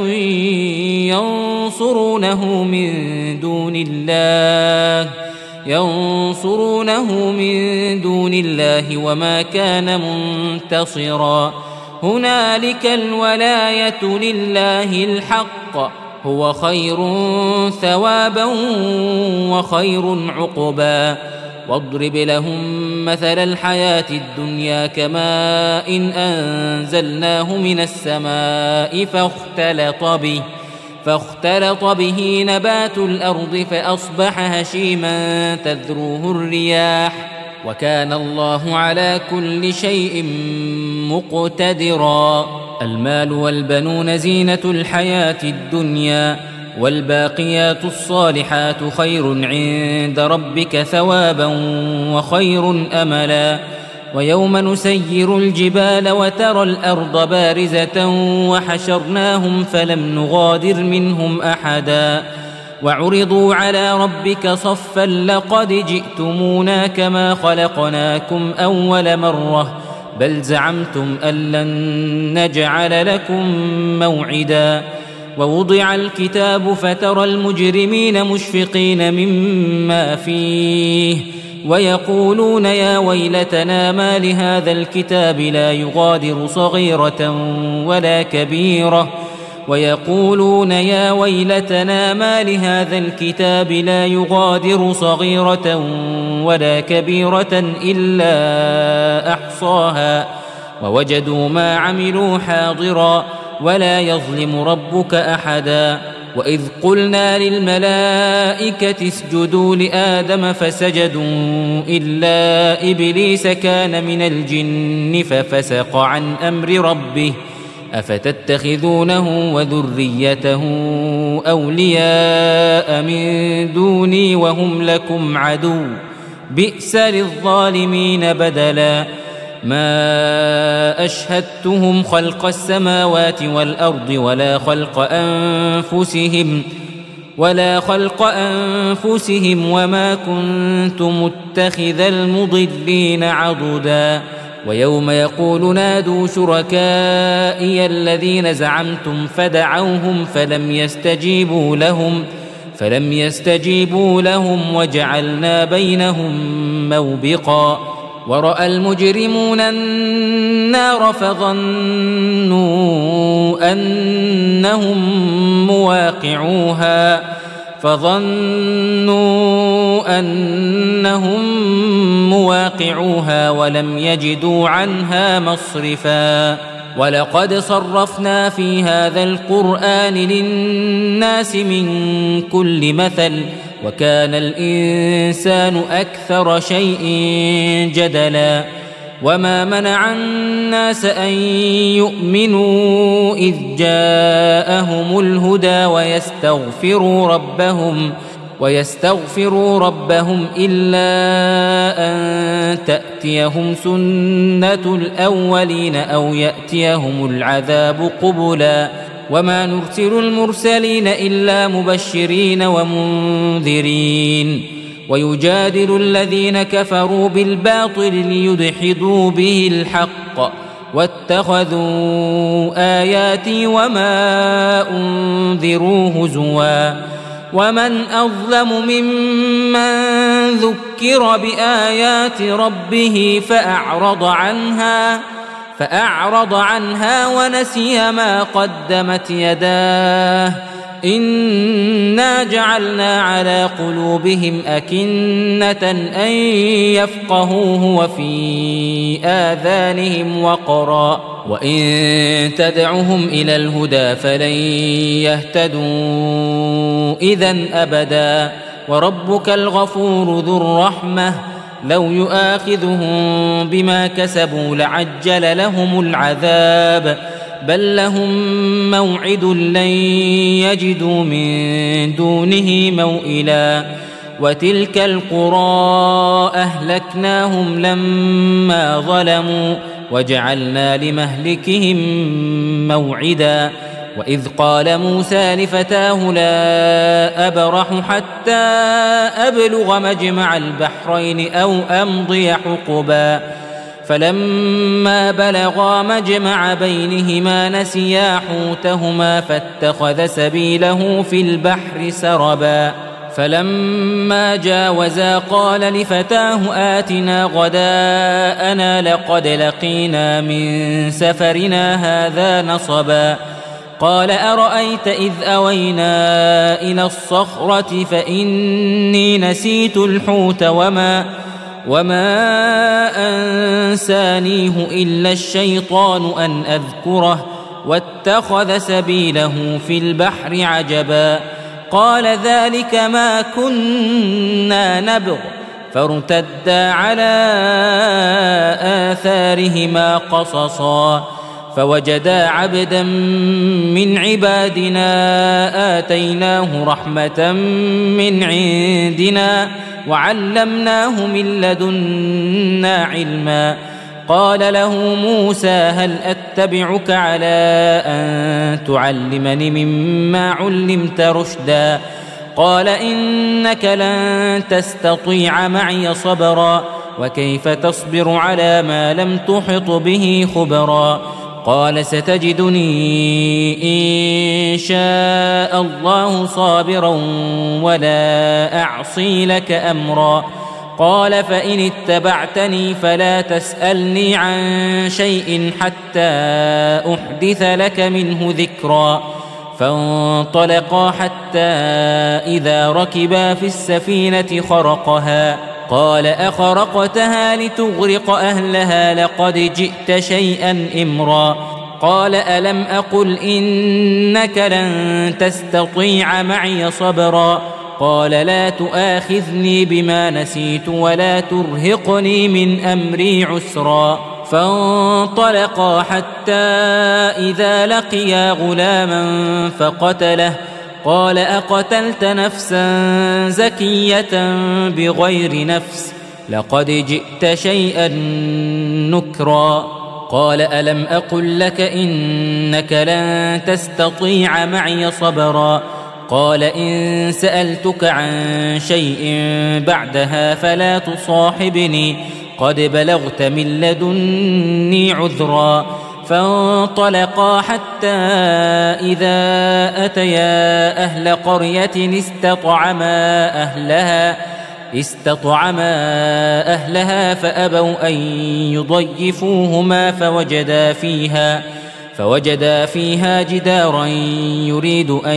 B: ينصرونه من دون الله ينصرونه من دون الله وما كان منتصرا هنالك الولاية لله الحق هو خير ثوابا وخير عقبا واضرب لهم مثل الحياة الدنيا كماء إن أنزلناه من السماء فاختلط به فاختلط به نبات الأرض فأصبح هشيما تذروه الرياح وكان الله على كل شيء مقتدرا المال والبنون زينة الحياة الدنيا والباقيات الصالحات خير عند ربك ثوابا وخير أملا ويوم نسير الجبال وترى الأرض بارزة وحشرناهم فلم نغادر منهم أحدا وعرضوا على ربك صفا لقد جئتمونا كما خلقناكم أول مرة بل زعمتم أن لن نجعل لكم موعدا ووضع الكتاب فترى المجرمين مشفقين مما فيه ويقولون يا ويلتنا ما لهذا الكتاب لا يغادر صغيرة ولا كبيرة ويقولون يا ويلتنا ما لهذا الكتاب لا يغادر صغيرة ولا كبيرة إلا أحصاها ووجدوا ما عملوا حاضرا ولا يظلم ربك أحدا وإذ قلنا للملائكة اسجدوا لآدم فسجدوا إلا إبليس كان من الجن ففسق عن أمر ربه أفتتخذونه وذريته أولياء من دوني وهم لكم عدو بئس للظالمين بدلا ما أشهدتهم خلق السماوات والأرض ولا خلق أنفسهم ولا خلق أنفسهم وما كنت متخذ المضلين عضدا ويوم يقول نادوا شركائي الذين زعمتم فدعوهم فلم يستجيبوا لهم فلم يستجيبوا لهم وجعلنا بينهم موبقا ورأى المجرمون النار فظنوا أنهم مواقعوها فظنوا أنهم مواقعوها ولم يجدوا عنها مصرفا ولقد صرفنا في هذا القرآن للناس من كل مثل وكان الإنسان أكثر شيء جدلا وما منع الناس أن يؤمنوا إذ جاءهم الهدى ويستغفروا ربهم ويستغفروا ربهم إلا أن تأتيهم سنة الأولين أو يأتيهم العذاب قبلا وما نرسل المرسلين إلا مبشرين ومنذرين ويجادل الذين كفروا بالباطل ليدحضوا به الحق واتخذوا آياتي وما أنذروا هزوا ومن أظلم ممن ذكر بآيات ربه فأعرض عنها فأعرض عنها ونسي ما قدمت يداه إنا جعلنا على قلوبهم أكنة أن يفقهوه وفي آذانهم وقرا وإن تدعهم إلى الهدى فلن يهتدوا إذن أبدا وربك الغفور ذو الرحمة لو يؤاخذهم بما كسبوا لعجل لهم العذاب بل لهم موعد لن يجدوا من دونه موئلا وتلك القرى أهلكناهم لما ظلموا وجعلنا لمهلكهم موعدا وإذ قال موسى لفتاه لا أبرح حتى أبلغ مجمع البحرين أو أمضي حقبا فلما بلغا مجمع بينهما نسيا حوتهما فاتخذ سبيله في البحر سربا فلما جاوزا قال لفتاه آتنا غداءنا لقد لقينا من سفرنا هذا نصبا قال أرأيت إذ أوينا إلى الصخرة فإني نسيت الحوت وما وما أنسانيه إلا الشيطان أن أذكره واتخذ سبيله في البحر عجبا قال ذلك ما كنا نبغ فارتدا على آثارهما قصصا فوجدا عبدا من عبادنا آتيناه رحمة من عندنا وعلمناه من لدنا علما قال له موسى هل أتبعك على أن تعلمني مما علمت رشدا قال إنك لن تستطيع معي صبرا وكيف تصبر على ما لم تحط به خبرا قال ستجدني إن شاء الله صابرا ولا أعصي لك أمرا قال فإن اتبعتني فلا تسألني عن شيء حتى أحدث لك منه ذكرا فانطلقا حتى إذا ركبا في السفينة خرقها قال أخرقتها لتغرق أهلها لقد جئت شيئا إمرا قال ألم أقل إنك لن تستطيع معي صبرا قال لا تؤاخذني بما نسيت ولا ترهقني من أمري عسرا فانطلقا حتى إذا لقيا غلاما فقتله قال أقتلت نفسا زكية بغير نفس لقد جئت شيئا نكرا قال ألم أقل لك إنك لن تستطيع معي صبرا قال إن سألتك عن شيء بعدها فلا تصاحبني قد بلغت من لدني عذرا فانطلقا حتى إذا أتيا أهل قرية استطعما أهلها استطعما أهلها فأبوا أن يضيفوهما فوجدا فيها فوجدا فيها جدارا يريد أن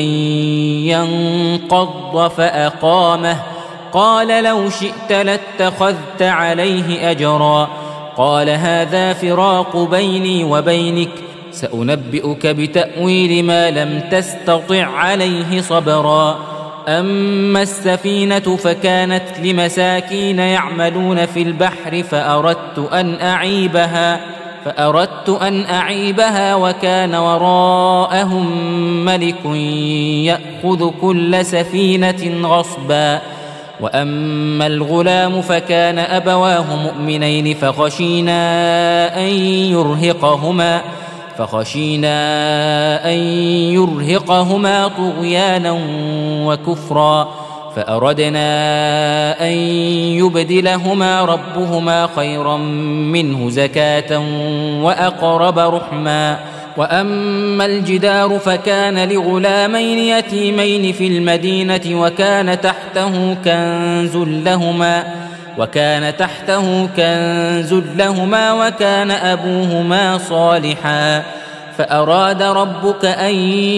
B: ينقض فأقامه قال لو شئت لاتخذت عليه أجرا قال هذا فراق بيني وبينك سأنبئك بتأويل ما لم تستطع عليه صبرا أما السفينة فكانت لمساكين يعملون في البحر فأردت أن أعيبها فأردت أن أعيبها وكان وراءهم ملك يأخذ كل سفينة غصبا وأما الغلام فكان أبواه مؤمنين فخشينا أن يرهقهما فخشينا أن يرهقهما طغيانا وكفرا فأردنا أن يبدلهما ربهما خيرا منه زكاة وأقرب رحما وأما الجدار فكان لغلامين يتيمين في المدينة وكان تحته كنز لهما وكان تحته كنز لهما وكان أبوهما صالحا فأراد ربك أن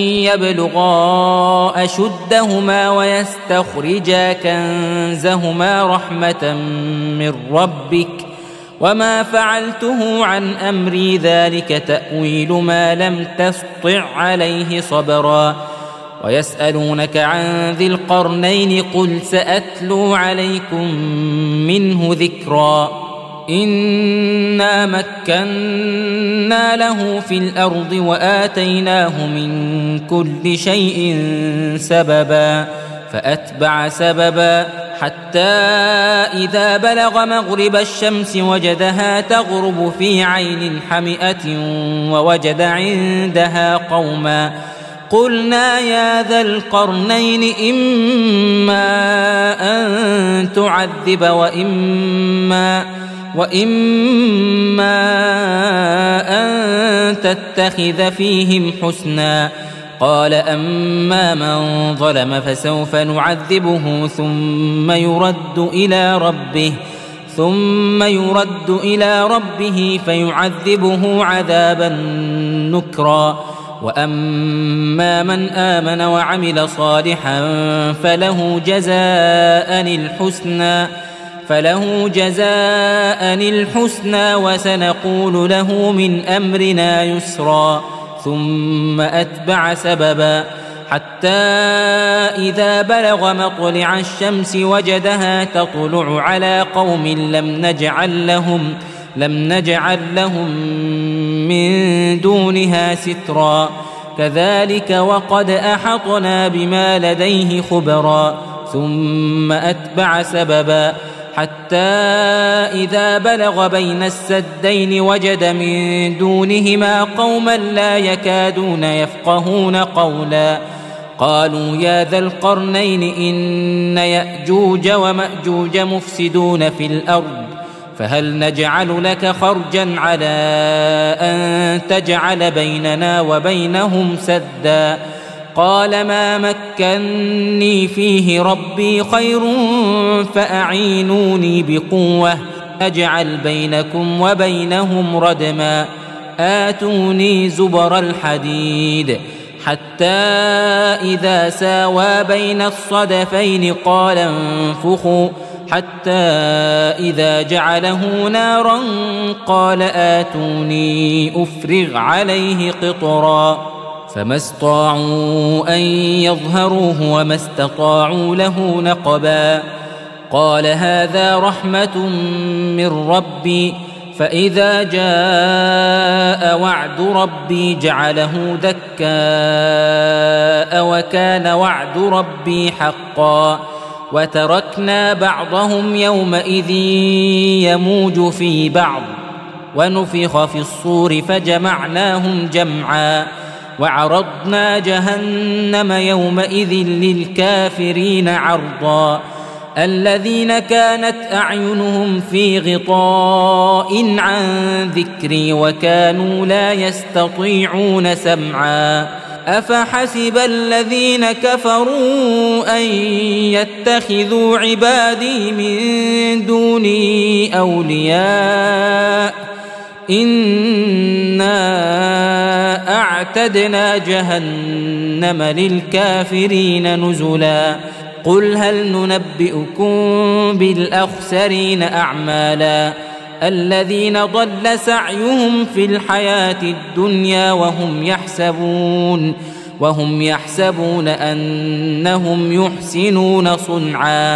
B: يبلغا أشدهما ويستخرجا كنزهما رحمة من ربك وما فعلته عن أمري ذلك تأويل ما لم تسطع عليه صبرا ويسألونك عن ذي القرنين قل سأتلو عليكم منه ذكرا إنا مكنا له في الأرض وآتيناه من كل شيء سببا فأتبع سببا حتى إذا بلغ مغرب الشمس وجدها تغرب في عين حمئة ووجد عندها قوما قلنا يا ذا القرنين إما أن تعذب وإما وإما أن تتخذ فيهم حسنا قال أما من ظلم فسوف نعذبه ثم يرد إلى ربه ثم يرد إلى ربه فيعذبه عذابا نكرا وأما من آمن وعمل صالحا فله جزاء الحسنى فله جزاء الحسنى وسنقول له من أمرنا يسرا ثم أتبع سببا حتى إذا بلغ مطلع الشمس وجدها تطلع على قوم لم نجعل لهم لم نجعل لهم من دونها سترا كذلك وقد أحطنا بما لديه خبرا ثم أتبع سببا حتى إذا بلغ بين السدين وجد من دونهما قوما لا يكادون يفقهون قولا قالوا يا ذا القرنين إن يأجوج ومأجوج مفسدون في الأرض فهل نجعل لك خرجا على أن تجعل بيننا وبينهم سدا قال ما مكني فيه ربي خير فأعينوني بقوة أجعل بينكم وبينهم ردما آتوني زبر الحديد حتى إذا ساوى بين الصدفين قال انفخوا حتى إذا جعله نارا قال آتوني أفرغ عليه قطرا فما استطاعوا أن يظهروه وما استطاعوا له نقبا قال هذا رحمة من ربي فإذا جاء وعد ربي جعله دكاء وكان وعد ربي حقا وتركنا بعضهم يومئذ يموج في بعض ونفخ في الصور فجمعناهم جمعا وعرضنا جهنم يومئذ للكافرين عرضا الذين كانت أعينهم في غطاء عن ذكري وكانوا لا يستطيعون سمعا أفحسب الذين كفروا أن يتخذوا عبادي من دوني أولياء إنا أعتدنا جهنم للكافرين نزلا قل هل ننبئكم بالأخسرين أعمالا الذين ضل سعيهم في الحياة الدنيا وهم يحسبون وهم يحسبون أنهم يحسنون صنعا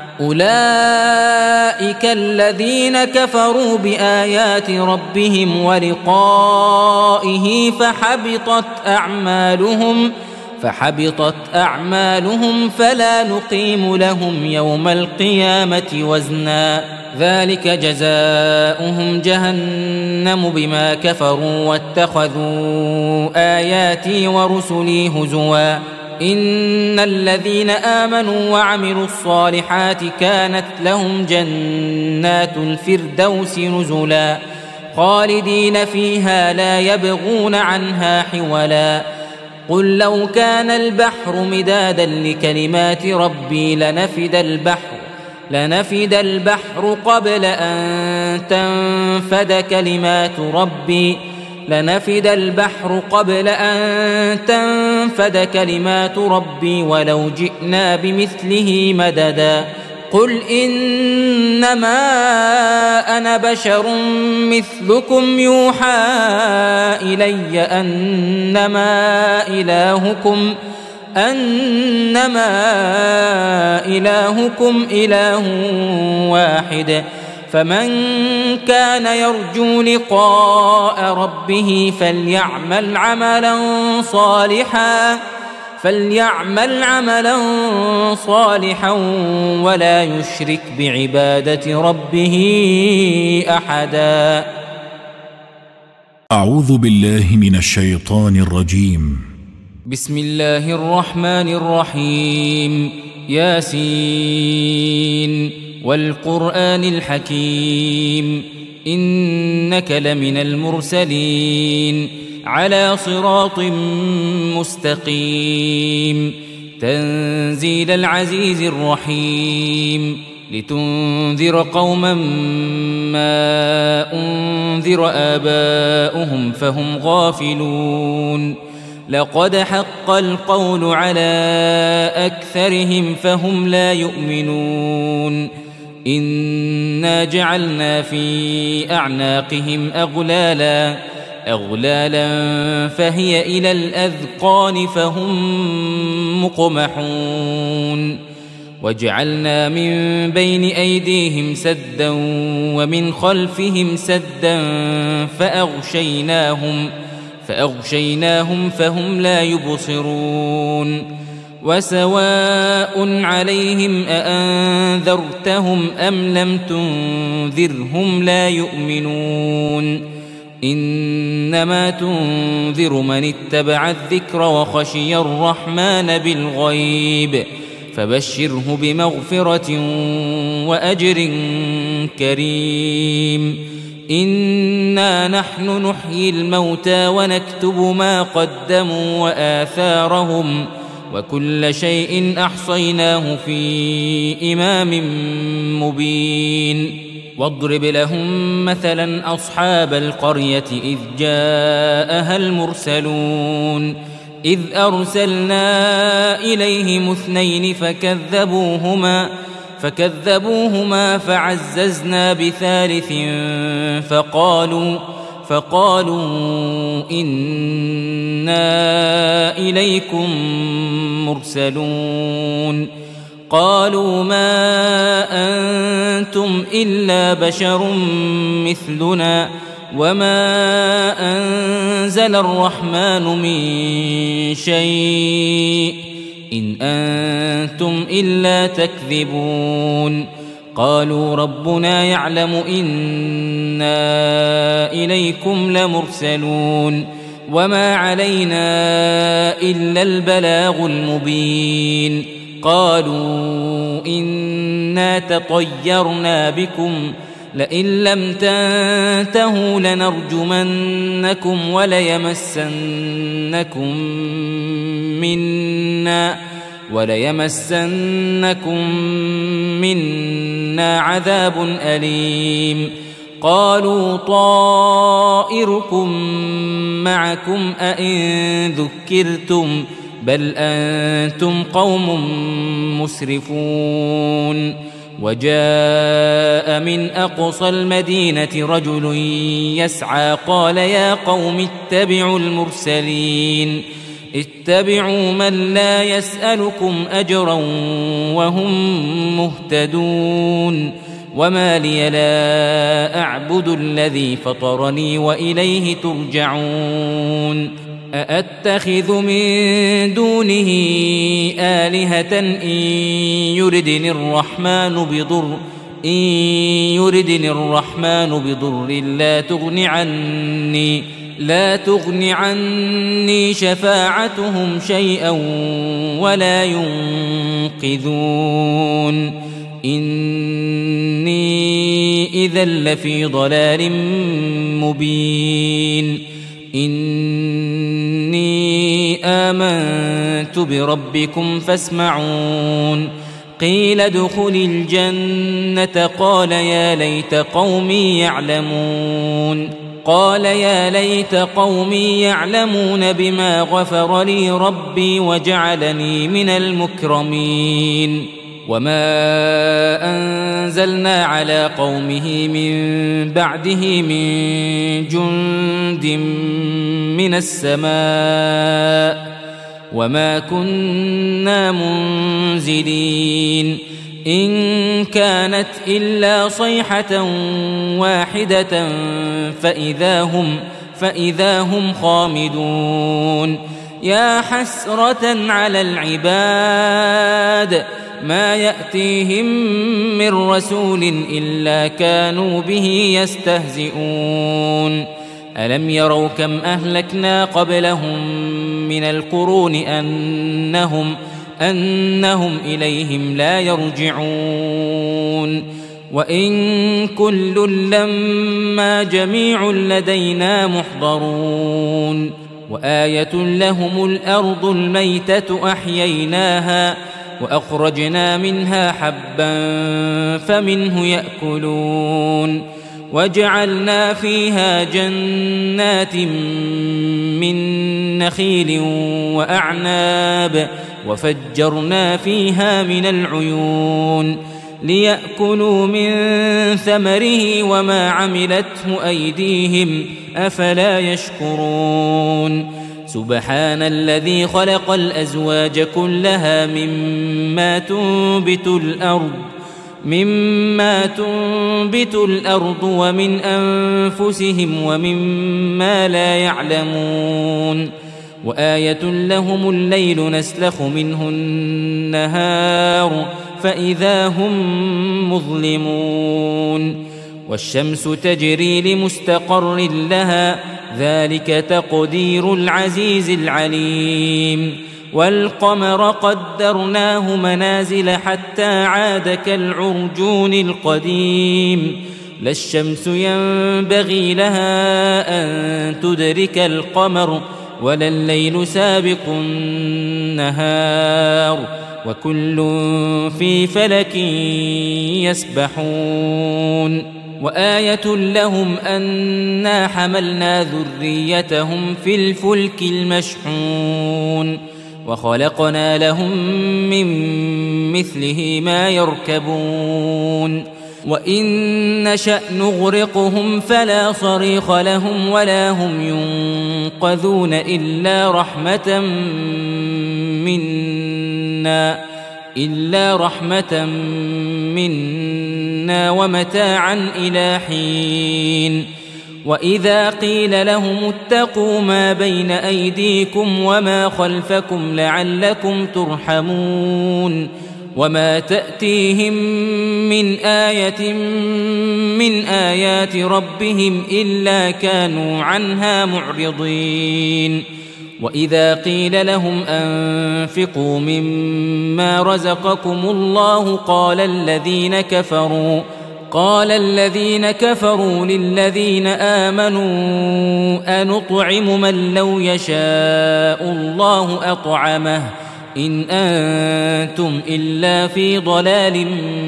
B: أولئك الذين كفروا بآيات ربهم ولقائه فحبطت أعمالهم فحبطت أعمالهم فلا نقيم لهم يوم القيامة وزنا ذلك جزاؤهم جهنم بما كفروا واتخذوا آياتي ورسلي هزوا إن الذين آمنوا وعملوا الصالحات كانت لهم جنات الفردوس نزلا خالدين فيها لا يبغون عنها حولا قل لو كان البحر مدادا لكلمات ربي لنفد البحر لنفد البحر قبل أن تنفد كلمات ربي لنفد البحر قبل أن تنفد كلمات ربي ولو جئنا بمثله مددا قل إنما أنا بشر مثلكم يوحى إلي أنما إلهكم أنما إلهكم إله واحد فمن كان يرجو لقاء ربه فليعمل عملا صالحا فليعمل عملا صالحا ولا يشرك بعبادة ربه أحدا.
A: أعوذ بالله من الشيطان الرجيم.
B: بسم الله الرحمن الرحيم. ياسين والقرآن الحكيم إنك لمن المرسلين على صراط مستقيم تنزيل العزيز الرحيم لتنذر قوما ما أنذر آباؤهم فهم غافلون لقد حق القول على أكثرهم فهم لا يؤمنون إنا جعلنا في أعناقهم أغلالا أغلالا فهي إلى الأذقان فهم مقمحون وجعلنا من بين أيديهم سدا ومن خلفهم سدا فأغشيناهم فأغشيناهم فهم لا يبصرون وسواء عليهم أأنذرتهم أم لم تنذرهم لا يؤمنون إنما تنذر من اتبع الذكر وخشي الرحمن بالغيب فبشره بمغفرة وأجر كريم. إنا نحن نحيي الموتى ونكتب ما قدموا وآثارهم وكل شيء أحصيناه في إمام مبين. واضرب لهم مثلا أصحاب القرية إذ جاءها المرسلون إذ أرسلنا إليهم اثنين فكذبوهما فكذبوهما فعززنا بثالث فقالوا فقالوا إنا إليكم مرسلون. قالوا ما أنتم إلا بشر مثلنا وما أنزل الرحمن من شيء إن أنتم إلا تكذبون. قالوا ربنا يعلم إنا إليكم لمرسلون وما علينا إلا البلاغ المبين. قالوا إنا تطيرنا بكم لئن لم تنتهوا لنرجمنكم وليمسنكم منا وليمسنكم منا عذاب أليم. قالوا طائركم معكم أئن ذكرتم بل أنتم قوم مسرفون. وجاء من أقصى المدينة رجل يسعى قال يا قوم اتبعوا المرسلين اتبعوا من لا يسألكم أجرا وهم مهتدون. وما لي لا أعبد الذي فطرني وإليه ترجعون. أأتخذ من دونه آلهة إن يردني الرحمن بضر إن يردني الرحمن بضر لا تغن عني لا تغن عني شفاعتهم شيئا ولا ينقذون. إني إذا لفي ضلال مبين. إني آمنت بربكم فاسمعون. قيل ادخل الجنة قال يا ليت قومي يعلمون قال يا ليت قومي يعلمون بما غفر لي ربي وجعلني من المكرمين. وما أنزلنا على قومه من بعده من جند من السماء وما كنا منزلين. إن كانت إلا صيحة واحدة فإذا هم فإذا هم خامدون. يا حسرة على العباد ما يأتيهم من رسول إلا كانوا به يستهزئون. ألم يروا كم أهلكنا قبلهم من القرون أنهم أنهم إليهم لا يرجعون. وإن كل لما جميع لدينا محضرون. وآية لهم الأرض الميتة أحييناها وأخرجنا منها حبا فمنه يأكلون. وجعلنا فيها جنات من نخيل وأعناب وفجرنا فيها من العيون ليأكلوا من ثمره وما عملته أيديهم أفلا يشكرون. سبحان الذي خلق الأزواج كلها مما تنبت الأرض مما تنبت الأرض ومن أنفسهم ومما لا يعلمون. وآية لهم الليل نسلخ منه النهار فإذا هم مظلمون. والشمس تجري لمستقر لها ذلك تقدير العزيز العليم. والقمر قدرناه منازل حتى عاد كالعرجون القديم لا الشمس ينبغي لها أن تدرك القمر ولا الليل سابق النهار وكل في فلك يسبحون وآية لهم أنا حملنا ذريتهم في الفلك المشحون وخلقنا لهم من مثله ما يركبون وإن نشأ نغرقهم فلا صريخ لهم ولا هم ينقذون إلا رحمة منا إلا رحمة منا ومتاعا إلى حين وإذا قيل لهم اتقوا ما بين أيديكم وما خلفكم لعلكم ترحمون وما تأتيهم من آية من آيات ربهم إلا كانوا عنها معرضين وإذا قيل لهم أنفقوا مما رزقكم الله قال الذين كفروا قال الذين كفروا للذين آمنوا أنطعم من لو يشاء الله أطعمه إن أنتم إلا في ضلال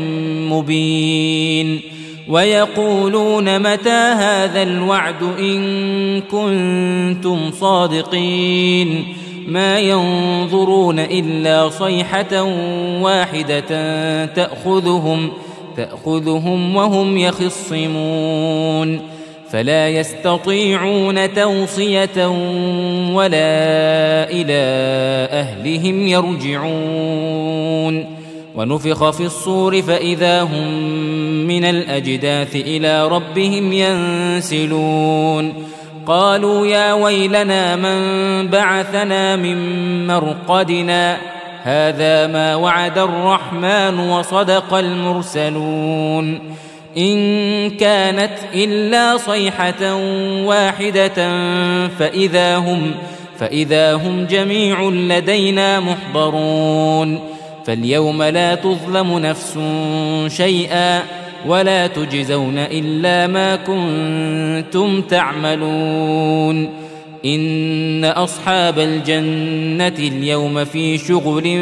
B: مبين ويقولون متى هذا الوعد إن كنتم صادقين ما ينظرون إلا صيحة واحدة تأخذهم تأخذهم وهم يخصمون فلا يستطيعون توصية ولا إلى أهلهم يرجعون ونفخ في الصور فإذا هم من الأجداث إلى ربهم ينسلون قالوا يا ويلنا من بعثنا من مرقدنا هذا ما وعد الرحمن وصدق المرسلون إن كانت إلا صيحة واحدة فإذا هم فإذا هم جميع لدينا محضرون فاليوم لا تظلم نفس شيئا ولا تجزون إلا ما كنتم تعملون إن أصحاب الجنة اليوم في شغل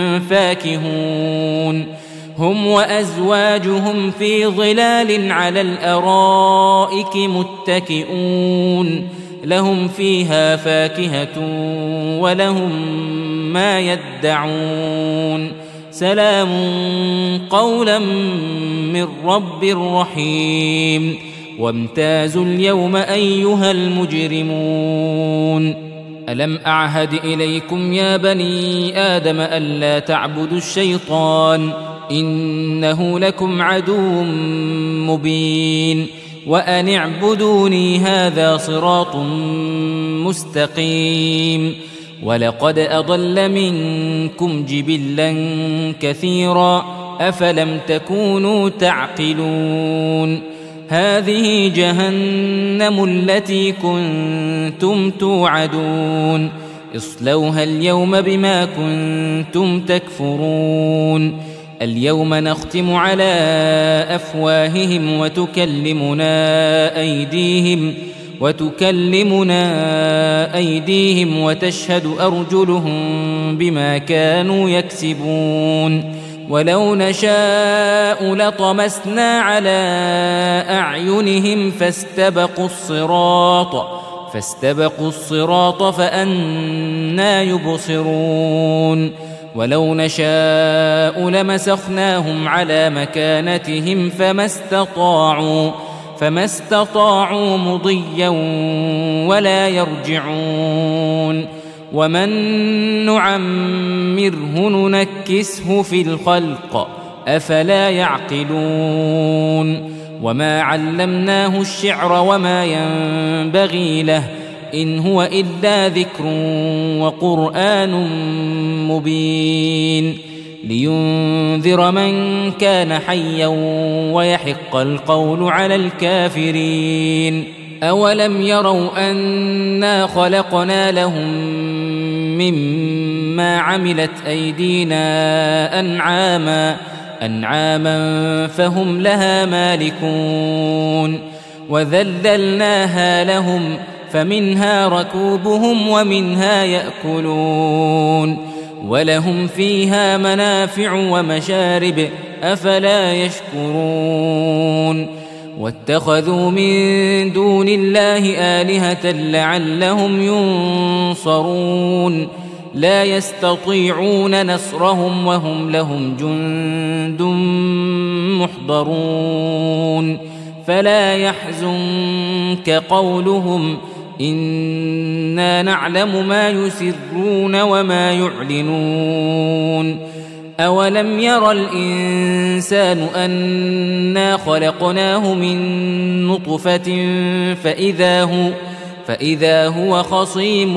B: فاكهون هم وأزواجهم في ظلال على الأرائك متكئون لهم فيها فاكهة ولهم ما يدعون سلام قولا من رب رحيم وامتازوا اليوم أيها المجرمون ألم أعهد إليكم يا بني آدم ألا تعبدوا الشيطان إنه لكم عدو مبين وأن اعبدوني هذا صراط مستقيم ولقد أضل منكم جبلا كثيرا أفلم تكونوا تعقلون هذه جهنم التي كنتم توعدون اصلوها اليوم بما كنتم تكفرون اليوم نختم على أفواههم وتكلمنا أيديهم وتكلمنا أيديهم وتشهد أرجلهم بما كانوا يكسبون ولو نشاء لطمسنا على أعينهم فاستبقوا الصراط فاستبقوا الصراط فأنى يبصرون ولو نشاء لمسخناهم على مكانتهم فما استطاعوا فما استطاعوا مضيا ولا يرجعون ومن نعمره ننكسه في الخلق أفلا يعقلون وما علمناه الشعر وما ينبغي له إن هو إلا ذكر وقرآن مبين لينذر من كان حيا ويحق القول على الكافرين أولم يروا أنا خلقنا لهم مما عملت أيدينا أنعاما أنعاما فهم لها مالكون وذللناها لهم فمنها ركوبهم ومنها يأكلون ولهم فيها منافع ومشارب أفلا يشكرون واتخذوا من دون الله آلهة لعلهم ينصرون لا يستطيعون نصرهم وهم لهم جند محضرون فلا يحزنك قولهم إنا نعلم ما يسرون وما يعلنون أولم ير الإنسان أنا خلقناه من نطفة فإذا هو, فإذا هو خصيم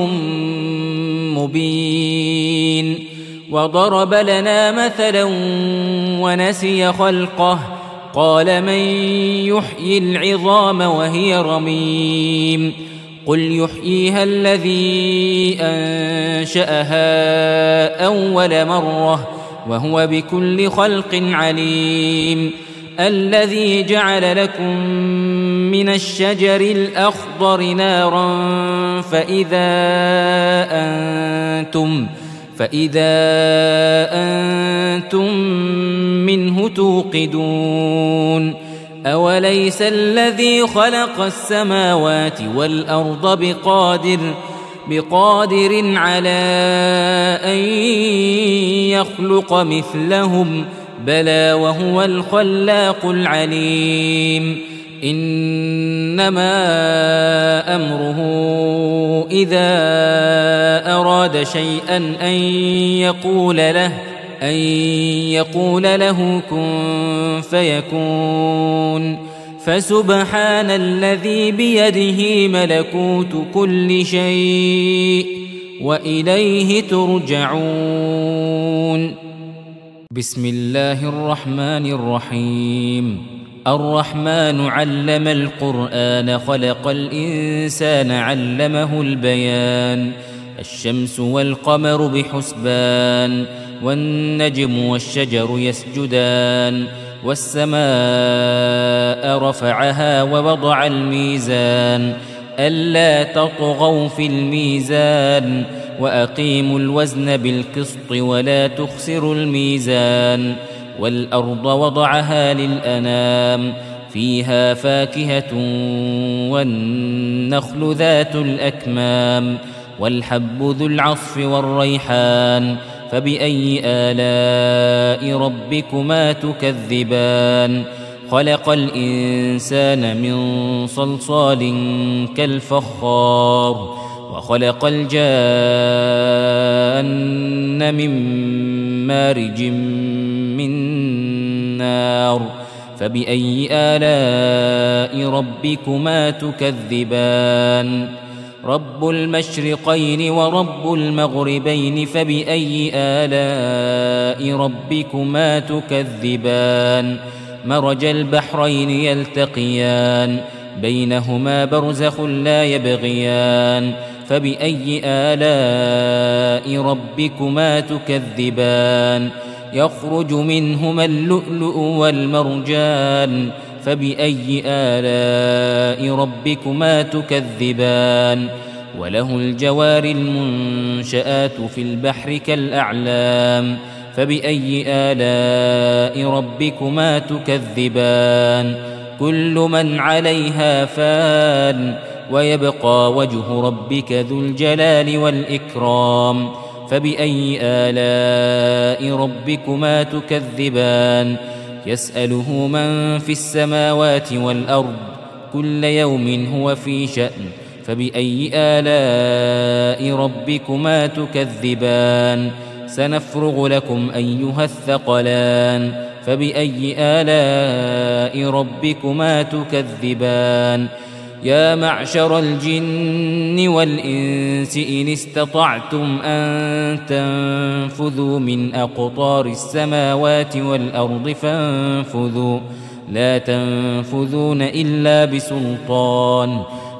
B: مبين وضرب لنا مثلا ونسي خلقه قال من يحيي العظام وهي رميم قل يحييها الذي أنشأها أول مرة وهو بكل خلق عليم الذي جعل لكم من الشجر الأخضر نارا فإذا أنتم فإذا أنتم منه توقدون أوليس الذي خلق السماوات والأرض بقادر بقادر على أن يخلق مثلهم بلى وهو الخلاق العليم إنما أمره إذا أراد شيئا أن يقول له أن يقول له كن فيكون فسبحان الذي بيده ملكوت كل شيء وإليه ترجعون بسم الله الرحمن الرحيم الرحمن علم القرآن خلق الإنسان علمه البيان الشمس والقمر بحسبان والنجم والشجر يسجدان والسماء رفعها ووضع الميزان ألا تطغوا في الميزان وأقيموا الوزن بالقسط ولا تخسروا الميزان والأرض وضعها للأنام فيها فاكهة والنخل ذات الأكمام والحب ذو العصف والريحان فبأي آلاء ربكما تكذبان خلق الإنسان من صلصال كالفخار وخلق الجان من مارج من نار فبأي آلاء ربكما تكذبان رب المشرقين ورب المغربين فبأي آلاء ربكما تكذبان مرج البحرين يلتقيان بينهما برزخ لا يبغيان فبأي آلاء ربكما تكذبان يخرج منهما اللؤلؤ والمرجان فبأي آلاء ربكما تكذبان وله الجوار المنشآت في البحر كالأعلام فبأي آلاء ربكما تكذبان كل من عليها فان ويبقى وجه ربك ذو الجلال والإكرام فبأي آلاء ربكما تكذبان يسأله من في السماوات والأرض كل يوم هو في شأن فبأي آلاء ربكما تكذبان سنفرغ لكم أيها الثقلان فبأي آلاء ربكما تكذبان يا معشر الجن والإنس إن استطعتم أن تنفذوا من أقطار السماوات والأرض فانفذوا لا تنفذون إلا بسلطان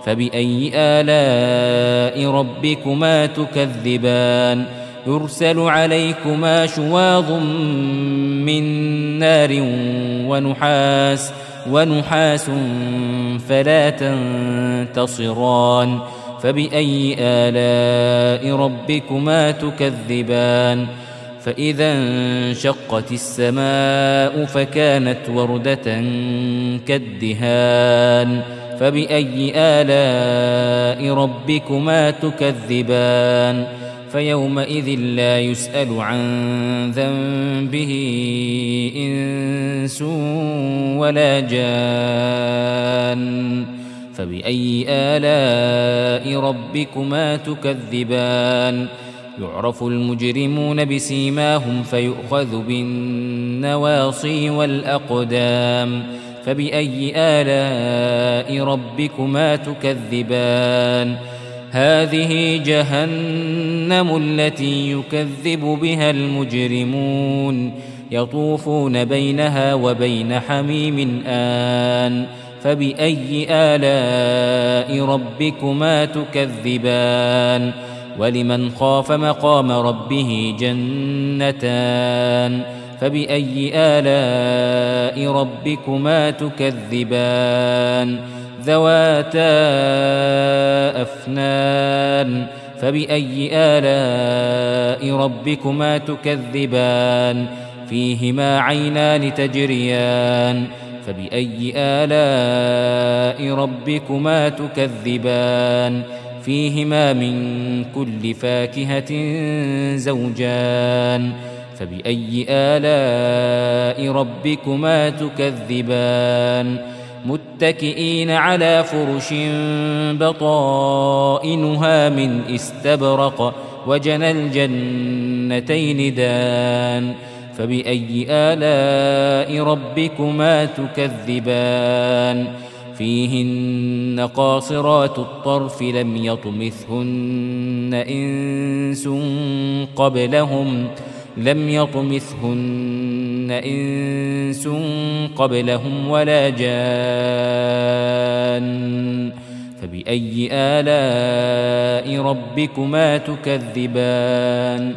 B: فبأي آلاء ربكما تكذبان يرسل عليكما شواظ من نار ونحاس ونحاس فلا تنتصران فبأي آلاء ربكما تكذبان فإذا انشقت السماء فكانت وردة كالدهان فبأي آلاء ربكما تكذبان فيومئذ لا يسأل عن ذنبه إنس ولا جان فبأي آلاء ربكما تكذبان يعرف المجرمون بسيماهم فيؤخذ بالنواصي والأقدام فبأي آلاء ربكما تكذبان هذه جهنم التي يكذب بها المجرمون يطوفون بينها وبين حميم آن فبأي آلاء ربكما تكذبان ولمن خاف مقام ربه جنتان فبأي آلاء ربكما تكذبان ذواتا أفنان فبأي آلاء ربكما تكذبان فيهما عينان تجريان فبأي آلاء ربكما تكذبان فيهما من كل فاكهة زوجان فبأي آلاء ربكما تكذبان متكئين على فرش بطائنها من استبرق وجنى الجنتين دان فبأي آلاء ربكما تكذبان فيهن قاصرات الطرف لم يطمثهن إنس قبلهم لم يطمثهن إنس قبلهم ولا جان فبأي آلاء ربكما تكذبان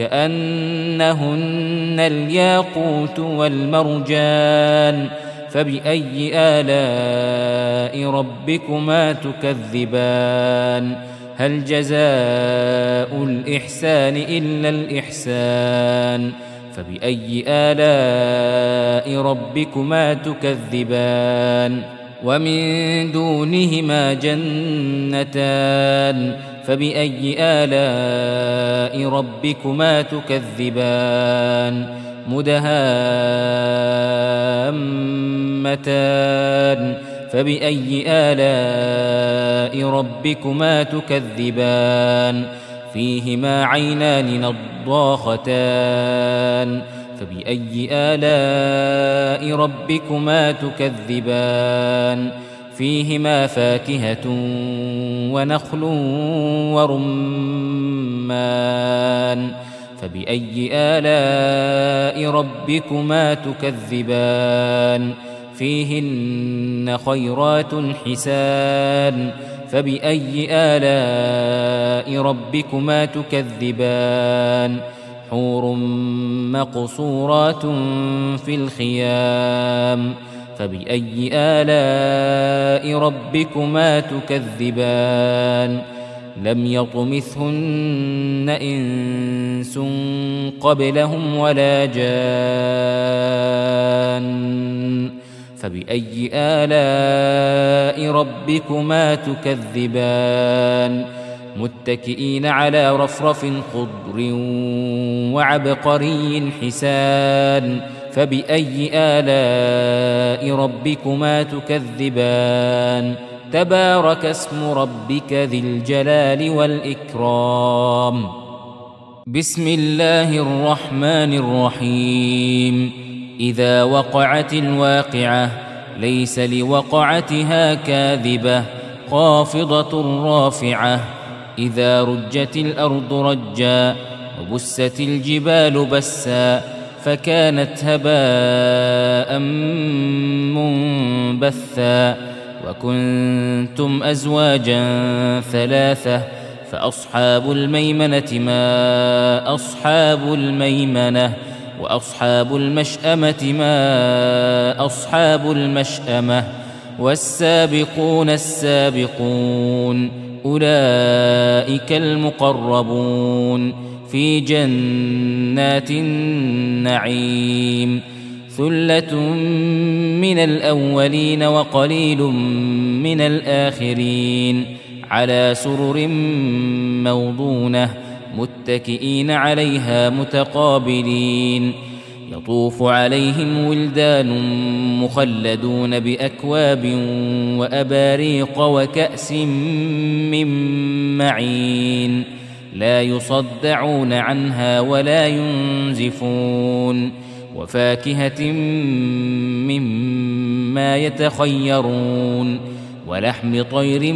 B: كأنهن الياقوت والمرجان فبأي آلاء ربكما تكذبان هل جزاء الإحسان إلا الإحسان فبأي آلاء ربكما تكذبان ومن دونهما جنتان فبأي آلاء ربكما تكذبان مدهامتان فبأي آلاء ربكما تكذبان فيهما عينان نضاختان فبأي آلاء ربكما تكذبان فيهما فاكهة ونخل ورمان فبأي آلاء ربكما تكذبان فيهن خيرات حسان فبأي آلاء ربكما تكذبان حور مقصورات في الخيام فبأي آلاء ربكما تكذبان لم يطمثهن إنس قبلهم ولا جان فبأي آلاء ربكما تكذبان متكئين على رفرف خضر وعبقري حسان فبأي آلاء ربكما تكذبان تبارك اسم ربك ذي الجلال والإكرام بسم الله الرحمن الرحيم إذا وقعت الواقعة ليس لوقعتها كاذبة خافضة رافعة إذا رجت الأرض رجا وبست الجبال بسا فكانت هباء منبثا وكنتم أزواجا ثلاثة فأصحاب الميمنة ما أصحاب الميمنة وأصحاب المشأمة ما أصحاب المشأمة والسابقون السابقون أولئك المقربون في جنات النعيم ثلة من الأولين وقليل من الآخرين على سرر موضونة متكئين عليها متقابلين يطوف عليهم ولدان مخلدون بأكواب وأباريق وكأس من معين لا يصدعون عنها ولا ينزفون وفاكهة مما يتخيرون ولحم طير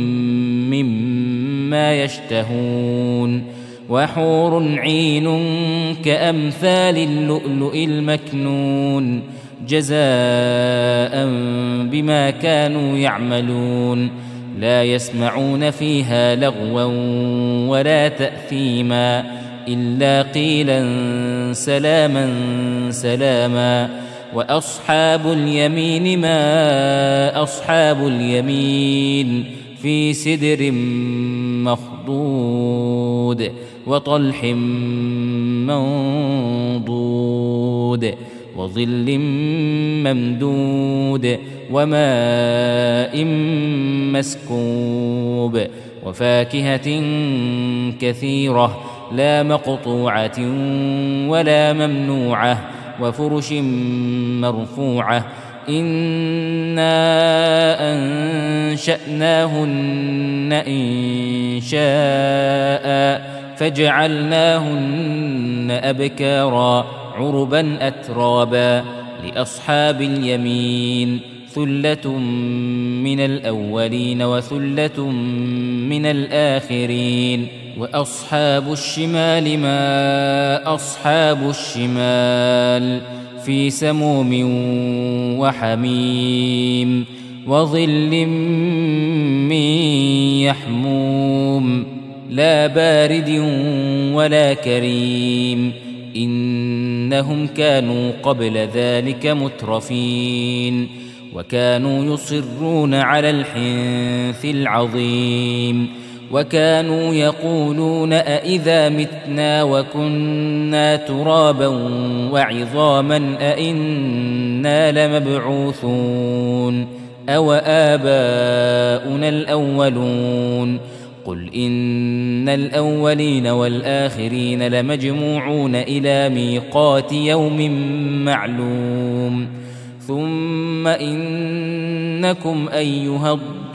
B: مما يشتهون وحور عين كأمثال اللؤلؤ المكنون جزاء بما كانوا يعملون لا يسمعون فيها لغوا ولا تأثيما إلا قيلا سلاما سلاما وأصحاب اليمين ما أصحاب اليمين في سدر مخضود وطلح منضود وظل ممدود وماء مسكوب وفاكهة كثيرة لا مقطوعة ولا ممنوعة وفرش مرفوعة إنا أنشأناهن إنشاء فجعلناهن أبكارا عربا أترابا لأصحاب اليمين ثلة من الأولين وثلة من الآخرين وأصحاب الشمال ما أصحاب الشمال في سموم وحميم وظل من يحموم لا بارد ولا كريم إنهم كانوا قبل ذلك مترفين وكانوا يصرون على الحنث العظيم وكانوا يقولون أئذا متنا وكنا ترابا وعظاما أئنا لمبعوثون أو آباؤنا الأولون قل إن الأولين والآخرين لمجموعون إلى ميقات يوم معلوم ثم إنكم أيها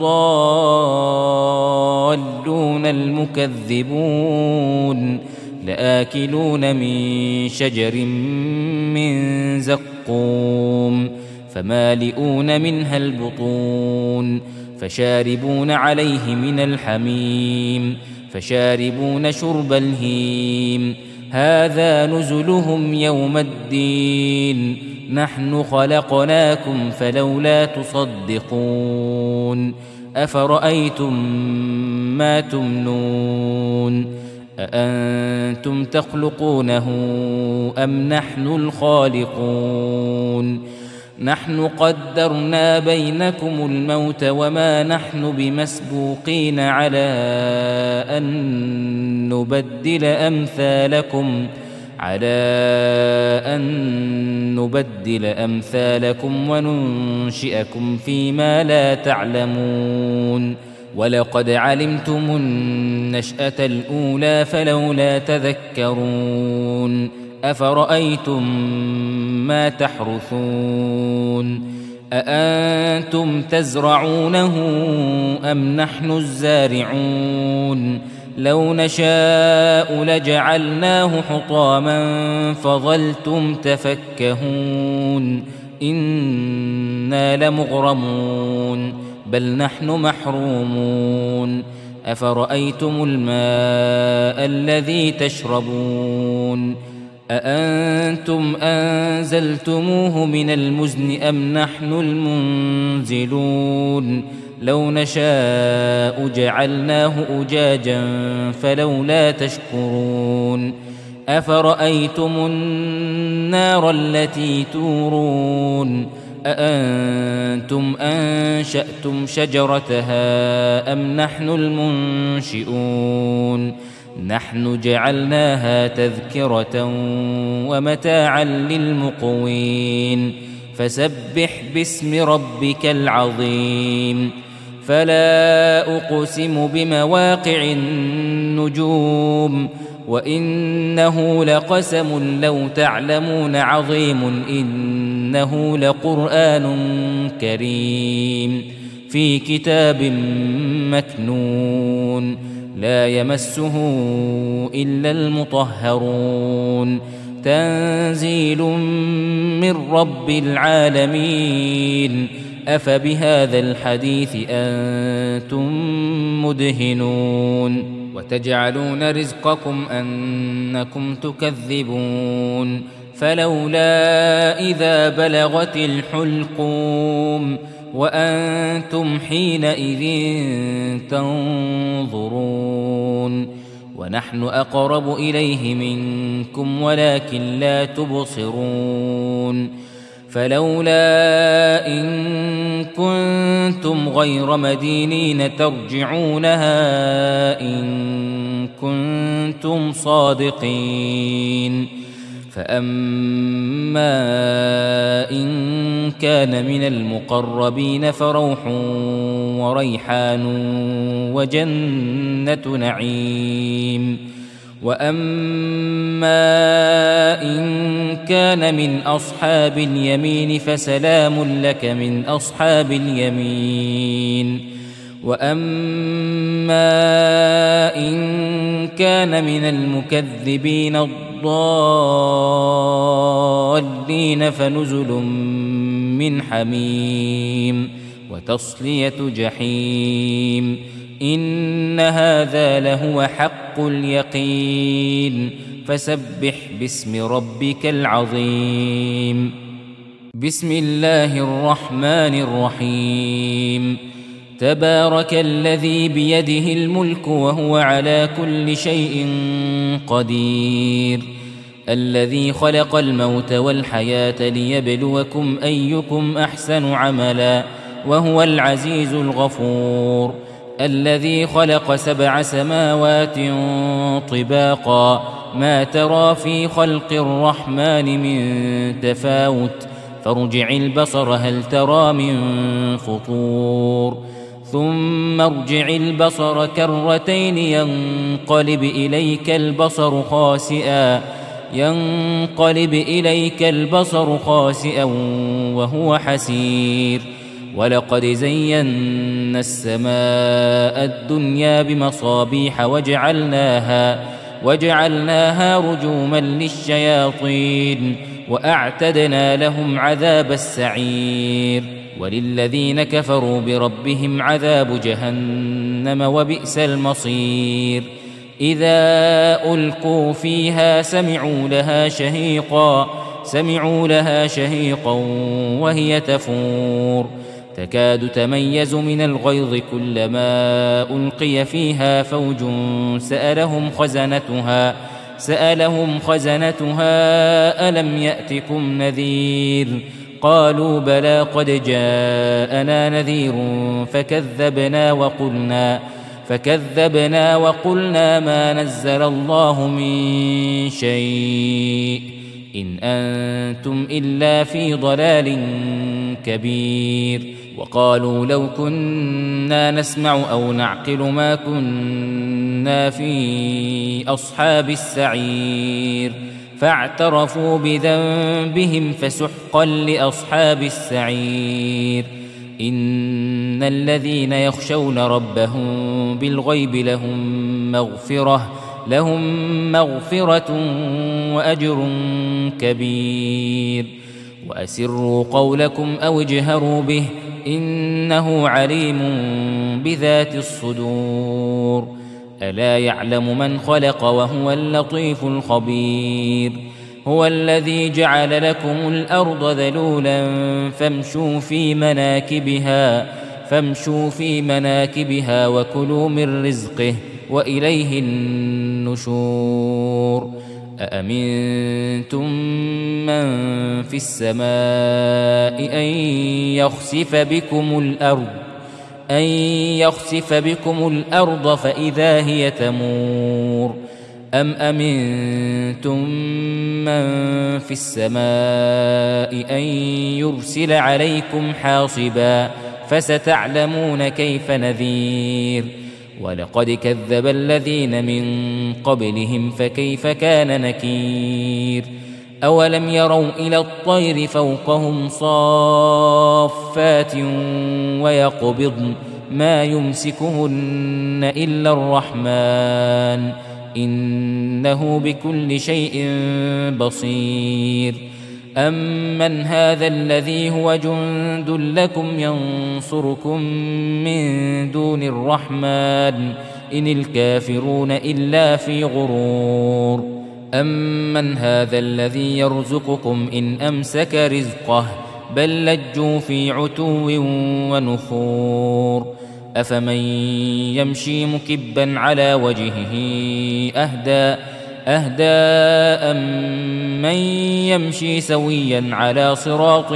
B: الضالون المكذبون لآكلون من شجر من زقوم فمالئون منها البطون فشاربون عليه من الحميم فشاربون شرب الهيم هذا نزلهم يوم الدين نحن خلقناكم فلولا تصدقون أفرأيتم ما تمنون أأنتم تخلقونه أم نحن الخالقون نحن قدرنا بينكم الموت وما نحن بمسبوقين على أن نبدل أمثالكم على أن نبدل أمثالكم وننشئكم فيما لا تعلمون ولقد علمتم النشأة الأولى فلولا تذكرون أفرأيتم ما تحرثون أأنتم تزرعونه أم نحن الزارعون لو نشاء لجعلناه حطاما فظلتم تفكهون إنا لمغرمون بل نحن محرومون أفرأيتم الماء الذي تشربون أأنتم أنزلتموه من المزن أم نحن المنزلون لو نشاء جعلناه أجاجا فلولا تشكرون أفرأيتم النار التي تورون أأنتم أنشأتم شجرتها أم نحن المنشئون نحن جعلناها تذكرة ومتاعا للمقوين فسبح باسم ربك العظيم فلا أقسم بمواقع النجوم وإنه لقسم لو تعلمون عظيم إنه لقرآن كريم في كتاب مكنون لا يمسه إلا المطهرون تنزيل من رب العالمين أفبهذا الحديث أنتم مدهنون وتجعلون رزقكم أنكم تكذبون فلولا إذا بلغت الحلقوم وأنتم حينئذ تنظرون ونحن أقرب إليه منكم ولكن لا تبصرون فلولا إن كنتم غير مدينين ترجعونها إن كنتم صادقين فأما إن كان من المقربين فروح وريحان وجنة نعيم وأما إن كان من أصحاب اليمين فسلام لك من أصحاب اليمين وأما إن كان من المكذبين الضالين فنزل من حميم وتصلية جحيم إن هذا لهو حق اليقين فسبح باسم ربك العظيم بسم الله الرحمن الرحيم تبارك الذي بيده الملك وهو على كل شيء قدير الذي خلق الموت والحياة ليبلوكم أيكم أحسن عملا وهو العزيز الغفور الذي خلق سبع سماوات طباقا ما ترى في خلق الرحمن من تفاوت فارجع البصر هل ترى من فطور ثم ارجع البصر كرتين ينقلب إليك البصر خاسئا ينقلب إليك البصر خاسئا وهو حسير ولقد زينا السماء الدنيا بمصابيح وجعلناها وجعلناها رجوما للشياطين وأعتدنا لهم عذاب السعير وللذين كفروا بربهم عذاب جهنم وبئس المصير إذا ألقوا فيها سمعوا لها شهيقا سمعوا لها شهيقا وهي تفور تكاد تميز من الغيظ كلما ألقي فيها فوج سألهم خزنتها سألهم خزنتها ألم يأتكم نذير قالوا بلى قد جاءنا نذير فكذبنا وقلنا فكذبنا وقلنا ما نزل الله من شيء إن أنتم إلا في ضلال كبير وقالوا لو كنا نسمع أو نعقل ما كنا في أصحاب السعير فاعترفوا بذنبهم فسحقا لأصحاب السعير إن الذين يخشون ربهم بالغيب لهم مغفرة لهم مغفرة وأجر كبير وأسروا قولكم أو اجهروا به إنه عليم بذات الصدور ألا يعلم من خلق وهو اللطيف الخبير هو الذي جعل لكم الأرض ذلولا فامشوا في مناكبها فامشوا في مناكبها وكلوا من رزقه وإليه النشور أأمنتم من في السماء أن يخسف بكم الأرض أن يخسف بكم الأرض فإذا هي تمور أم أمنتم من في السماء أن يرسل عليكم حاصبا فستعلمون كيف نذير ولقد كذب الذين من قبلهم فكيف كان نكير أولم يروا إلى الطير فوقهم صافات ويقبضن ما يمسكهن إلا الرحمن إنه بكل شيء بصير أمن هذا الذي هو جند لكم ينصركم من دون الرحمن إن الكافرون إلا في غرور أمن هذا الذي يرزقكم إن أمسك رزقه بل لجوا في عتو ونفور أفمن يمشي مكبا على وجهه أهدى أهدى أمن يمشي سويا على صراط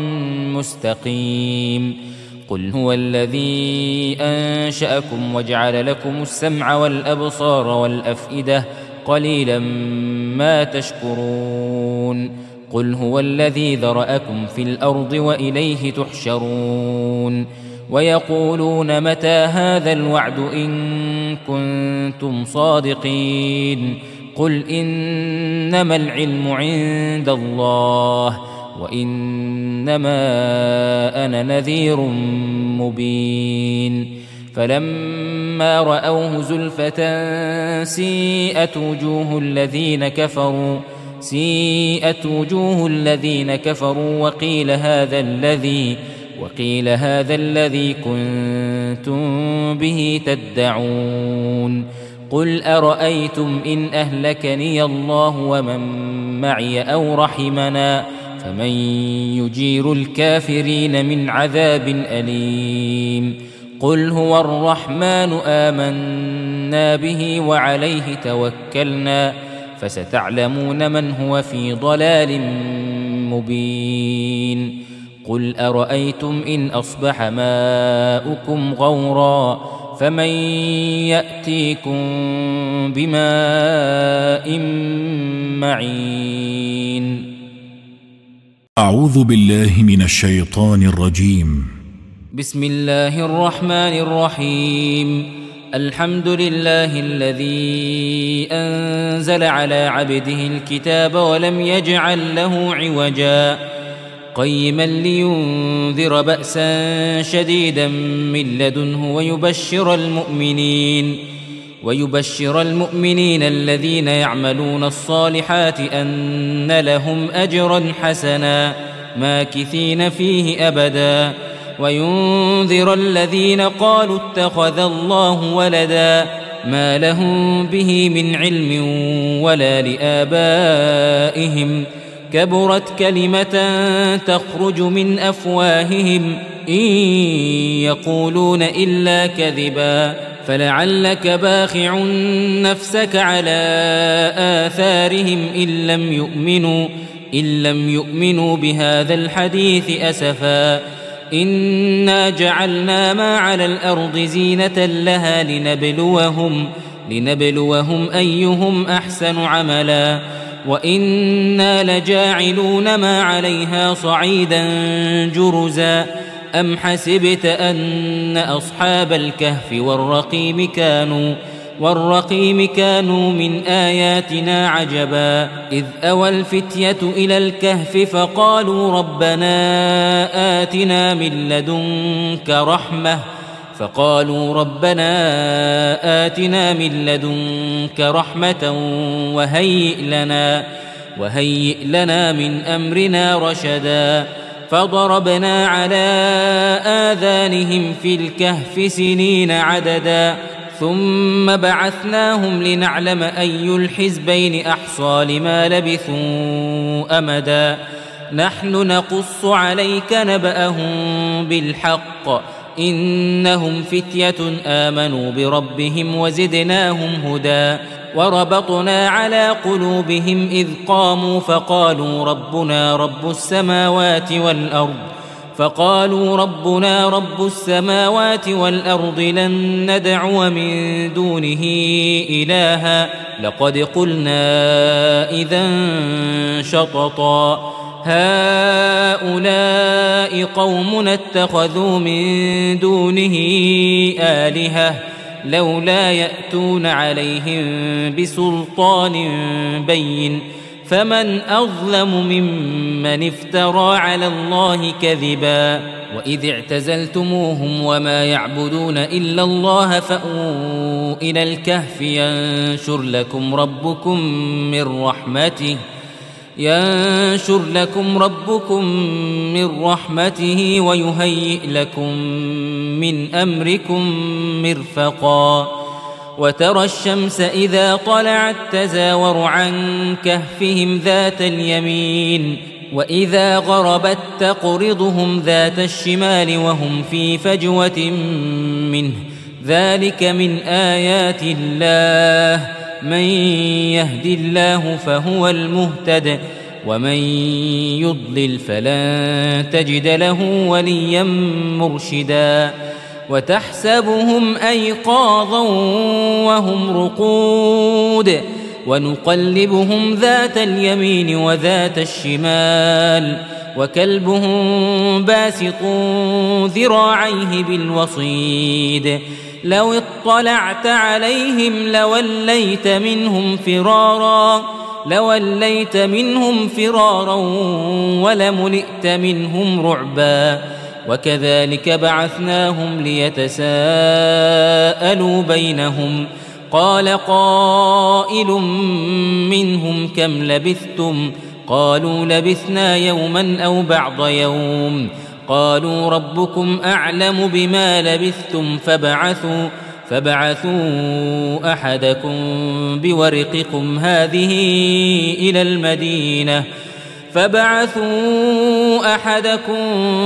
B: مستقيم قل هو الذي أنشأكم وجعل لكم السمع والأبصار والأفئدة قليلا ما تشكرون قل هو الذي ذرأكم في الأرض وإليه تحشرون ويقولون متى هذا الوعد إن كنتم صادقين قل إنما العلم عند الله وإنما أنا نذير مبين فلما رأوه زلفة سيئت وجوه الذين كفروا سيئت وجوه الذين كفروا وقيل هذا الذي وقيل هذا الذي كنتم به تدعون قل أرأيتم إن أهلكني الله ومن معي أو رحمنا فمن يجير الكافرين من عذاب أليم قل هو الرحمن آمنا به وعليه توكلنا فستعلمون من هو في ضلال مبين قل أرأيتم إن أصبح ماؤكم غورا فمن يأتيكم بماء معين
A: أعوذ بالله من الشيطان الرجيم
B: بسم الله الرحمن الرحيم الحمد لله الذي أنزل على عبده الكتاب ولم يجعل له عوجا قيما لينذر بأسا شديدا من لدنه ويبشر المؤمنين ويبشر المؤمنين الذين يعملون الصالحات أن لهم أجرا حسنا ماكثين فيه أبدا وينذر الذين قالوا اتخذ الله ولدا ما لهم به من علم ولا لآبائهم كبرت كلمة تخرج من أفواههم إن يقولون إلا كذبا فلعلك باخع نفسك على آثارهم إن لم يؤمنوا إن لم يؤمنوا بهذا الحديث أسفا إنا جعلنا ما على الأرض زينة لها لنبلوهم لنبلوهم أيهم أحسن عملا وإنا لجاعلون ما عليها صعيدا جرزا أم حسبت أن أصحاب الكهف والرقيم كانوا والرقيم كانوا من آياتنا عجبا إذ أوى الفتية إلى الكهف فقالوا ربنا آتنا من لدنك رحمة فقالوا ربنا آتنا من لدنك رحمة وهيئ لنا وهيئ لنا من أمرنا رشدا فضربنا على آذانهم في الكهف سنين عددا ثم بعثناهم لنعلم أي الحزبين أحصى لما لبثوا أمدا نحن نقص عليك نبأهم بالحق إنهم فتية آمنوا بربهم وزدناهم هدى وربطنا على قلوبهم إذ قاموا فقالوا ربنا رب السماوات والأرض فقالوا ربنا رب السماوات والأرض لن ندعو من دونه إلها لقد قلنا إذا شططا هؤلاء قومنا اتخذوا من دونه آلهة لولا يأتون عليهم بسلطان بين فمن أظلم ممن افترى على الله كذبا وإذ اعتزلتموهم وما يعبدون إلا الله فأووا إلى الكهف ينشر لكم ربكم من رحمته ينشر لكم ربكم من رحمته ويهيئ لكم من أمركم مرفقا وترى الشمس إذا طلعت تزاور عن كهفهم ذات اليمين وإذا غربت تقرضهم ذات الشمال وهم في فجوة منه ذلك من آيات الله من يهد الله فهو المهتد ومن يضلل فلن تجد له وليا مرشدا وتحسبهم أيقاظا وهم رقود ونقلبهم ذات اليمين وذات الشمال وكلبهم باسط ذراعيه بالوصيد لو اطلعت عليهم لوليت منهم فرارا لوليت منهم فرارا ولملئت منهم رعبا وكذلك بعثناهم ليتساءلوا بينهم قال قائل منهم كم لبثتم قالوا لبثنا يوما أو بعض يوم قالوا ربكم أعلم بما لبثتم فبعثوا فبعثوا أحدكم بورقكم هذه إلى المدينة فبعثوا أحدكم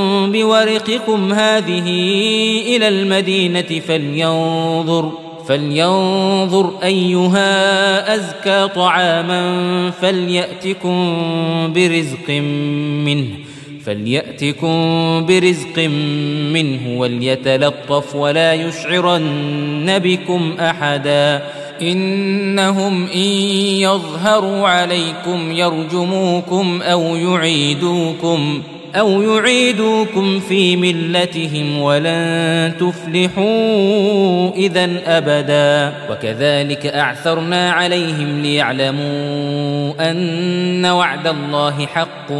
B: بورقكم هذه إلى المدينة فلينظر فلينظر أيها أزكى طعاما فليأتكم برزق منه فليأتكم برزق منه وليتلطف ولا يشعرن بكم أحدا إنهم إن يظهروا عليكم يرجموكم أو يعيدوكم أو يعيدوكم في ملتهم ولن تفلحوا إذن أبدا وكذلك أعثرنا عليهم ليعلموا أن وعد الله حق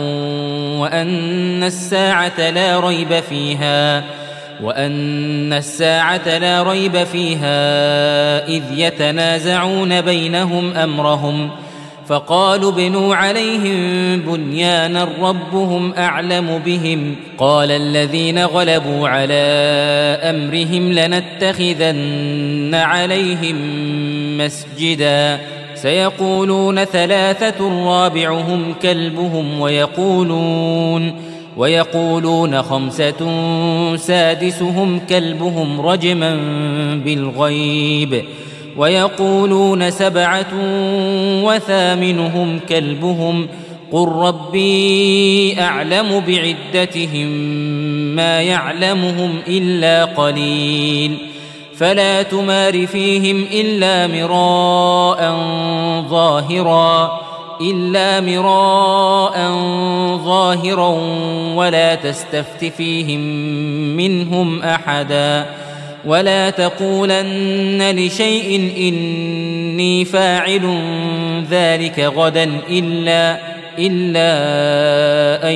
B: وأن الساعة لا ريب فيها وأن الساعة لا ريب فيها إذ يتنازعون بينهم أمرهم فقالوا بنوا عليهم بنيانا ربهم أعلم بهم قال الذين غلبوا على أمرهم لنتخذن عليهم مسجدا سيقولون ثلاثة رابعهم كلبهم ويقولون ويقولون خمسة سادسهم كلبهم رجما بالغيب ويقولون سبعة وثامنهم كلبهم قل ربي أعلم بعدتهم ما يعلمهم إلا قليل فلا تمار فيهم إلا مراء ظاهرا إلا مراء ظاهرا ولا تستفت فيهم منهم أحدا ولا تقولن لشيء إني فاعل ذلك غدا إلا إلا أن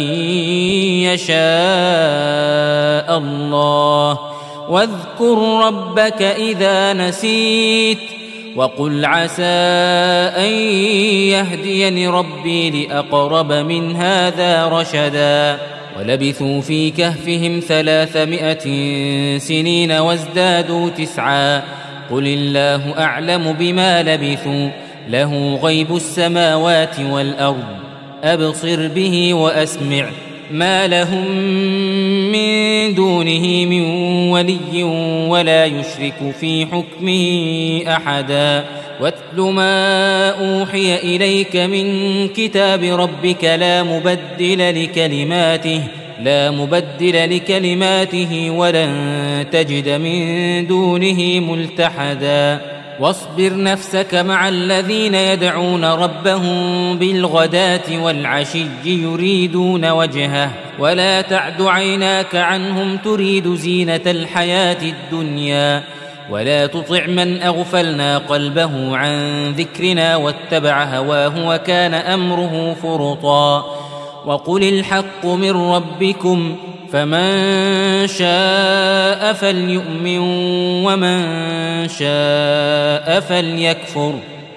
B: يشاء الله واذكر ربك إذا نسيت وقل عسى أن يهديني ربي لأقرب من هذا رشدا ولبثوا في كهفهم ثلاثمائة سنين وازدادوا تسعا قل الله أعلم بما لبثوا له غيب السماوات والأرض أبصر به وأسمع ما لهم من دونه من ولي ولا يشرك في حكمه أحدا واتل ما أوحي إليك من كتاب ربك لا مبدل لكلماته لا مبدل لكلماته ولن تجد من دونه ملتحدا واصبر نفسك مع الذين يدعون ربهم بالغداة والعشي يريدون وجهه ولا تعد عيناك عنهم تريد زينة الحياة الدنيا ولا تطع من أغفلنا قلبه عن ذكرنا واتبع هواه وكان أمره فرطا وقل الحق من ربكم فمن شاء فليؤمن ومن شاء فليكفر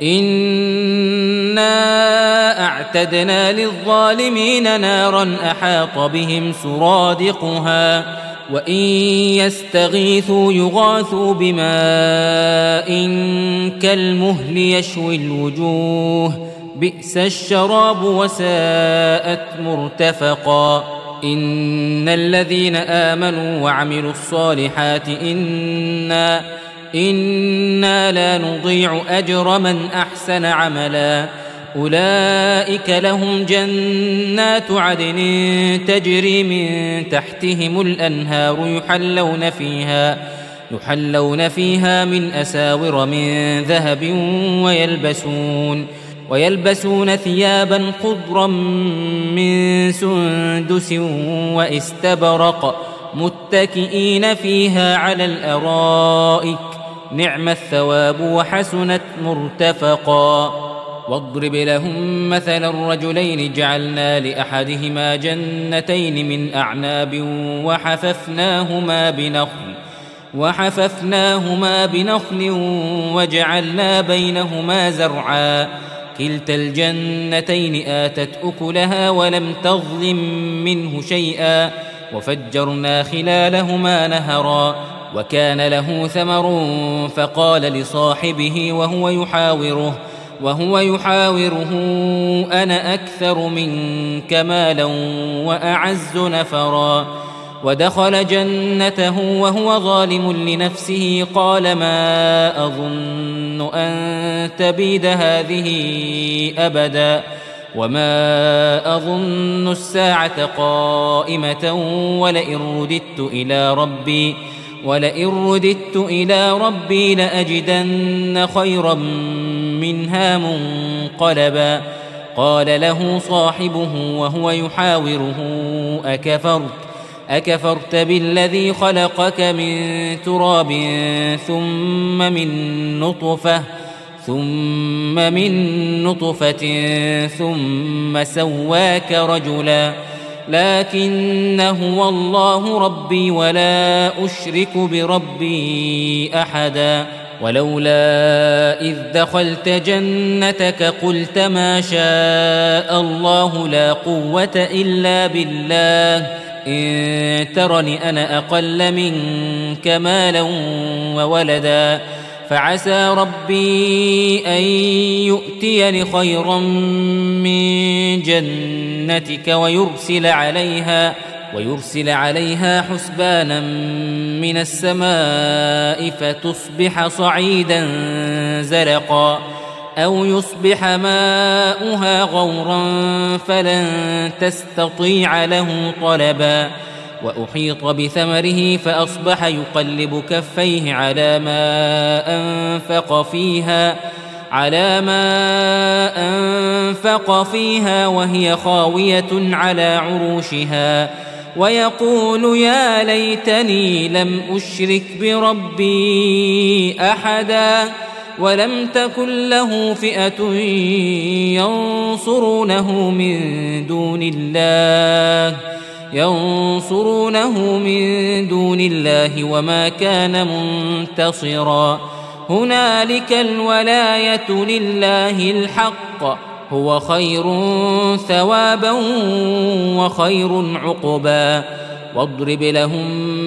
B: إنا أعتدنا للظالمين نارا أحاط بهم سرادقها وإن يستغيثوا يغاثوا بماء كالمهل يشوي الوجوه بئس الشراب وساءت مرتفقا إن الذين آمنوا وعملوا الصالحات إنا إنا لا نضيع أجر من أحسن عملا أولئك لهم جنات عدن تجري من تحتهم الأنهار يحلون فيها يحلون فيها من أساور من ذهب ويلبسون ويلبسون ثيابا خضرا من سندس واستبرق متكئين فيها على الأرائك نعم الثواب وحسنت مرتفقا واضرب لهم مثل الرجلين جعلنا لأحدهما جنتين من أعناب وحففناهما بنخل وحففناهما بنخل وجعلنا بينهما زرعا كلتا الجنتين آتت أكلها ولم تظلم منه شيئا وفجرنا خلالهما نهرا وكان له ثمر فقال لصاحبه وهو يحاوره وهو يحاوره أنا أكثر منك مالا وأعز نفرا ودخل جنته وهو ظالم لنفسه قال ما أظن أن تبيد هذه أبدا وما أظن الساعة قائمة ولئن رددت إلى ربي ولئن رددت إلى ربي لأجدن خيرا منها منقلبا قال له صاحبه وهو يحاوره أكفرت أكفرت بالذي خلقك من تراب ثم من نطفة ثم من نطفة ثم سواك رجلا لكن هو الله ربي ولا أشرك بربي أحدا ولولا إذ دخلت جنتك قلت ما شاء الله لا قوة إلا بالله إن ترني أنا أقل منك مالا وولدا فعسى ربي أن يؤتيني خيرا من جنتك ويرسل عليها ويرسل عليها حسبانا من السماء فتصبح صعيدا زلقا أو يصبح ماؤها غورا فلن تستطيع له طلبا وأحيط بثمره فأصبح يقلب كفيه على ما أنفق فيها على ما أنفق فيها وهي خاوية على عروشها ويقول يا ليتني لم أشرك بربي أحدا ولم تكن له فئة ينصرونه من دون الله ينصرونه من دون الله وما كان منتصرا هنالك الولاية لله الحق هو خير ثوابا وخير عقبا واضرب لهم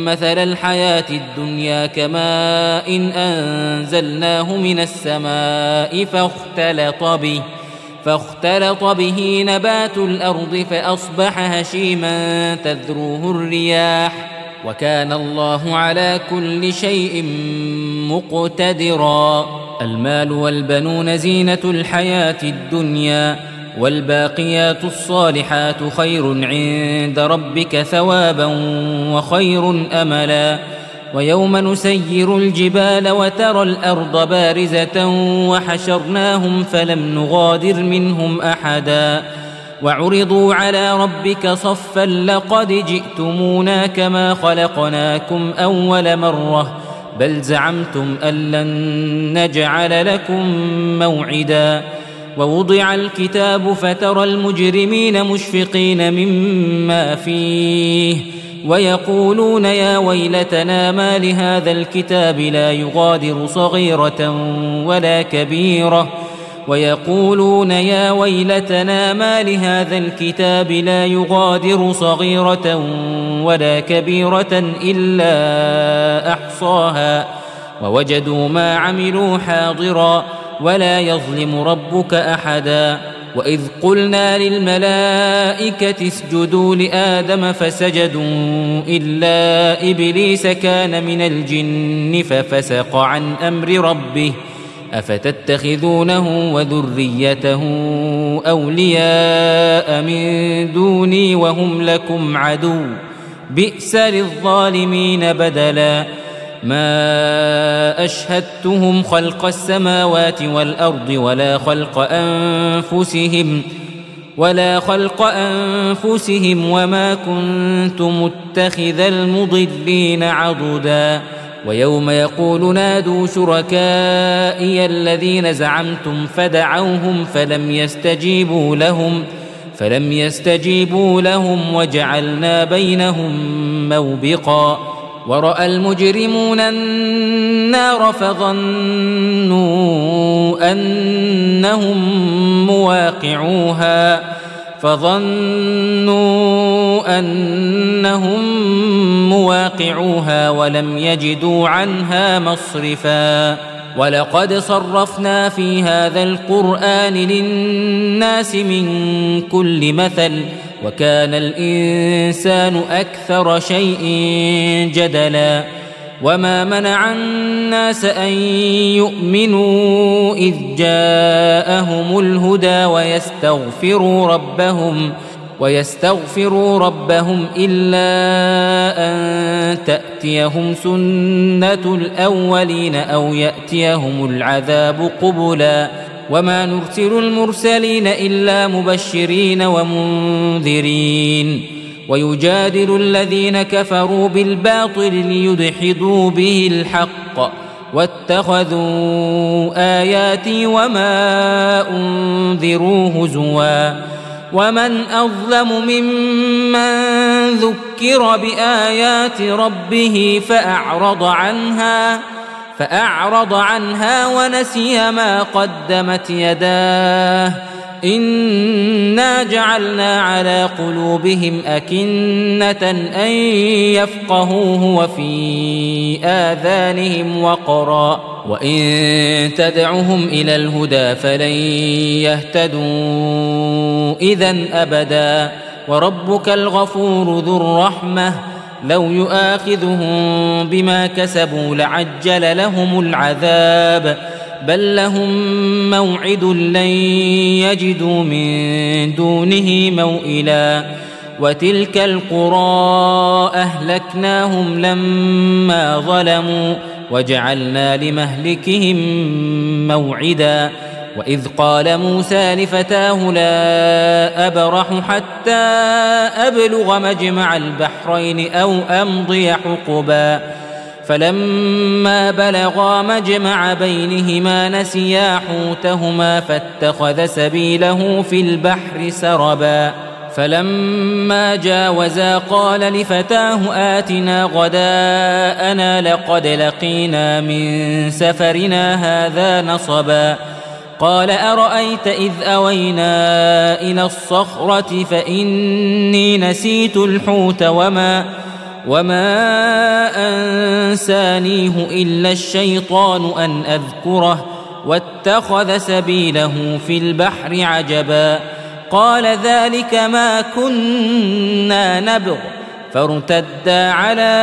B: مثل الحياة الدنيا كماء إن أنزلناه من السماء فاختلط به فاختلط به نبات الأرض فأصبح هشيما تذروه الرياح وكان الله على كل شيء مقتدرا. المال والبنون زينة الحياة الدنيا والباقيات الصالحات خير عند ربك ثوابا وخير أملا. ويوم نسير الجبال وترى الأرض بارزة وحشرناهم فلم نغادر منهم أحدا وعرضوا على ربك صفا لقد جئتمونا كما خلقناكم أول مرة بل زعمتم أن لن نجعل لكم موعدا. ووضع الكتاب فترى المجرمين مشفقين مما فيه ويقولون يا ويلتنا ما لهذا الكتاب لا يغادر صغيرة ولا كبيرة ويقولون يا ويلتنا ما لهذا الكتاب لا يغادر صغيرة ولا كبيرة إلا أحصاها ووجدوا ما عملوا حاضرا ولا يظلم ربك أحدا. وإذ قلنا للملائكة اسجدوا لآدم فسجدوا إلا إبليس كان من الجن ففسق عن أمر ربه أفتتخذونه وذريته أولياء من دوني وهم لكم عدو بئس للظالمين بدلا. ما أشهدتهم خلق السماوات والأرض ولا خلق أنفسهم ولا خلق أنفسهم وما كنت متخذ المضلين عضدا. ويوم يقول نادوا شركائي الذين زعمتم فدعوهم فلم يستجيبوا لهم فلم يستجيبوا لهم وجعلنا بينهم موبقا. ورأى المجرمون النار فظنوا أنهم مواقعوها فظنوا أنهم مواقعوها ولم يجدوا عنها مصرفا. ولقد صرفنا في هذا القرآن للناس من كل مثل وكان الإنسان أكثر شيء جدلا. وما منع الناس أن يؤمنوا إذ جاءهم الهدى ويستغفروا ربهم ويستغفروا ربهم إلا أن تأتيهم سنة الأولين أو يأتيهم العذاب قبلا. وما نرسل المرسلين إلا مبشرين ومنذرين ويجادل الذين كفروا بالباطل ليدحضوا به الحق واتخذوا آياتي وما أنذروا هزوا. ومن أظلم ممن ذكر بآيات ربه فأعرض عنها فأعرض عنها ونسي ما قدمت يداه إنا جعلنا على قلوبهم أكنة أن يفقهوه وفي آذانهم وقرا وإن تدعهم إلى الهدى فلن يهتدوا إذن أبدا. وربك الغفور ذو الرحمة لو يؤاخذهم بما كسبوا لعجل لهم العذاب بل لهم موعد لن يجدوا من دونه موئلا. وتلك القرى أهلكناهم لما ظلموا وجعلنا لمهلكهم موعدا. وإذ قال موسى لفتاه لا أبرح حتى أبلغ مجمع البحرين أو أمضي حقبا فلما بلغا مجمع بينهما نسيا حوتهما فاتخذ سبيله في البحر سربا. فلما جاوزا قال لفتاه آتنا غداءنا لقد لقينا من سفرنا هذا نصبا. قال أرأيت إذ أوينا إلى الصخرة فإني نسيت الحوت وما وما أنسانيه إلا الشيطان أن أذكره واتخذ سبيله في البحر عجبا قال ذلك ما كنا نبغ فارتدا على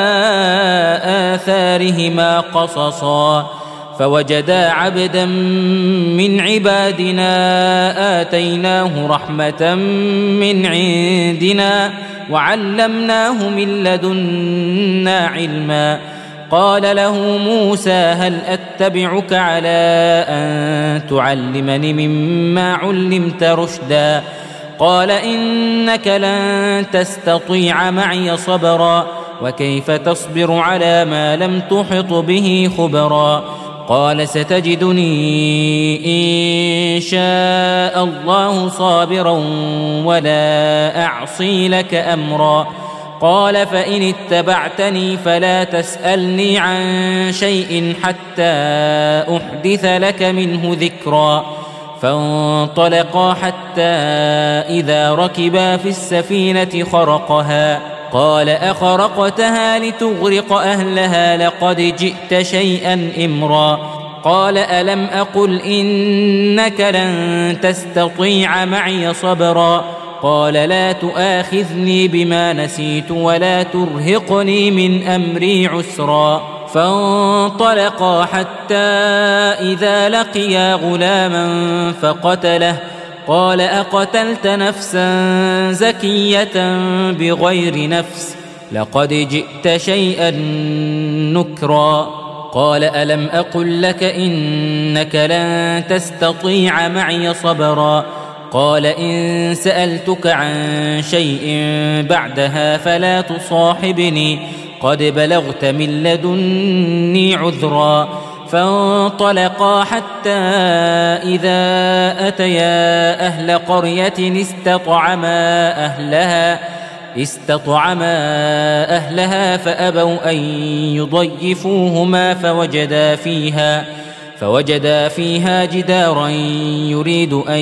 B: آثارهما قصصا فوجدا عبدا من عبادنا آتيناه رحمة من عندنا وعلمناه من لدنا علما قال له موسى هل أتبعك على أن تعلمني مما علمت رشدا قال إنك لن تستطيع معي صبرا وكيف تصبر على ما لم تحط به خبرا قال ستجدني إن شاء الله صابرا ولا أعصي لك أمرا قال فإن اتبعتني فلا تسألني عن شيء حتى أحدث لك منه ذكرا فانطلقا حتى إذا ركبا في السفينة خرقها قال أخرقتها لتغرق أهلها لقد جئت شيئا إمرا قال ألم أقل إنك لن تستطيع معي صبرا قال لا تؤاخذني بما نسيت ولا ترهقني من أمري عسرا فانطلقا حتى إذا لقيا غلاما فقتله قال أقتلت نفسا زكية بغير نفس لقد جئت شيئا نكرا قال ألم أقل لك إنك لن تستطيع معي صبرا قال إن سألتك عن شيء بعدها فلا تصاحبني قد بلغت من لدني عذرا فانطلقا حتى إذا أتيا أهل قرية استطعما أهلها استطعما أهلها فأبوا أن يضيفوهما فوجدا فيها فوجدا فيها جدارا يريد أن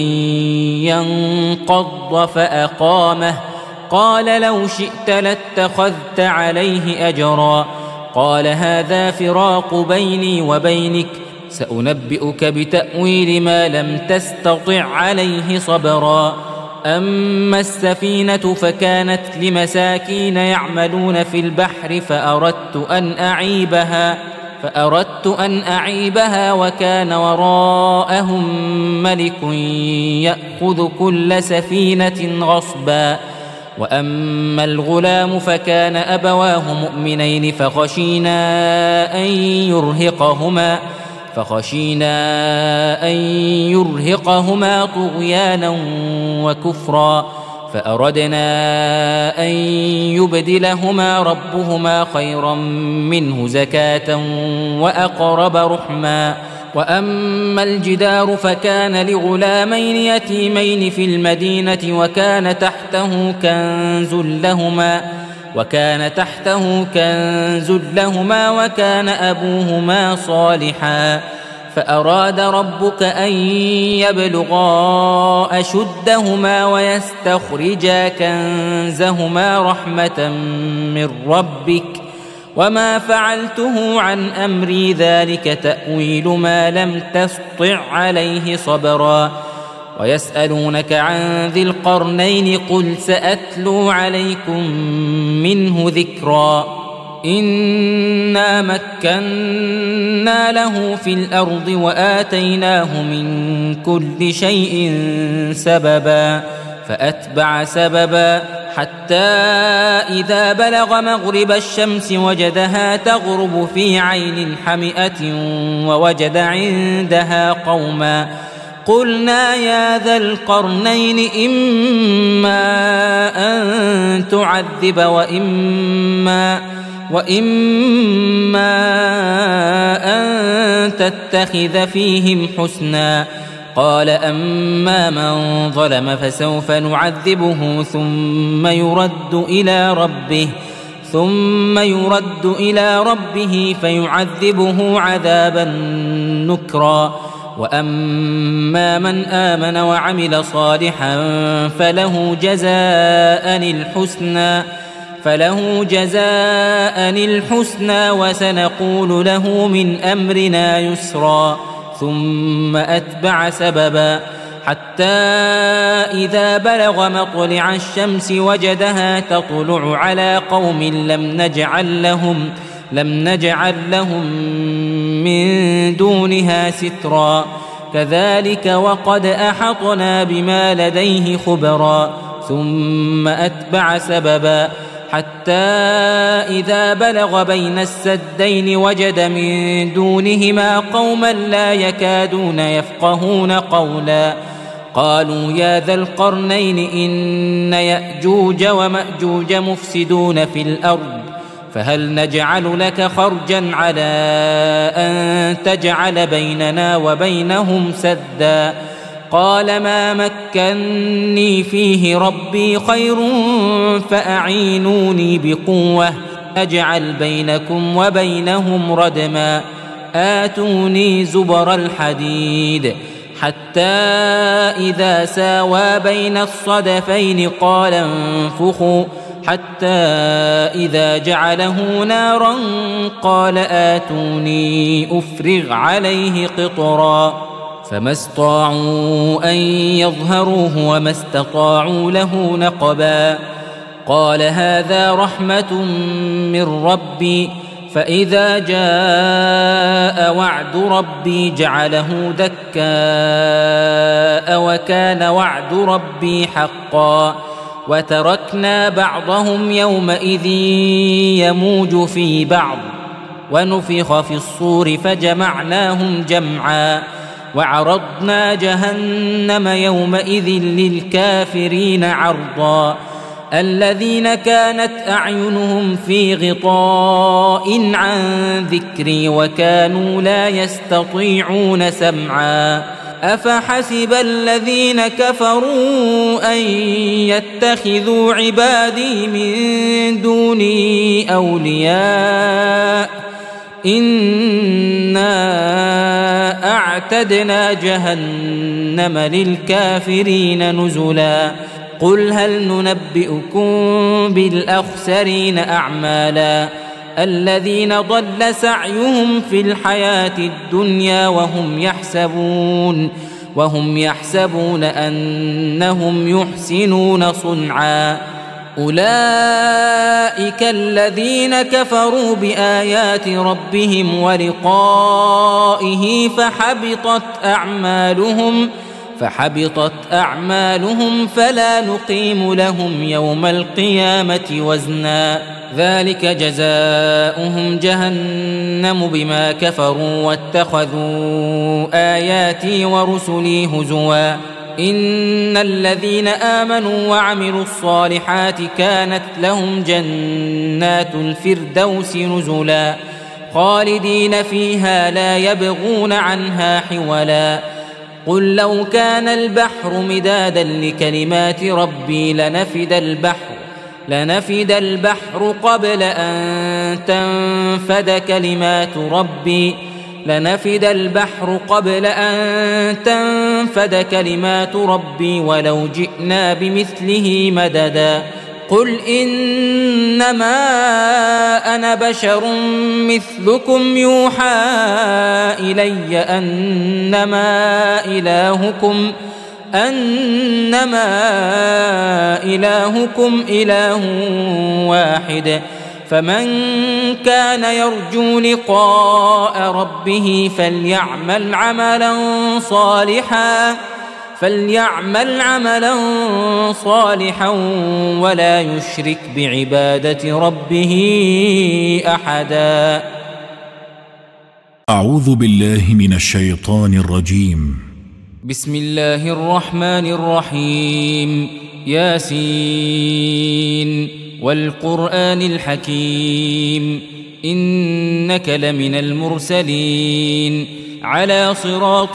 B: ينقض فأقامه قال لو شئت لاتخذت عليه أجرا قال هذا فراق بيني وبينك سأنبئك بتأويل ما لم تستطع عليه صبرا أما السفينة فكانت لمساكين يعملون في البحر فأردت أن أعيبها فأردت أن أعيبها وكان وراءهم ملك يأخذ كل سفينة غصبا وأما الغلام فكان أبواه مؤمنين فخشينا أن يرهقهما فخشينا أن يرهقهما طغيانا وكفرا فأردنا أن يبدلهما ربهما خيرا منه زكاة وأقرب رحما وأما الجدار فكان لغلامين يتيمين في المدينة وكان تحته كنز لهما وكان تحته كنز لهما وكان أبوهما صالحا فأراد ربك أن يبلغا أشدهما ويستخرجا كنزهما رحمة من ربك وما فعلته عن أمري ذلك تأويل ما لم تسطع عليه صبرا ويسألونك عن ذي القرنين قل سأتلو عليكم منه ذكرا إنا مكنا له في الأرض وآتيناه من كل شيء سببا فأتبع سببا حتى إذا بلغ مغرب الشمس وجدها تغرب في عين حمئة ووجد عندها قوما قلنا يا ذا القرنين إما أن تعذب وإما وإما أن تتخذ فيهم حسنا قال أما من ظلم فسوف نعذبه ثم يرد إلى ربه ثم يرد إلى ربه فيعذبه عذابا نكرا وأما من آمن وعمل صالحا فله جزاء الحسنى فله جزاء الحسنى وسنقول له من أمرنا يسرا ثم أتبع سببا حتى إذا بلغ مطلع الشمس وجدها تطلع على قوم لم نجعل لهم لم نجعل لهم من دونها سترا كذلك وقد أحطنا بما لديه خبرا ثم أتبع سببا حتى إذا بلغ بين السدين وجد من دونهما قوما لا يكادون يفقهون قولا قالوا يا ذا القرنين إن يأجوج ومأجوج مفسدون في الأرض فهل نجعل لك خرجا على أن تجعل بيننا وبينهم سدا قال ما مكني فيه ربي خير فأعينوني بقوة أجعل بينكم وبينهم ردما آتوني زبر الحديد حتى إذا ساوى بين الصدفين قال انفخوا حتى إذا جعله نارا قال آتوني أفرغ عليه قطرا فما استطاعوا أن يظهروه وما استطاعوا له نقبا قال هذا رحمة من ربي فإذا جاء وعد ربي جعله دكاء وكان وعد ربي حقا وتركنا بعضهم يومئذ يموج في بعض ونفخ في الصور فجمعناهم جمعا وعرضنا جهنم يومئذ للكافرين عرضا الذين كانت أعينهم في غطاء عن ذكري وكانوا لا يستطيعون سمعا أفحسب الذين كفروا أن يتخذوا عبادي من دوني أولياء إنا أعتدنا جهنم للكافرين نزلا قل هل ننبئكم بالأخسرين أعمالا الذين ضل سعيهم في الحياة الدنيا وهم يحسبون وهم يحسبون أنهم يحسنون صنعا أولئك الذين كفروا بآيات ربهم ولقائه فحبطت أعمالهم فحبطت أعمالهم فلا نقيم لهم يوم القيامة وزنا ذلك جزاؤهم جهنم بما كفروا واتخذوا آياتي ورسلي هزوا إن الذين آمنوا وعملوا الصالحات كانت لهم جنات الفردوس نزلا خالدين فيها لا يبغون عنها حولا قل لو كان البحر مدادا لكلمات ربي لنفد البحر لنفد البحر قبل أن تنفد كلمات ربي لنفد البحر قبل أن تنفد كلمات ربي ولو جئنا بمثله مددا قل إنما أنا بشر مثلكم يوحى إلي أنما إلهكم أنما إلهكم إله واحد فمن كان يرجو لقاء ربه فليعمل عملا صالحا فليعمل عملا صالحا ولا يشرك بعبادة ربه أحدا.
A: أعوذ بالله من الشيطان الرجيم.
B: بسم الله الرحمن الرحيم. ياسين والقرآن الحكيم إنك لمن المرسلين على صراط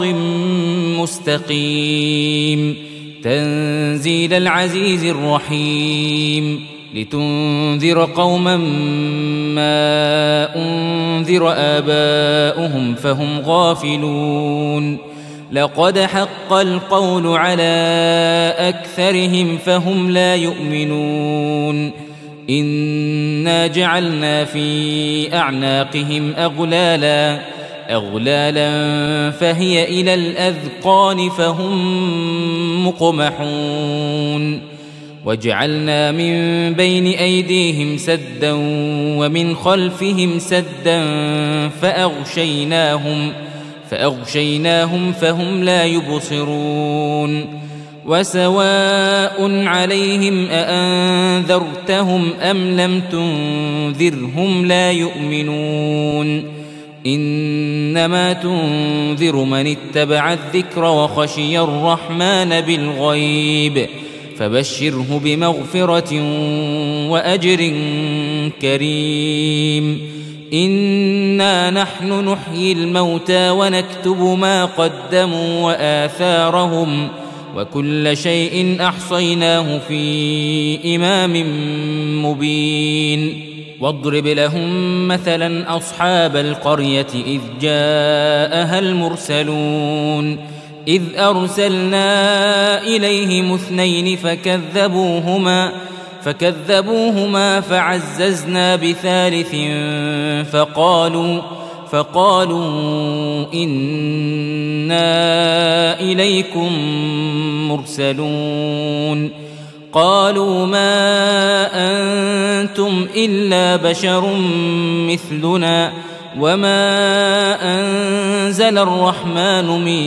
B: مستقيم تنزيل العزيز الرحيم لتنذر قوما ما أنذر آباؤهم فهم غافلون لقد حق القول على أكثرهم فهم لا يؤمنون إنا جعلنا في أعناقهم أغلالا أغلالا فهي إلى الأذقان فهم مقمحون وجعلنا من بين أيديهم سدا ومن خلفهم سدا فأغشيناهم فأغشيناهم فهم لا يبصرون وسواء عليهم أأنذرتهم أم لم تنذرهم لا يؤمنون إنما تنذر من اتبع الذكر وخشي الرحمن بالغيب فبشره بمغفرة وأجر كريم إنا نحن نحيي الموتى ونكتب ما قدموا وآثارهم وكل شيء أحصيناه في إمام مبين واضرب لهم مثلا أصحاب القرية إذ جاءها المرسلون إذ أرسلنا إليهم اثنين فكذبوهما فكذبوهما فعززنا بثالث فقالوا فقالوا إنا إليكم مرسلون قالوا ما أنتم إلا بشر مثلنا وما أنزل الرحمن من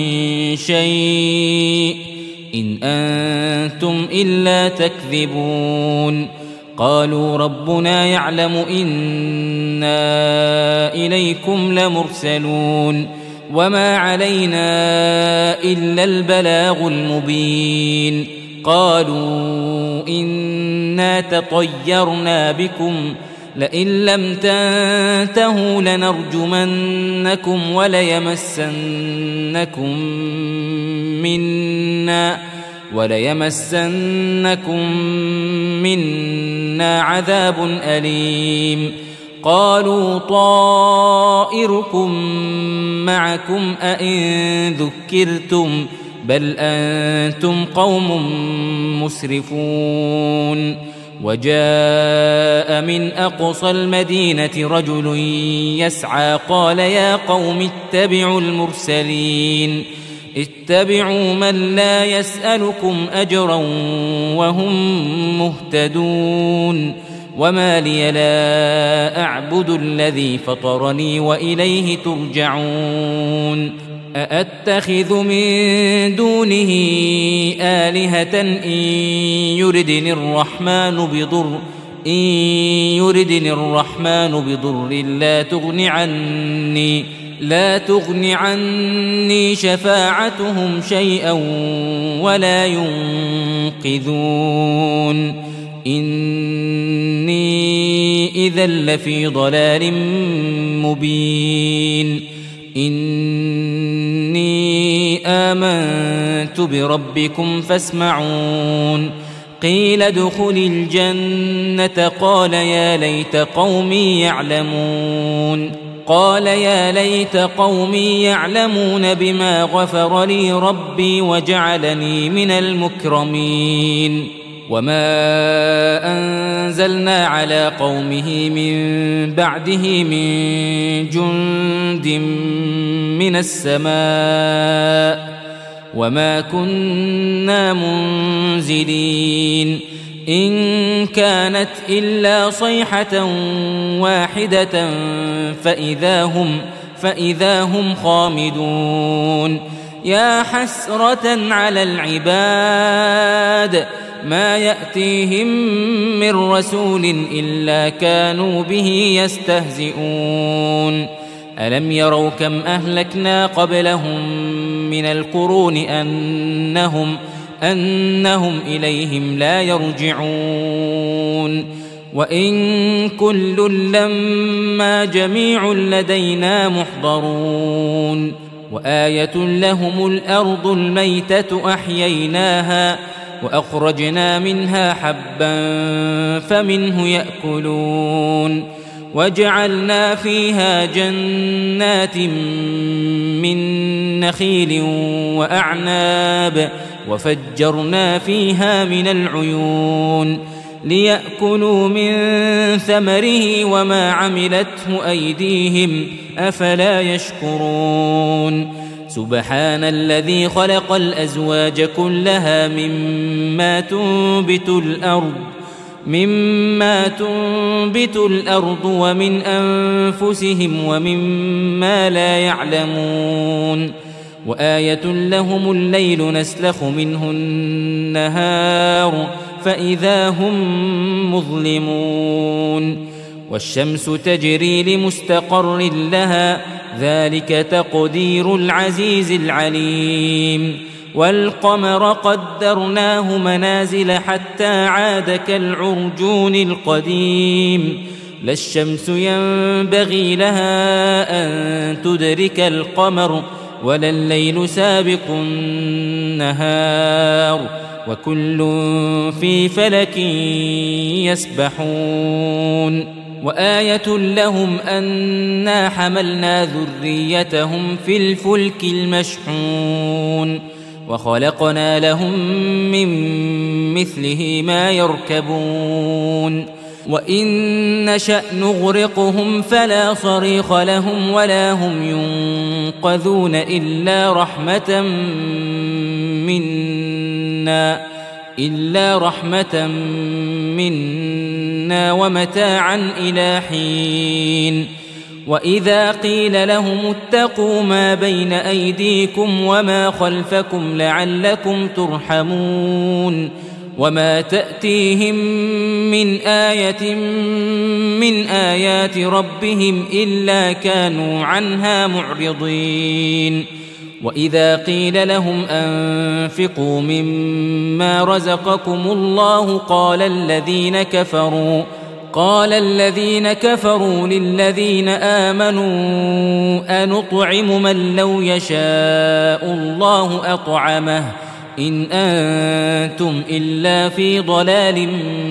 B: شيء إن أنتم إلا تكذبون قالوا ربنا يعلم إنا إليكم لمرسلون وما علينا إلا البلاغ المبين قالوا إنا تطيرنا بكم لئن لم تنتهوا لنرجمنكم وليمسنكم منا وليمسنكم منا عذاب أليم قالوا طائركم معكم أئن ذكرتم بل أنتم قوم مسرفون وجاء من أقصى المدينة رجل يسعى قال يا قوم اتبعوا المرسلين اتبعوا من لا يسألكم أجرا وهم مهتدون وما لي لا أعبد الذي فطرني وإليه ترجعون أأتخذ من دونه آلهة إن يردني الرحمن بضر إن يردني الرحمن بضر لا تغن عني لا تغن عني شفاعتهم شيئا ولا ينقذون إني إذا لفي ضلال مبين إني آمنت بربكم فاسمعون قيل ادخل الجنة قال يا ليت قومي يعلمون قال يا ليت قومي يعلمون بما غفر لي ربي وجعلني من المكرمين وما أنزلنا على قومه من بعده من جند من السماء وما كنا منزلين إن كانت إلا صيحة واحدة فإذا هم فإذا هم خامدون يا حسرة على العباد ما يأتيهم من رسول إلا كانوا به يستهزئون ألم يروا كم أهلكنا قبلهم من القرون أنهم أنهم إليهم لا يرجعون وإن كل لما جميع لدينا محضرون وآية لهم الأرض الميتة أحييناها وأخرجنا منها حبا فمنه يأكلون وجعلنا فيها جنات من نخيل وأعناب وفجرنا فيها من العيون ليأكلوا من ثمره وما عملته أيديهم أفلا يشكرون سبحان الذي خلق الأزواج كلها مما تنبت الأرض مما تنبت الأرض ومن أنفسهم ومما لا يعلمون وآية لهم الليل نسلخ منه النهار فإذا هم مظلمون والشمس تجري لمستقر لها ذلك تقدير العزيز العليم والقمر قدرناه منازل حتى عاد كالعرجون القديم لا الشمس ينبغي لها أن تدرك القمر ولا الليل سابق النهار وكل في فلك يسبحون وآية لهم أنا حملنا ذريتهم في الفلك المشحون وخلقنا لهم من مثله ما يركبون وإن نشأ نغرقهم فلا صريخ لهم ولا هم ينقذون إلا رحمة منا إلا رحمة منا ومتاعا إلى حين وإذا قيل لهم اتقوا ما بين أيديكم وما خلفكم لعلكم ترحمون وما تأتيهم من آية من آيات ربهم إلا كانوا عنها معرضين وإذا قيل لهم أنفقوا مما رزقكم الله قال الذين كفروا قال الذين كفروا للذين آمنوا أنطعم من لو يشاء الله أطعمه إن أنتم إلا في ضلال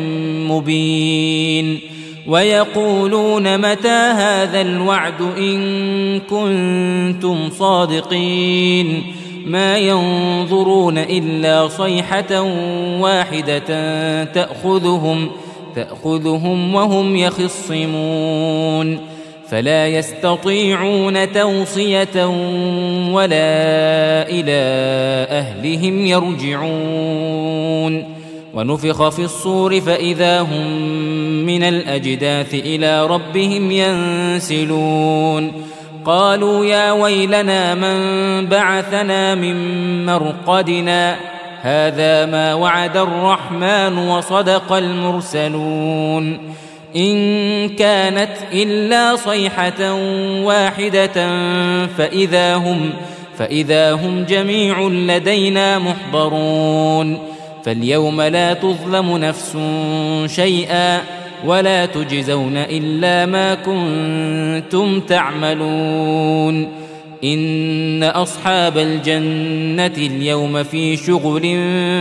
B: مبين ويقولون متى هذا الوعد إن كنتم صادقين ما ينظرون إلا صيحة واحدة تأخذهم تأخذهم وهم يخصمون فلا يستطيعون توصية ولا إلى أهلهم يرجعون ونفخ في الصور فإذا هم من الأجداث إلى ربهم ينسلون قالوا يا ويلنا من بعثنا من مرقدنا هذا ما وعد الرحمن وصدق المرسلون إن كانت إلا صيحة واحدة فإذا هم فإذا هم جميع لدينا محضرون فاليوم لا تظلم نفس شيئا ولا تجزون إلا ما كنتم تعملون إن أصحاب الجنة اليوم في شغل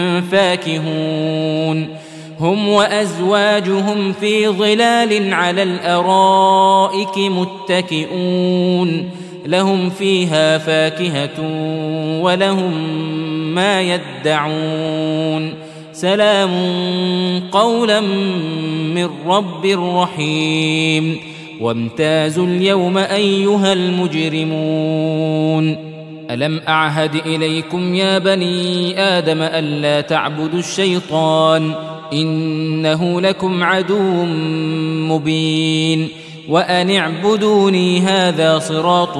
B: فاكهون هم وأزواجهم في ظلال على الأرائك متكئون لهم فيها فاكهة ولهم ما يدعون سلام قولا من رب رحيم وامتازوا اليوم أيها المجرمون ألم أعهد إليكم يا بني آدم ألا تعبدوا الشيطان إنه لكم عدو مبين وأن اعبدوني هذا صراط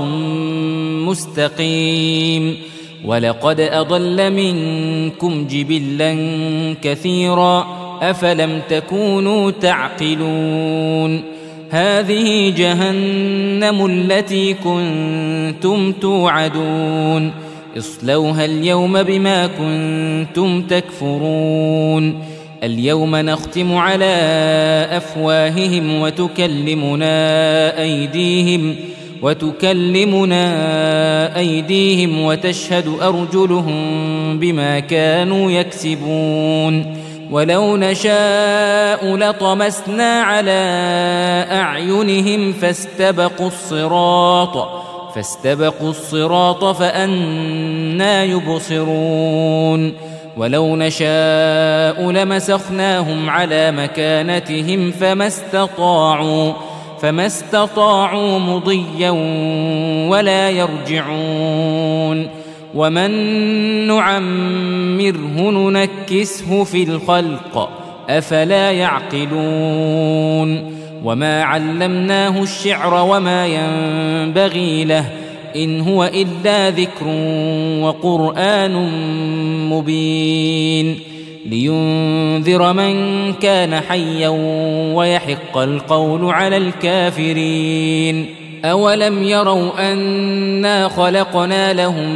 B: مستقيم ولقد أضل منكم جبلا كثيرا أفلم تكونوا تعقلون هذه جهنم التي كنتم توعدون اصلوها اليوم بما كنتم تكفرون اليوم نختم على أفواههم وتكلمنا أيديهم وتكلمنا أيديهم وتشهد أرجلهم بما كانوا يكسبون ولو نشاء لطمسنا على أعينهم فاستبقوا الصراط فاستبقوا الصراط فأنى يبصرون ولو نشاء لمسخناهم على مكانتهم فما استطاعوا فما استطاعوا مضيا ولا يرجعون ومن نعمره ننكسه في الخلق أفلا يعقلون وما علمناه الشعر وما ينبغي له إن هو إلا ذكر وقرآن مبين لينذر من كان حيا ويحق القول على الكافرين أولم يروا أنا خلقنا لهم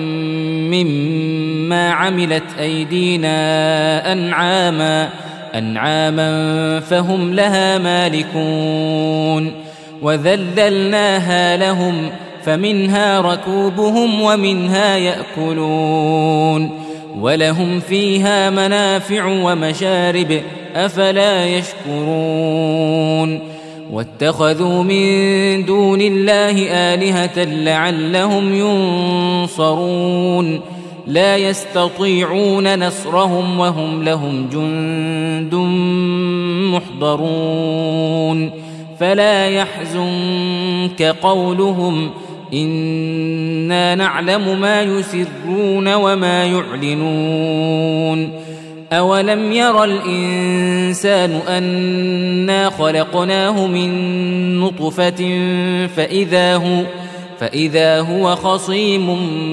B: مما عملت أيدينا أنعاما أنعاما فهم لها مالكون وذللناها لهم فمنها ركوبهم ومنها يأكلون ولهم فيها منافع ومشارب أفلا يشكرون واتخذوا من دون الله آلهة لعلهم ينصرون لا يستطيعون نصرهم وهم لهم جند محضرون فلا يحزنك قولهم إنا نعلم ما يسرون وما يعلنون أولم ير الإنسان أنا خلقناه من نطفة فإذا هو, فإذا هو خصيم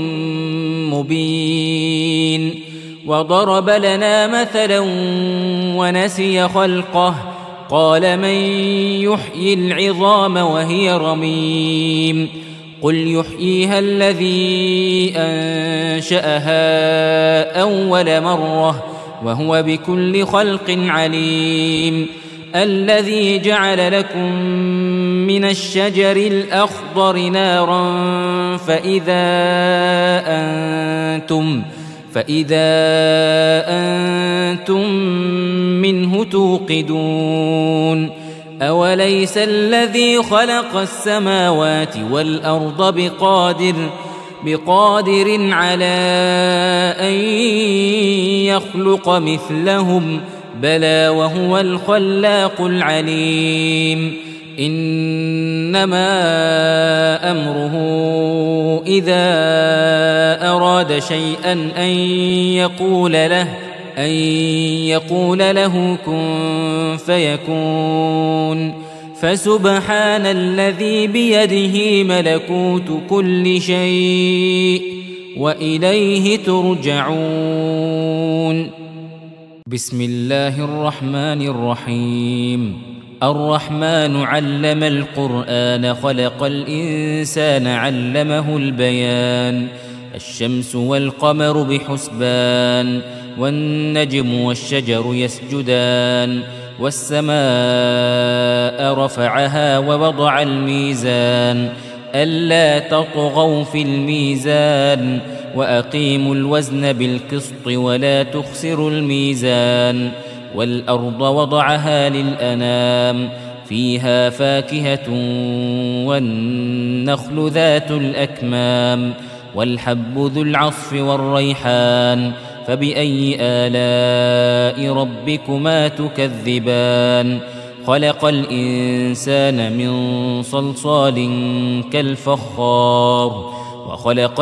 B: مبين وضرب لنا مثلا ونسي خلقه قال من يحيي العظام وهي رميم قل يحييها الذي أنشأها أول مرة وهو بكل خلق عليم الذي جعل لكم من الشجر الأخضر نارا فإذا أنتم فإذا أنتم منه توقدون أوليس الذي خلق السماوات والأرض بقادر بقادر على أن يخلق مثلهم بلى وهو الخلاق العليم إنما أمره إذا أراد شيئا أن يقول له أن يقول له كن فيكون فسبحان الذي بيده ملكوت كل شيء وإليه ترجعون بسم الله الرحمن الرحيم الرحمن علم القرآن خلق الإنسان علمه البيان الشمس والقمر بحسبان والنجم والشجر يسجدان والسماء رفعها ووضع الميزان ألا تطغوا في الميزان وأقيموا الوزن بالقسط ولا تخسروا الميزان والأرض وضعها للأنام فيها فاكهة والنخل ذات الأكمام والحب ذو العصف والريحان فبأي آلاء ربكما تكذبان خلق الإنسان من صلصال كالفخار وخلق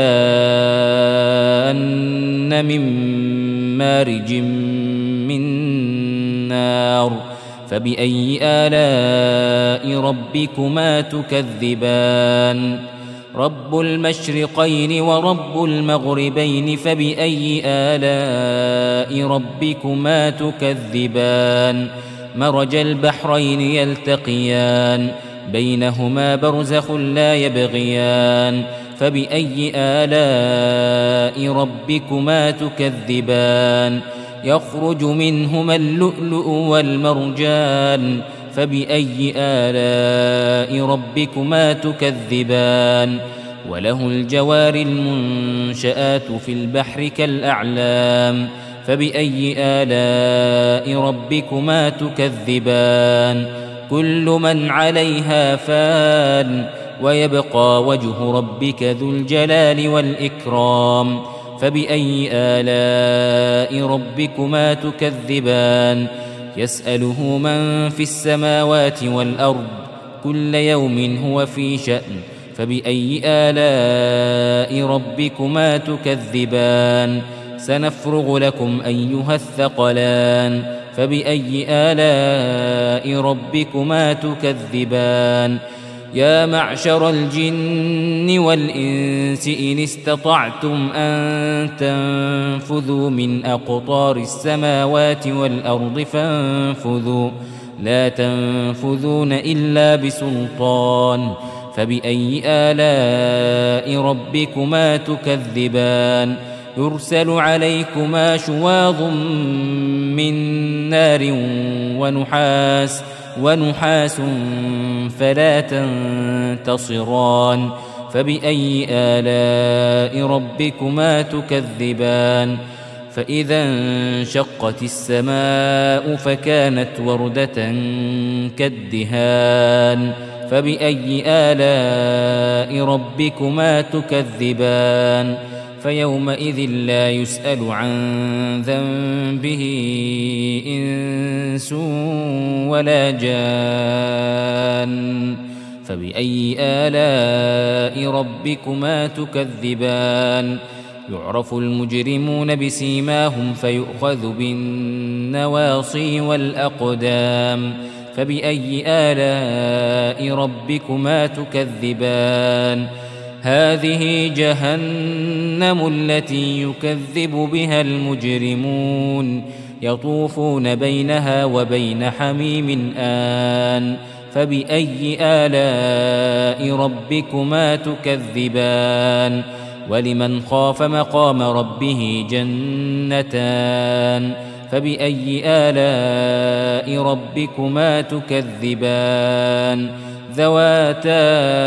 B: الجان من مارج من نار فبأي آلاء ربكما تكذبان رب المشرقين ورب المغربين فبأي آلاء ربكما تكذبان مرج البحرين يلتقيان بينهما برزخ لا يبغيان فبأي آلاء ربكما تكذبان يخرج منهما اللؤلؤ والمرجان فبأي آلاء ربكما تكذبان وله الجوار المنشآت في البحر كالأعلام فبأي آلاء ربكما تكذبان كل من عليها فان ويبقى وجه ربك ذو الجلال والإكرام فبأي آلاء ربكما تكذبان يسأله من في السماوات والأرض كل يوم هو في شأن فبأي آلاء ربكما تكذبان سنفرغ لكم أيها الثقلان فبأي آلاء ربكما تكذبان يا معشر الجن والإنس إن استطعتم أن تنفذوا من أقطار السماوات والأرض فانفذوا لا تنفذون إلا بسلطان فبأي آلاء ربكما تكذبان يرسل عليكما شواظ من نار ونحاس ونحاس فلا تنتصران فبأي آلاء ربكما تكذبان فإذا انشقت السماء فكانت وردة كالدهان فبأي آلاء ربكما تكذبان فيومئذ لا يسأل عن ذنبه إنس ولا جان فبأي آلاء ربكما تكذبان يعرف المجرمون بسيماهم فيؤخذ بالنواصي والأقدام فبأي آلاء ربكما تكذبان هذه جهنم التي يكذب بها المجرمون يطوفون بينها وبين حميم آن فبأي آلاء ربكما تكذبان ولمن خاف مقام ربه جنتان فبأي آلاء ربكما تكذبان ذواتا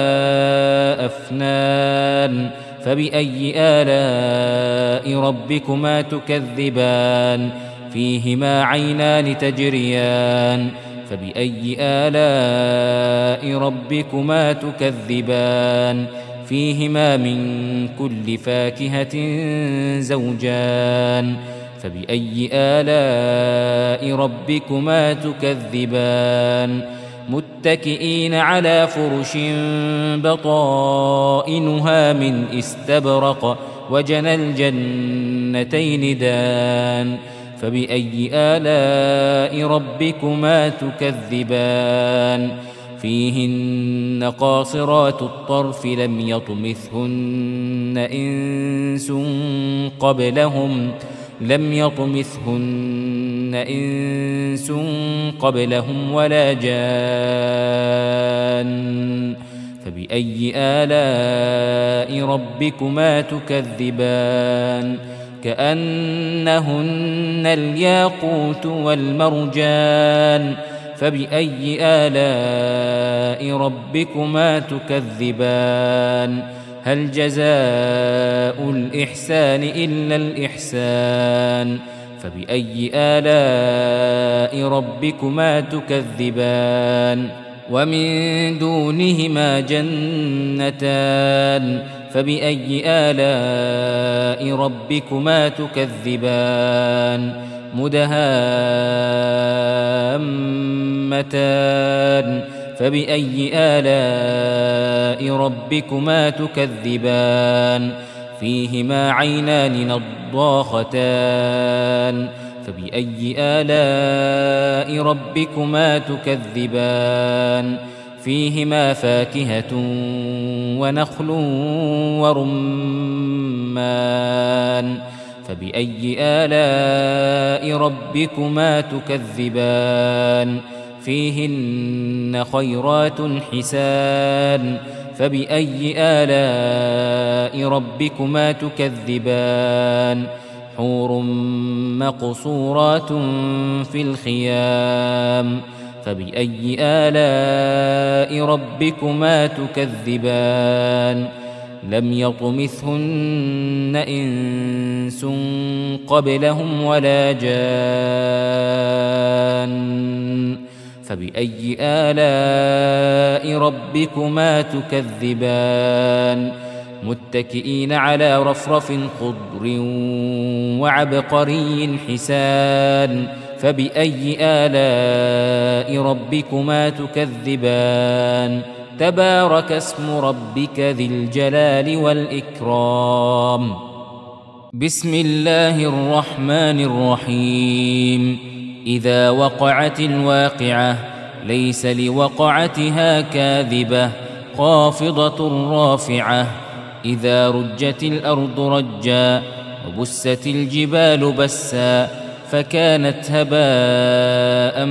B: أفنان فبأي آلاء ربكما تكذبان فيهما عينان تجريان فبأي آلاء ربكما تكذبان فيهما من كل فاكهة زوجان فبأي آلاء ربكما تكذبان متكئين على فرش بطائنها من استبرق وجنى الجنتين دان فبأي آلاء ربكما تكذبان فيهن قاصرات الطرف لم يطمثهن إنس قبلهم لم يطمثهن إنس قبلهم ولا جان فبأي آلاء ربكما تكذبان كأنهن الياقوت والمرجان فبأي آلاء ربكما تكذبان هل جزاء الإحسان إلا الإحسان فبأي آلاء ربكما تكذبان ومن دونهما جنتان فبأي آلاء ربكما تكذبان مدهامتان فبأي آلاء ربكما تكذبان فيهما عينان نضاختان فبأي آلاء ربكما تكذبان فيهما فاكهة ونخل ورمان فبأي آلاء ربكما تكذبان فيهن خيرات حسان فبأي آلاء ربكما تكذبان حور مقصورات في الخيام فبأي آلاء ربكما تكذبان لم يطمثهن إنس قبلهم ولا جان فبأي آلاء ربكما تكذبان متكئين على رفرف خضر وعبقري حسان فبأي آلاء ربكما تكذبان تبارك اسم ربك ذي الجلال والإكرام بسم الله الرحمن الرحيم إذا وقعت الواقعة ليس لوقعتها كاذبة خافضة رافعة إذا رجت الأرض رجا وبست الجبال بسا فكانت هباء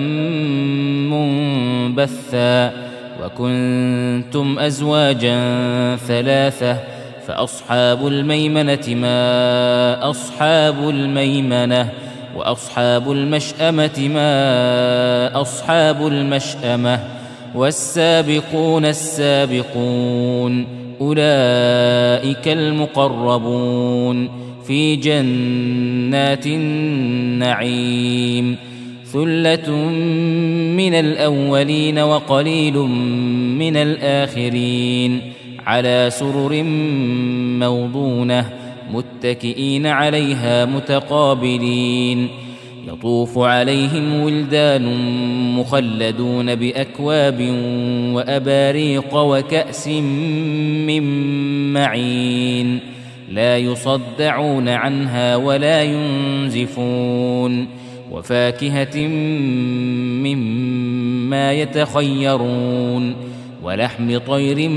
B: منبثا وكنتم أزواجا ثلاثة فأصحاب الميمنة ما أصحاب الميمنة وأصحاب المشأمة ما أصحاب المشأمة والسابقون السابقون أولئك المقربون في جنات النعيم ثلة من الأولين وقليل من الآخرين على سرر موضونة متكئين عليها متقابلين يطوف عليهم ولدان مخلدون بأكواب وأباريق وكأس من معين لا يصدعون عنها ولا ينزفون وفاكهة مما يتخيرون ولحم طير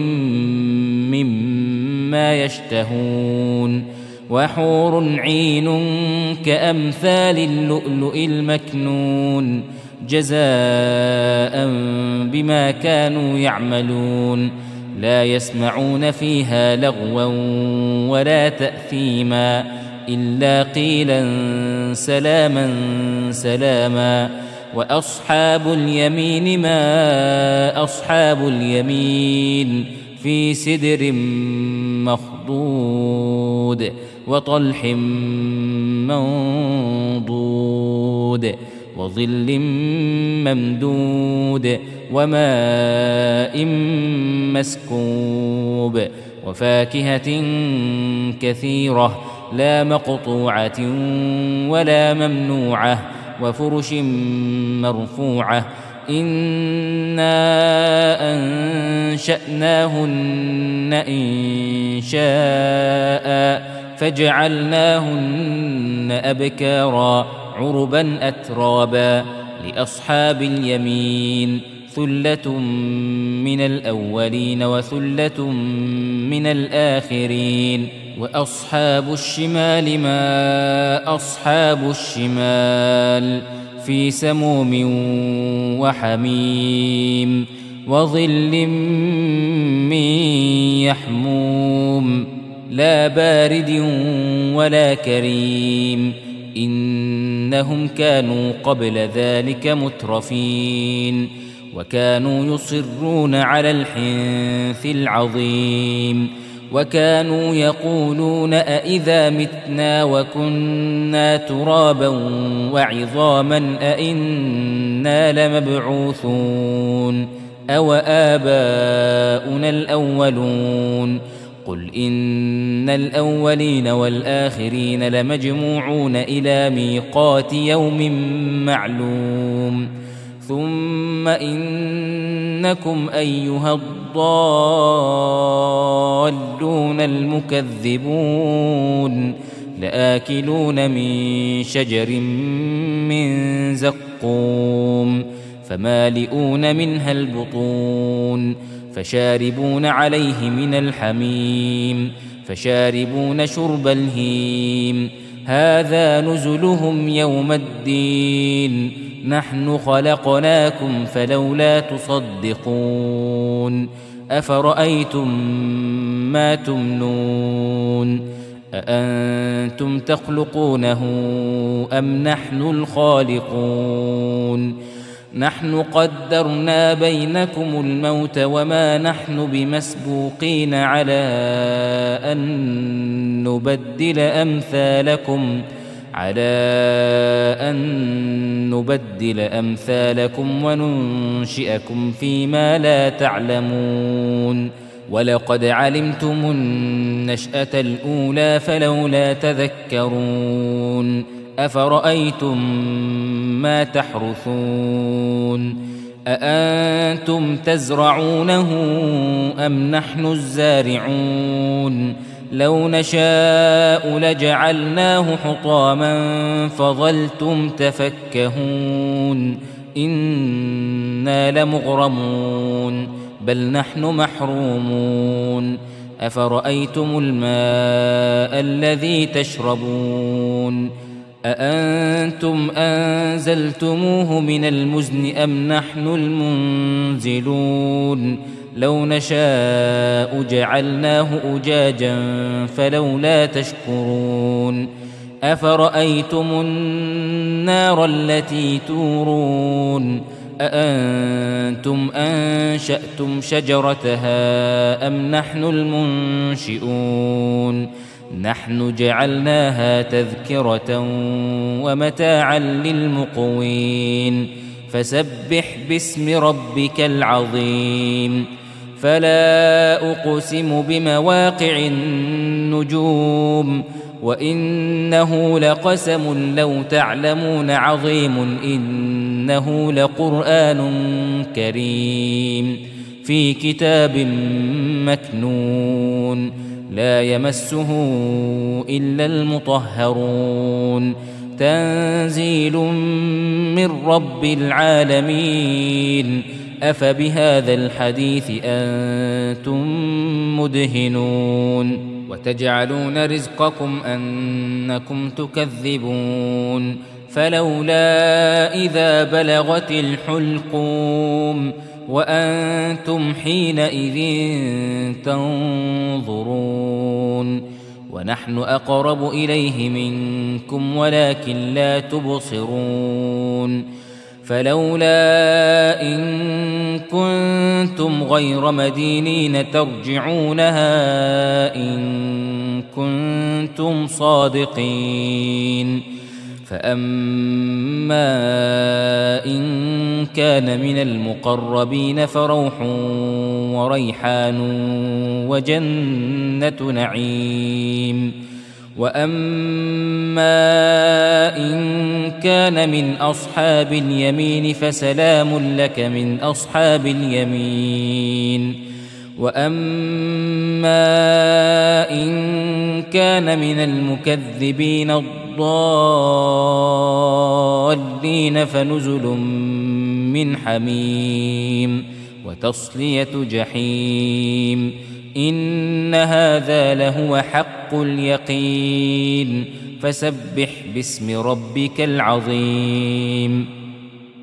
B: مما يشتهون وحور عين كأمثال اللؤلؤ المكنون جزاء بما كانوا يعملون لا يسمعون فيها لغوا ولا تأثيما إلا قيلا سلاما سلاما وأصحاب اليمين ما أصحاب اليمين في سدر مخضود وطلح منضود وظل ممدود وماء مسكوب وفاكهة كثيرة لا مقطوعة ولا ممنوعة وفرش مرفوعة إنا أنشأناهن إنشاء فجعلناهن أبكارا عربا أترابا لأصحاب اليمين ثلة من الأولين وثلة من الآخرين وأصحاب الشمال ما أصحاب الشمال في سموم وحميم وظل من يحموم لا بارد ولا كريم إنهم كانوا قبل ذلك مترفين وكانوا يصرون على الحنث العظيم وكانوا يقولون أئذا متنا وكنا ترابا وعظاما أئنا لمبعوثون أو آباؤنا الأولون قل إن الأولين والآخرين لمجموعون إلى ميقات يوم معلوم ثم إنكم أيها الضالون المكذبون لآكلون من شجر من زقوم فمالئون منها البطون فشاربون عليه من الحميم فشاربون شرب الهيم هذا نزلهم يوم الدين نحن خلقناكم فلولا تصدقون أفرأيتم ما تمنون أأنتم تخلقونه أم نحن الخالقون نحن قدرنا بينكم الموت وما نحن بمسبوقين على أن نبدل أمثالكم على أن نبدل أمثالكم وننشئكم فيما لا تعلمون ولقد علمتم النشأة الأولى فلولا تذكرون أفرأيتم ما تحرثون أأنتم تزرعونه أم نحن الزارعون لو نشاء لجعلناه حطاما فظلتم تفكهون إنا لمغرمون بل نحن محرومون أفرأيتم الماء الذي تشربون أأنتم أنزلتموه من المزن أم نحن المنزلون لو نشاء جعلناه أجاجا فلولا تشكرون أفرأيتم النار التي تورون أأنتم أنشأتم شجرتها أم نحن المنشئون نحن جعلناها تذكرة ومتاعا للمقوين فسبح باسم ربك العظيم فلا أقسم بمواقع النجوم وإنه لقسم لو تعلمون عظيم إنه لقرآن كريم في كتاب مكنون لا يمسه إلا المطهرون تنزيل من رب العالمين أفبهذا الحديث أنتم مدهنون وتجعلون رزقكم أنكم تكذبون فلولا إذا بلغت الحلقوم وأنتم حينئذ تنظرون ونحن أقرب إليه منكم ولكن لا تبصرون فلولا إن كنتم غير مدينين ترجعونها إن كنتم صادقين فأما إن كان من المقربين فروح وريحان وجنة نعيم وأما إن كان من أصحاب اليمين فسلام لك من أصحاب اليمين وأما إن كان من المكذبين الضالين فنزل من حميم وتصلية جحيم إن هذا لهو حق اليقين فسبح باسم ربك العظيم